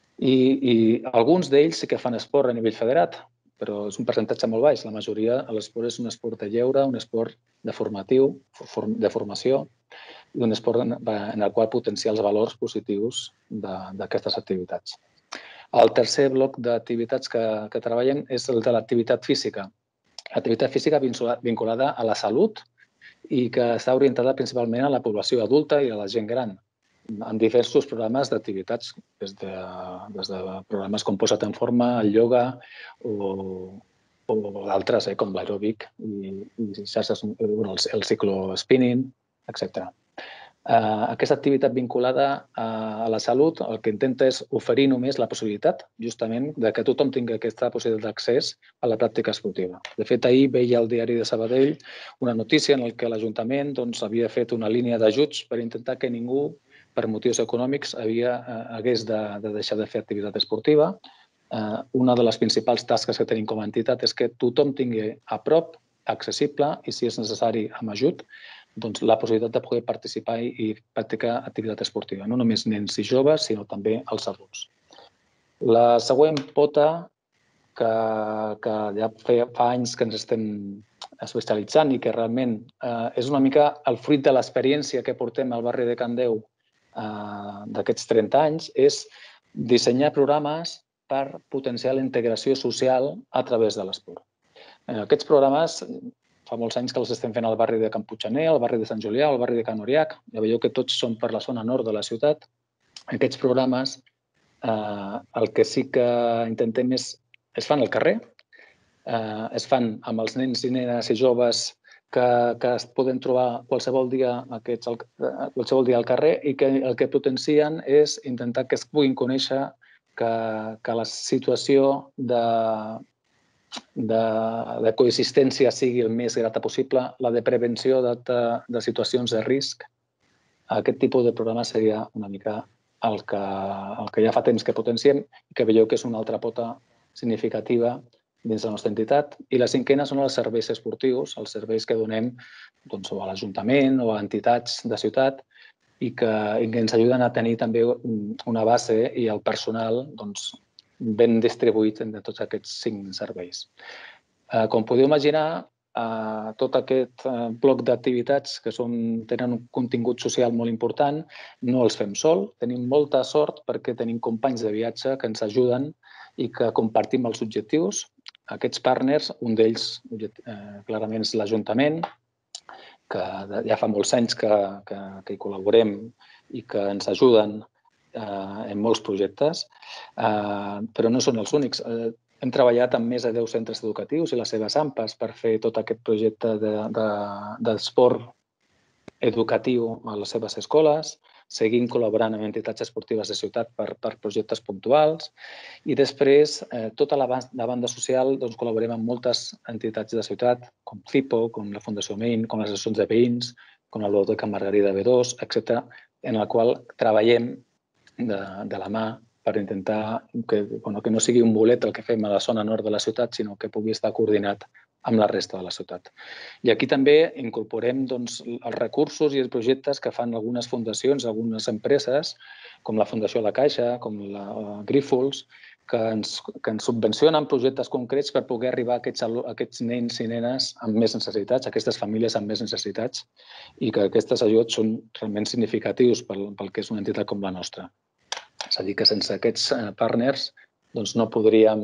I alguns d'ells sí que fan esport a nivell federat, però és un percentatge molt baix. La majoria de l'esport és un esport de lleure, un esport de formatiu, de formació, i un esport en el qual potenciar els valors positius d'aquestes activitats. El tercer bloc d'activitats que treballem és el de l'activitat física. L'activitat física vinculada a la salut i que està orientada principalment a la població adulta i a la gent gran, en diversos programes d'activitats, des de programes com Posa't en Forma, el ioga o d'altres, com l'aeròbic i el ciclospinning, etcètera. Aquesta activitat vinculada a la salut el que intenta és oferir només la possibilitat, justament, que tothom tingui aquesta possibilitat d'accés a la pràctica esportiva. De fet, ahir veia al diari de Sabadell una notícia en què l'Ajuntament havia fet una línia d'ajuts per intentar que ningú, per motius econòmics, hagués de deixar de fer activitat esportiva. Una de les principals tasques que tenim com a entitat és que tothom tingui a prop, accessible i, si és necessari, amb ajut, la possibilitat de poder participar i practicar activitat esportiva. No només nens i joves, sinó també els adults. La següent pota, que ja fa anys que ens estem especialitzant i que realment és una mica el fruit de l'experiència que portem al barri de Can Deu d'aquests trenta anys, és dissenyar programes per potenciar la integració social a través de l'esport. Aquests programes fa molts anys que els estem fent al barri de Can Puiggener, al barri de Sant Julià, al barri de Can Oriach. Ja veieu que tots són per la zona nord de la ciutat. Aquests programes, el que sí que intentem és... es fan al carrer, es fan amb els nens i nenes i joves que es poden trobar qualsevol dia al carrer i que el que potencien és intentar que es puguin conèixer, que la situació de de coexistència sigui el més grata possible, la de prevenció de situacions de risc. Aquest tipus de programa seria una mica el que ja fa temps que potenciem i que veieu que és una altra pota significativa dins de la nostra entitat. I la cinquena són els serveis esportius, els serveis que donem a l'Ajuntament o a entitats de ciutat i que ens ajuden a tenir també una base i el personal ben distribuït entre tots aquests cinc serveis. Com podeu imaginar, tot aquest bloc d'activitats que tenen un contingut social molt important no els fem sol. Tenim molta sort perquè tenim companys de viatge que ens ajuden i que compartim els objectius. Aquests partners, un d'ells clarament és l'Ajuntament, que ja fa molts anys que, que, que hi col·laborem i que ens ajuden eh, en molts projectes, eh, però no són els únics. Eh, hem treballat amb més de deu centres educatius i les seves A M P As per fer tot aquest projecte d'esport de, de, educatiu a les seves escoles, seguint col·laborant amb entitats esportives de ciutat per, per projectes puntuals i després, eh, tota la, la banda social, doncs, col·laborem amb moltes entitats de ciutat, com CIPO, com la Fundació Main, com les associacions de veïns, com la Biblioteca Margarida B dos, etcètera, en la qual treballem de, de la mà per intentar que, bueno, que no sigui un bolet el que fem a la zona nord de la ciutat, sinó que pugui estar coordinat amb la resta de la ciutat. I aquí també incorporem doncs, els recursos i els projectes que fan algunes fundacions, algunes empreses, com la Fundació La Caixa, com la Grífols, que ens, que ens subvencionen projectes concrets per poder arribar a aquests, a aquests nens i nenes amb més necessitats, a aquestes famílies amb més necessitats, i que aquests ajuts són realment significatius pel, pel que és una entitat com la nostra. És a dir, que sense aquests partners doncs no podríem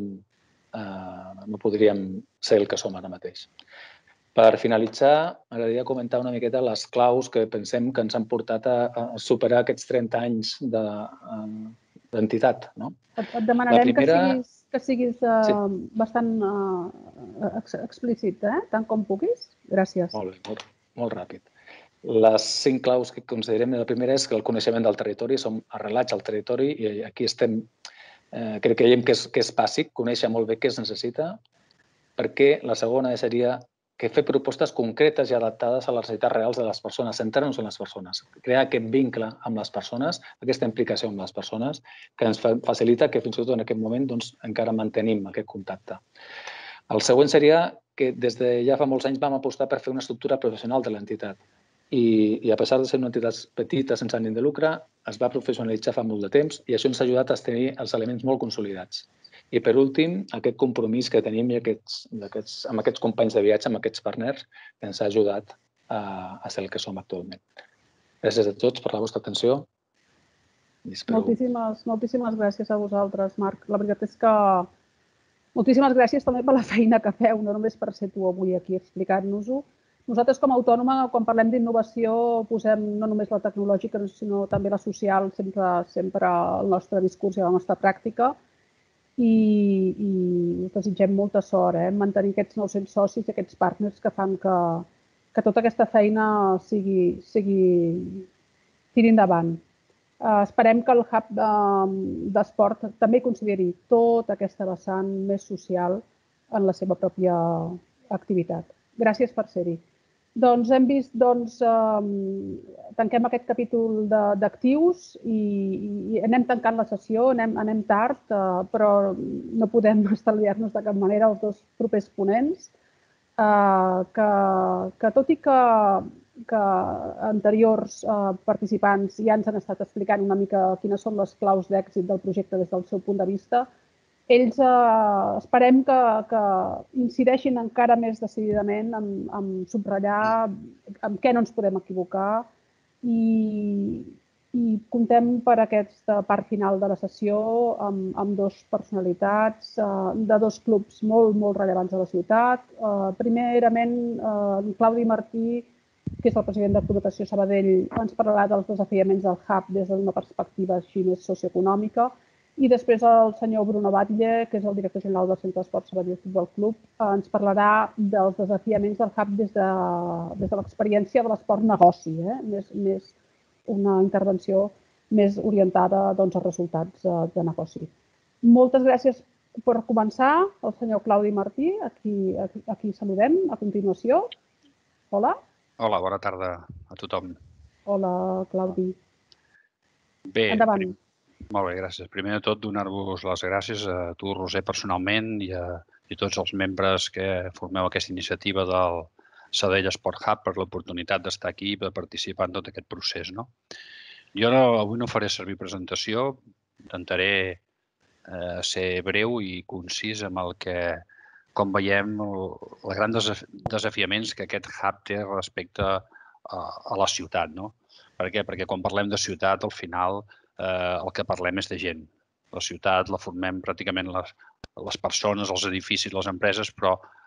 Uh, no podríem ser el que som ara mateix. Per finalitzar, m'agradaria comentar una miqueta les claus que pensem que ens han portat a, a superar aquests trenta anys d'entitat. De, uh, no? Et, et demanarem primera... que siguis, que siguis uh, sí. bastant uh, ex explícit, eh? Tant com puguis. Gràcies. Molt bé, molt, molt ràpid. Les cinc claus que considerem, la primera és que el coneixement del territori, som arrelats al territori i aquí estem. Eh, crec que creiem que és, que és bàsic, conèixer molt bé què es necessita, perquè la segona seria que fer propostes concretes i adaptades a les necessitats reals de les persones, centrar-nos en les persones, crear aquest vincle amb les persones, aquesta implicació amb les persones, que ens facilita que fins i tot en aquest moment doncs, encara mantenim aquest contacte. El següent seria que des de ja fa molts anys vam apostar per fer una estructura professional de l'entitat. I, i a pesar de ser una entitat petita, sense ànim de lucre, es va professionalitzar fa molt de temps i això ens ha ajudat a tenir els elements molt consolidats. I per últim, aquest compromís que tenim i aquests, aquests, amb aquests companys de viatge, amb aquests partners, que ens ha ajudat a, a ser el que som actualment. Gràcies a tots per la vostra atenció. Espero... Moltíssimes, moltíssimes gràcies a vosaltres, Marc. La veritat és que moltíssimes gràcies també per la feina que feu, no només per ser tu avui aquí explicant-nos-ho. Nosaltres, com a autònoma, quan parlem d'innovació, posem no només la tecnològica, sinó també la social, sempre, sempre al nostre discurs i a la nostra pràctica. I, i us desitgem molta sort, eh? Mantenir aquests nou-cents socis i aquests partners que fan que, que tota aquesta feina sigui, sigui tiri endavant. Uh, esperem que el Hub d'Esport també consideri tota aquesta vessant més social en la seva pròpia activitat. Gràcies per ser-hi. Doncs hem vist, doncs, eh, tanquem aquest capítol d'actius i, i anem tancant la sessió, anem, anem tard, eh, però no podem estalviar-nos de cap manera els dos propers ponents, eh, que, que tot i que, que anteriors eh, participants ja ens han estat explicant una mica quines són les claus d'èxit del projecte des del seu punt de vista, ells eh, esperem que, que incideixin encara més decididament en, en subratllar en què no ens podem equivocar i, i contem per aquesta part final de la sessió amb, amb dos personalitats eh, de dos clubs molt, molt rellevants a la ciutat. Eh, primerament, eh, Claudi Martí, que és el president de Club Sabadell, ens parlarà dels desafiaments del Hub des d'una perspectiva així més socioeconòmica. I després el senyor Bruno Batlle, que és el director general del Centre d'Esport Sabadell Futbol Club, ens parlarà dels desafiaments del Hub des de, des de l'experiència de l'esport negoci, eh? més, més una intervenció més orientada doncs, als resultats de negoci. Moltes gràcies per començar, el senyor Claudi Martí, a qui, a qui, a qui saludem a continuació. Hola. Hola, bona tarda a tothom. Hola, Claudi. Bé, endavant. Molt bé, gràcies. Primer de tot, donar-vos les gràcies a tu, Roser, personalment i a i tots els membres que formeu aquesta iniciativa del Sabadell Sport Hub per l'oportunitat d'estar aquí i de participar en tot aquest procés. No? Jo no, avui no faré servir presentació, intentaré eh, ser breu i concís amb el que, com veiem, els grans desafiaments que aquest hub té respecte a, a la ciutat. No? Per què? Perquè quan parlem de ciutat, al final, Eh, el que parlem és de gent. La ciutat la formem pràcticament les, les persones, els edificis, les empreses, però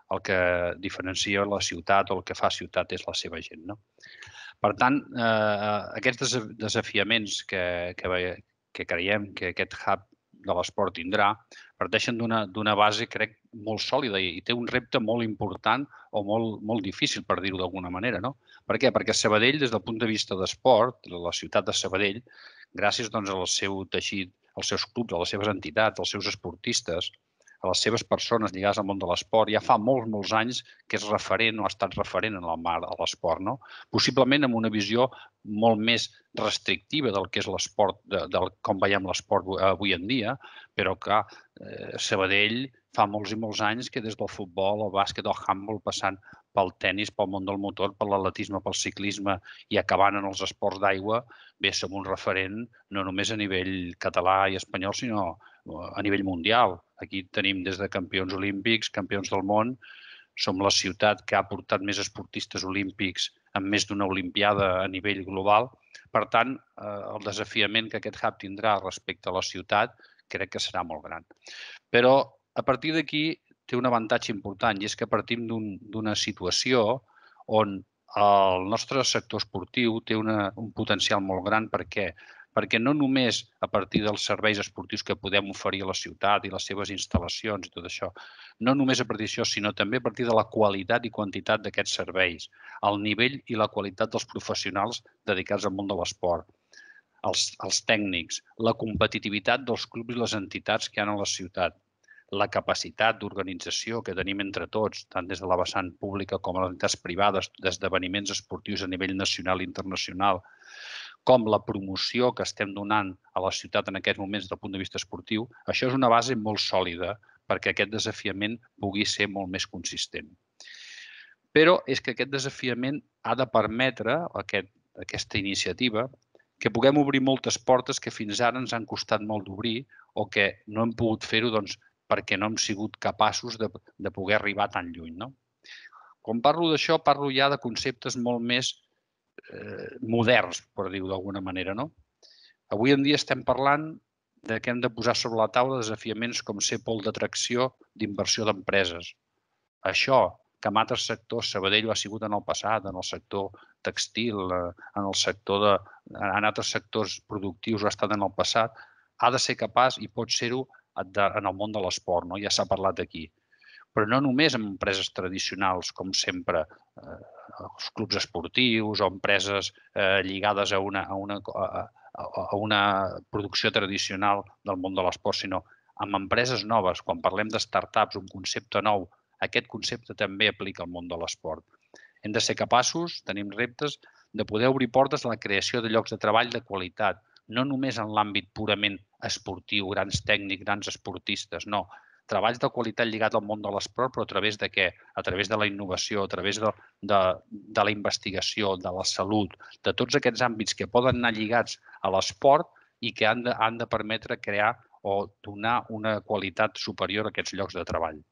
el que diferencia la ciutat o el que fa ciutat és la seva gent. No? Per tant, eh, aquests desafiaments que, que, que creiem que aquest hub de l'esport tindrà parteixen d'una base, crec, molt sòlida i té un repte molt important o molt, molt difícil, per dir-ho d'alguna manera. No? Per què? Perquè Sabadell, des del punt de vista d'esport, la ciutat de Sabadell, gràcies doncs, al seu teixit, als seus clubs, a les seves entitats, als seus esportistes, a les seves persones lligades al món de l'esport, ja fa molts, molts anys que és referent o ha estat referent en el mar a l'esport. No? Possiblement amb una visió molt més restrictiva del que és l'esport, de, de com veiem l'esport avui en dia, però que eh, Sabadell fa molts i molts anys que des del futbol, el bàsquet, el handball, passant pel tennis, pel món del motor, per l'atletisme, pel ciclisme i acabant en els esports d'aigua, bé, som un referent no només a nivell català i espanyol, sinó a nivell mundial. Aquí tenim des de campions olímpics, campions del món, som la ciutat que ha portat més esportistes olímpics en més d'una olimpiada a nivell global. Per tant, el desafiament que aquest hub tindrà respecte a la ciutat crec que serà molt gran. Però a partir d'aquí té un avantatge important i és que partim d'una situació on el nostre sector esportiu té una, un potencial molt gran. Per què? Perquè no només a partir dels serveis esportius que podem oferir a la ciutat i les seves instal·lacions i tot això, no només a partir d'això, sinó també a partir de la qualitat i quantitat d'aquests serveis, el nivell i la qualitat dels professionals dedicats al món de l'esport, els, els tècnics, la competitivitat dels clubs i les entitats que hi ha a la ciutat, la capacitat d'organització que tenim entre tots, tant des de la vessant pública com a les entitats privades, d'esdeveniments esportius a nivell nacional i internacional, com la promoció que estem donant a la ciutat en aquests moments del punt de vista esportiu, això és una base molt sòlida perquè aquest desafiament pugui ser molt més consistent. Però és que aquest desafiament ha de permetre, aquest, aquesta iniciativa, que puguem obrir moltes portes que fins ara ens han costat molt d'obrir o que no hem pogut fer-ho doncs, perquè no hem sigut capaços de, de poder arribar tan lluny. No? Quan parlo d'això, parlo ja de conceptes molt més eh, moderns, per dir-ho d'alguna manera. No? Avui en dia estem parlant de que hem de posar sobre la taula desafiaments com ser pol d'atracció d'inversió d'empreses. Això, que en altres sectors, Sabadell ho ha sigut en el passat, en el sector textil, en el sector de, en altres sectors productius ho ha estat en el passat, ha de ser capaç i pot ser-ho en el món de l'esport, no? Ja s'ha parlat aquí. Però no només en empreses tradicionals, com sempre, eh, els clubs esportius o empreses eh, lligades a una, a, una, a, a una producció tradicional del món de l'esport, sinó amb empreses noves. Quan parlem de startups, un concepte nou, aquest concepte també aplica al món de l'esport. Hem de ser capaços, tenim reptes, de poder obrir portes a la creació de llocs de treball de qualitat, no només en l'àmbit purament esportiu, grans tècnics, grans esportistes, no. Treballs de qualitat lligat al món de l'esport, però a través de què? A través de la innovació, a través de, de, de la investigació, de la salut, de tots aquests àmbits que poden anar lligats a l'esport i que han de, han de permetre crear o donar una qualitat superior a aquests llocs de treball.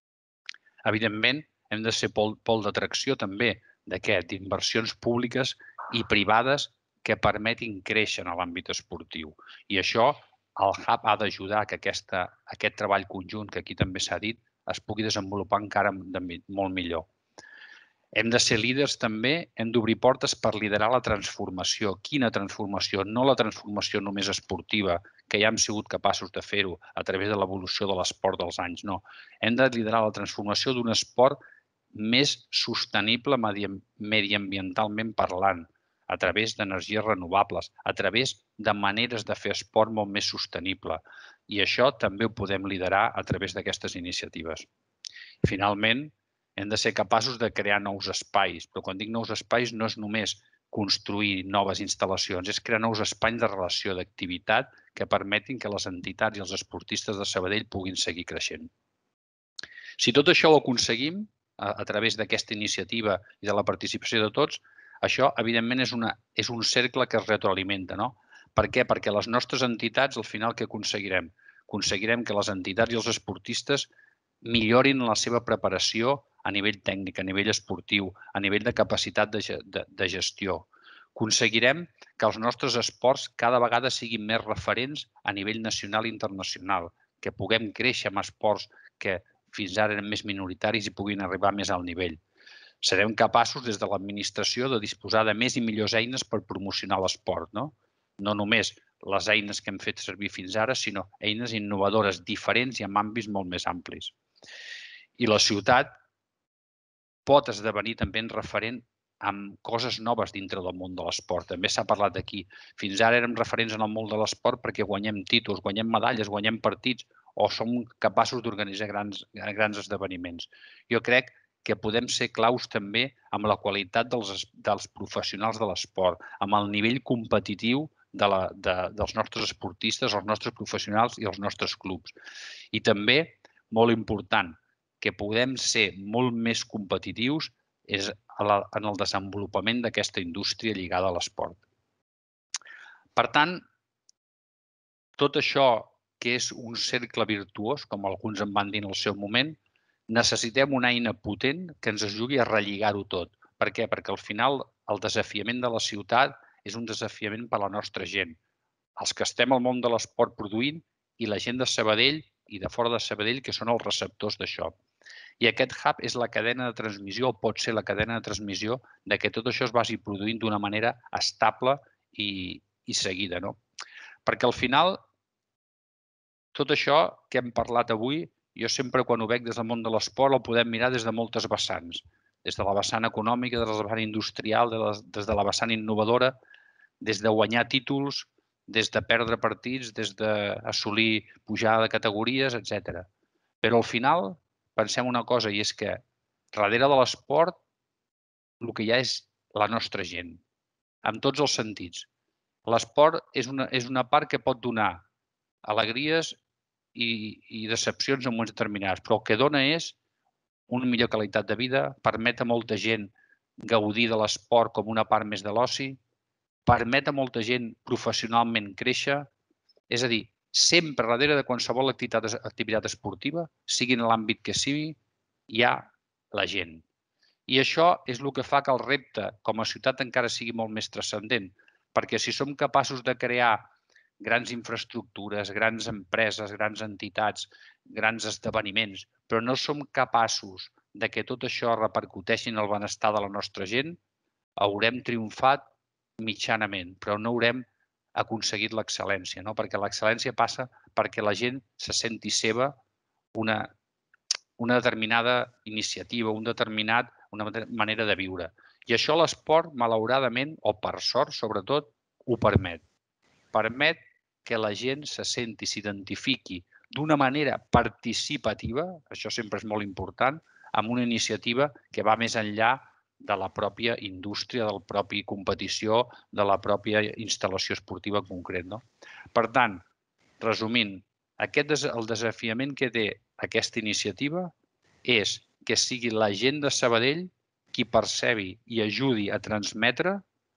Evidentment, hem de ser pol, pol d'atracció també de què? D'inversions públiques i privades que permetin créixer en l'àmbit esportiu. I això, el hub ha d'ajudar que aquesta, aquest treball conjunt, que aquí també s'ha dit, es pugui desenvolupar encara molt millor. Hem de ser líders també, hem d'obrir portes per liderar la transformació. Quina transformació? No la transformació només esportiva, que ja hem sigut capaços de fer-ho a través de l'evolució de l'esport dels anys, no. Hem de liderar la transformació d'un esport més sostenible mediambientalment parlant, a través d'energies renovables, a través de maneres de fer esport molt més sostenible. I això també ho podem liderar a través d'aquestes iniciatives. Finalment, hem de ser capaços de crear nous espais, però quan dic nous espais no és només construir noves instal·lacions, és crear nous espais de relació, d'activitat que permetin que les entitats i els esportistes de Sabadell puguin seguir creixent. Si tot això ho aconseguim a, a través d'aquesta iniciativa i de la participació de tots, això, evidentment, és, una, és un cercle que es retroalimenta, no? Per què? Perquè les nostres entitats, al final, què aconseguirem? Aconseguirem que les entitats i els esportistes millorin la seva preparació a nivell tècnic, a nivell esportiu, a nivell de capacitat de, de, de gestió. Aconseguirem que els nostres esports cada vegada siguin més referents a nivell nacional i internacional, que puguem créixer amb esports que fins ara eren més minoritaris i puguin arribar més al nivell. Serem capaços des de l'administració de disposar de més i millors eines per promocionar l'esport, no? No només les eines que hem fet servir fins ara, sinó eines innovadores, diferents i amb àmbits molt més amplis. I la ciutat pot esdevenir també en referent amb coses noves dintre del món de l'esport. També s'ha parlat aquí. Fins ara érem referents en el món de l'esport perquè guanyem títols, guanyem medalles, guanyem partits o som capaços d'organitzar grans, grans esdeveniments. Jo crec que podem ser claus també amb la qualitat dels, dels professionals de l'esport, amb el nivell competitiu de la, de, dels nostres esportistes, els nostres professionals i els nostres clubs. I també, molt important, que podem ser molt més competitius és en el desenvolupament d'aquesta indústria lligada a l'esport. Per tant, tot això que és un cercle virtuós, com alguns en van dir en el seu moment, necessitem una eina potent que ens ajudi a relligar-ho tot. Per què? Perquè al final el desafiament de la ciutat és un desafiament per a la nostra gent. Els que estem al món de l'esport produint i la gent de Sabadell i de fora de Sabadell, que són els receptors d'això. I aquest hub és la cadena de transmissió, o pot ser la cadena de transmissió, de que tot això es vagi produint d'una manera estable i, i seguida, no? Perquè al final, tot això que hem parlat avui, jo sempre quan ho veig des del món de l'esport el podem mirar des de moltes vessants. Des de la vessant econòmica, des de la vessant industrial, des de la vessant innovadora, des de guanyar títols, des de perdre partits, des d'assolir pujada de categories, etcètera. Però al final pensem una cosa, i és que darrere de l'esport el que hi ha és la nostra gent, en tots els sentits. L'esport és una, és una part que pot donar alegries i, i decepcions en moments determinats, però el que dona és una millor qualitat de vida, permet a molta gent gaudir de l'esport com una part més de l'oci, permet a molta gent professionalment créixer, és a dir, sempre darrere de qualsevol activitat, activitat esportiva, sigui en l'àmbit que sigui, hi ha la gent. I això és el que fa que el repte com a ciutat encara sigui molt més transcendent, perquè si som capaços de crear grans infraestructures, grans empreses, grans entitats, grans esdeveniments, però no som capaços de que tot això repercuteixi en el benestar de la nostra gent, haurem triomfat mitjanament, però no haurem aconseguit l'excel·lència, no? Perquè l'excel·lència passa perquè la gent se senti seva una, una determinada iniciativa, un determinat, una manera de viure. I això l'esport, malauradament, o per sort, sobretot, ho permet. Permet que la gent se senti, s'identifiqui d'una manera participativa, això sempre és molt important, amb una iniciativa que va més enllà de la pròpia indústria, de la pròpia competició, de la pròpia instal·lació esportiva en concret. No? Per tant, resumint, aquest des el desafiament que té aquesta iniciativa és que sigui la gent de Sabadell qui percebi i ajudi a transmetre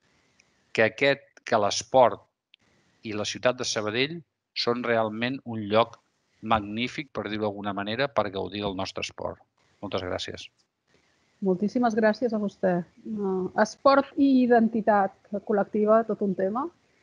que, aquest, que l'esport i la ciutat de Sabadell són realment un lloc magnífic, per dir-ho d'alguna manera, per gaudir del nostre esport. Moltes gràcies. Moltíssimes gràcies a vostè. Uh, esport i identitat col·lectiva, tot un tema.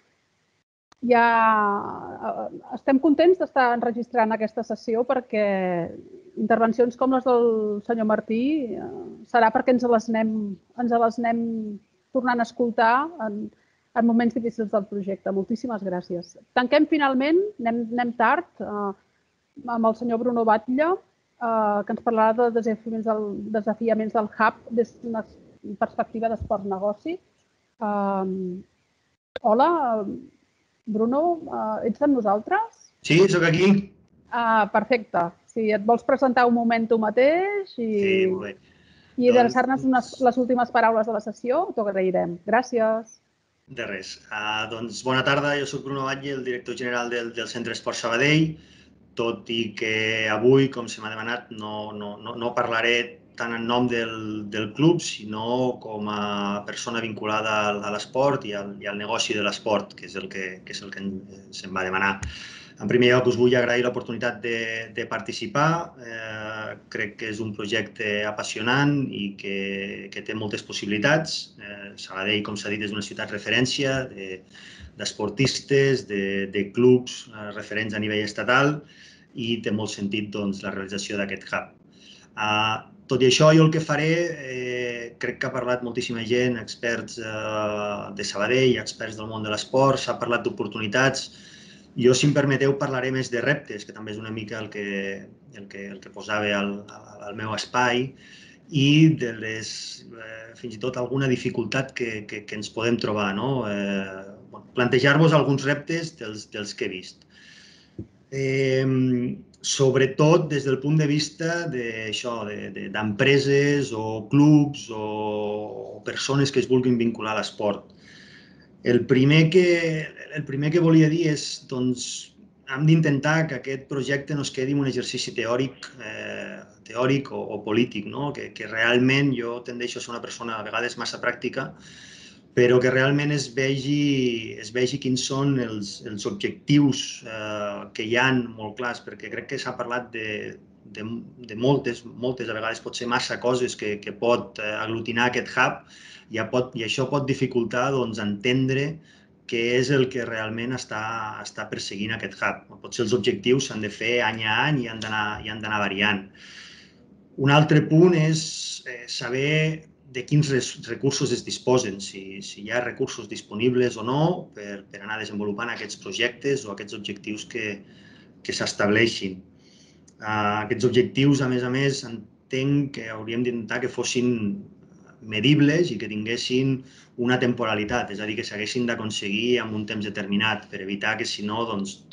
Ja uh, estem contents d'estar enregistrant aquesta sessió perquè intervencions com les del senyor Martí uh, serà perquè ens les anem, ens les anem tornant a escoltar en, en moments difícils del projecte. Moltíssimes gràcies. Tanquem finalment, anem, anem tard, uh, amb el senyor Bruno Batlle, que ens parlarà de desafiaments del, desafiaments del Hub des d'una perspectiva d'esport-negoci. Uh, hola, Bruno, uh, ets amb nosaltres? Sí, sóc aquí. Uh, perfecte. Si et vols presentar un moment tu mateix i, sí, molt bé. i adreçar-nos doncs... les últimes paraules de la sessió, t'ho agrairem. Gràcies. De res. Uh, doncs bona tarda, jo soc Bruno Batlle, el director general del, del Centre Esport Sabadell. Tot i que avui, com se m'ha demanat, no, no, no, no parlaré tant en nom del, del club, sinó com a persona vinculada a l'esport i, i al negoci de l'esport, que és el que, que, és el que se'm va demanar. En primer lloc, us vull agrair l'oportunitat de, de participar. Eh, crec que és un projecte apassionant i que, que té moltes possibilitats. Eh, Sabadell, com s'ha dit, és una ciutat referència de, d'esportistes, de, de clubs eh, referents a nivell estatal i té molt sentit doncs, la realització d'aquest hub. Tot i això, jo el que faré, crec que ha parlat moltíssima gent, experts de Sabadell, experts del món de l'esport, s'ha parlat d'oportunitats. Jo, si em permeteu, parlaré més de reptes, que també és una mica el que posava al meu espai, i de les, fins i tot, alguna dificultat que ens podem trobar. Plantejar-vos alguns reptes dels que he vist. Sobretot des del punt de vista d'empreses o clubs o persones que es vulguin vincular a l'esport. El primer que volia dir és que hem d'intentar que aquest projecte no es quedi en un exercici teòric o polític, que realment jo tendeixo a ser una persona a vegades massa pràctica, però que realment es vegi quins són els objectius que hi ha molt clars, perquè crec que s'ha parlat de moltes, moltes, a vegades pot ser massa coses que pot aglutinar aquest hub i això pot dificultar entendre què és el que realment està perseguint aquest hub. Potser els objectius s'han de fer any a any i han d'anar variant. Un altre punt és saber de quins recursos es disposen, si hi ha recursos disponibles o no per anar desenvolupant aquests projectes o aquests objectius que s'estableixin. Aquests objectius, a més a més, entenc que hauríem d'intentar que fossin medibles i que tinguessin una temporalitat, és a dir, que s'haguessin d'aconseguir en un temps determinat per evitar que, si no,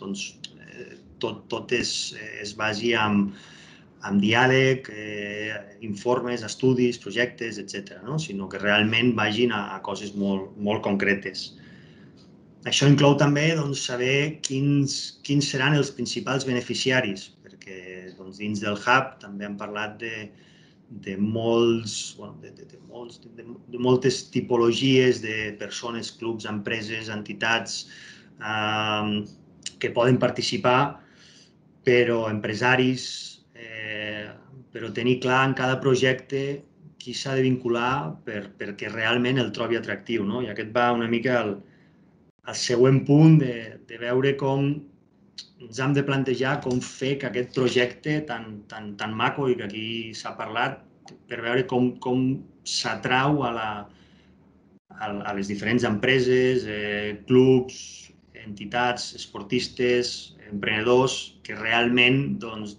tot es basi en amb diàleg, informes, estudis, projectes, etcètera, sinó que realment vagin a coses molt concretes. Això inclou també saber quins seran els principals beneficiaris, perquè dins del hub també hem parlat de moltes tipologies de persones, clubs, empreses, entitats que poden participar, però empresaris, però tenir clar en cada projecte qui s'ha de vincular perquè realment el trobi atractiu. I aquest va una mica al següent punt de veure com ens hem de plantejar com fer que aquest projecte tan maco i que aquí s'ha parlat, per veure com s'atrau a les diferents empreses, clubs, entitats, esportistes, emprenedors, que realment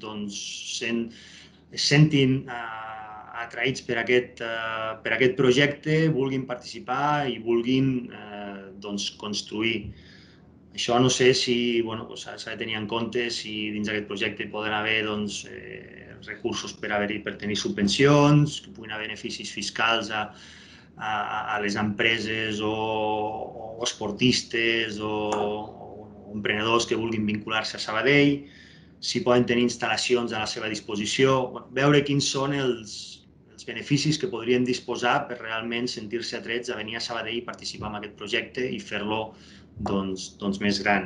es sentin atraïts per aquest projecte, vulguin participar i vulguin construir. Això no sé si s'ha de tenir en compte si dins d'aquest projecte poden haver recursos per tenir subvencions, que puguin haver beneficis fiscals a les empreses o esportistes o emprenedors que vulguin vincular-se a Sabadell, si poden tenir instal·lacions a la seva disposició, veure quins són els beneficis que podrien disposar per realment sentir-se atrets a venir a Sabadell i participar en aquest projecte i fer-lo més gran.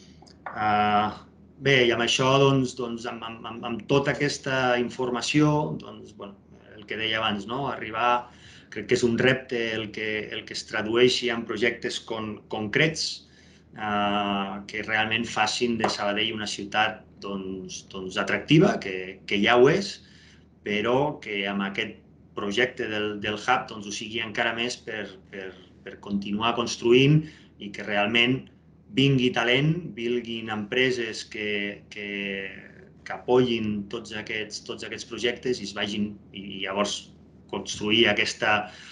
Bé, i amb això, amb tota aquesta informació, el que deia abans, arribar, crec que és un repte el que es tradueixi en projectes concrets que realment facin de Sabadell una ciutat atractiva, que ja ho és, però que amb aquest projecte del hub ho sigui encara més per continuar construint i que realment vingui talent, vinguin empreses que apoyin tots aquests projectes i es vagin i llavors construir aquest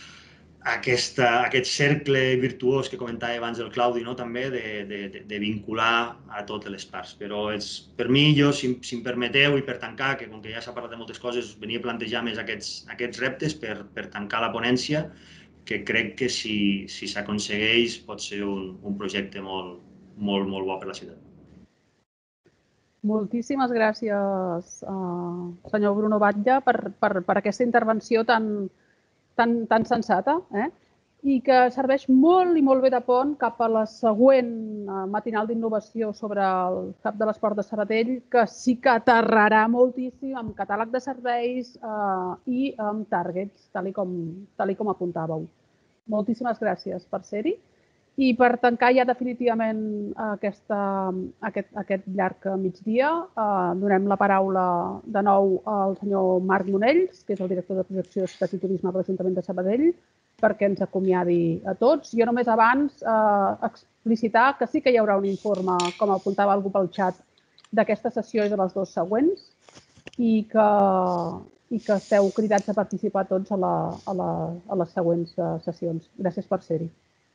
cercle virtuós que comentava abans el Claudi, també de vincular a totes les parts. Però per mi, jo, si em permeteu, i per tancar, que com que ja s'ha parlat de moltes coses, venia a plantejar més aquests reptes per tancar la ponència, que crec que si s'aconsegueix pot ser un projecte molt, molt, molt bo per la ciutat. Moltíssimes gràcies, senyor Bruno Batlle, per aquesta intervenció tan sensata i que serveix molt i molt bé de pont cap a la següent matinal d'innovació sobre el hub de l'esport de Sabadell, que sí que aterrarà moltíssim amb catàleg de serveis i amb targets, tal com apuntàveu. Moltíssimes gràcies per ser-hi I per tancar ja definitivament aquesta, aquest, aquest llarg migdia, eh, donem la paraula de nou al senyor Marc Monells, que és el director de projecció Ciutat i Turisme de l'Ajuntament de Sabadell, perquè ens acomiadi a tots. Jo només abans eh, explicitar que sí que hi haurà un informe, com apuntava algú pel xat, d'aquesta sessió i de les dues següents, i que, i que esteu cridats a participar tots a, la, a, la, a les següents sessions. Gràcies per ser-hi.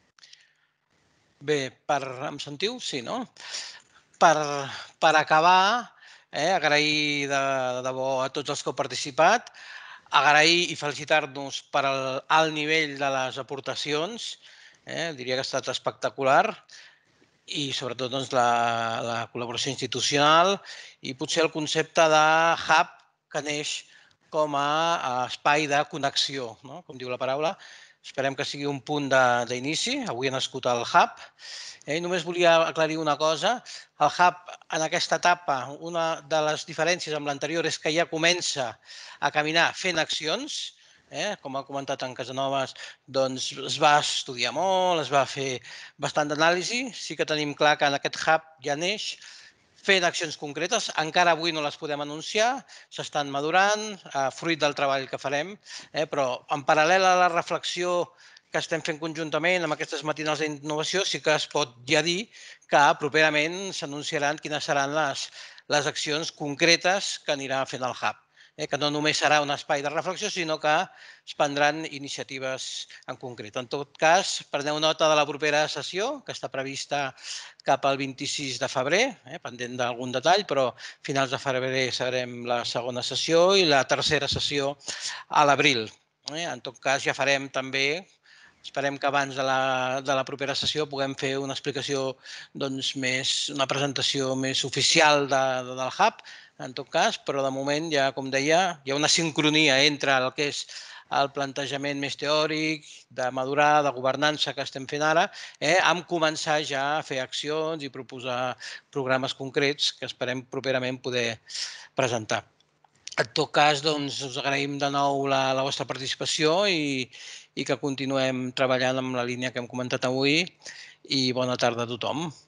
Bé, per, em sentiu? Sí, no? Per, per acabar, eh, agrair de, de debò a tots els que heu participat, agrair i felicitar-nos per el alt nivell de les aportacions, eh, diria que ha estat espectacular, i sobretot doncs, la, la col·laboració institucional i potser el concepte de hub que neix com a espai de connexió, no? Com diu la paraula. Esperem que sigui un punt d'inici. Avui ha nascut el hub. Eh, només volia aclarir una cosa. El hub, en aquesta etapa, una de les diferències amb l'anterior és que ja comença a caminar fent accions. Eh, com ha comentat en Casanovas, doncs es va estudiar molt, es va fer bastant d'anàlisi. Sí que tenim clar que en aquest hub ja neix fent accions concretes. Encara avui no les podem anunciar, s'estan madurant, eh, fruit del treball que farem, eh, però en paral·lel a la reflexió que estem fent conjuntament amb aquestes matinals d'innovació, sí que es pot ja dir que properament s'anunciaran quines seran les, les accions concretes que anirà fent el hub. Eh, que no només serà un espai de reflexió, sinó que es prendran iniciatives en concret. En tot cas, preneu nota de la propera sessió, que està prevista cap al vint-i-sis de febrer, eh, pendent d'algun detall, però a finals de febrer serem la segona sessió i la tercera sessió a l'abril. Eh. En tot cas, ja farem també, esperem que abans de la, de la propera sessió puguem fer una explicació, doncs, més, una presentació més oficial de, de, del hub, en tot cas, però de moment, ja com deia, hi ha una sincronia entre el que és el plantejament més teòric, de madurar, de governança que estem fent ara, eh, amb començar ja a fer accions i proposar programes concrets que esperem properament poder presentar. En tot cas, doncs, us agraïm de nou la, la vostra participació i, i que continuem treballant amb la línia que hem comentat avui i bona tarda a tothom.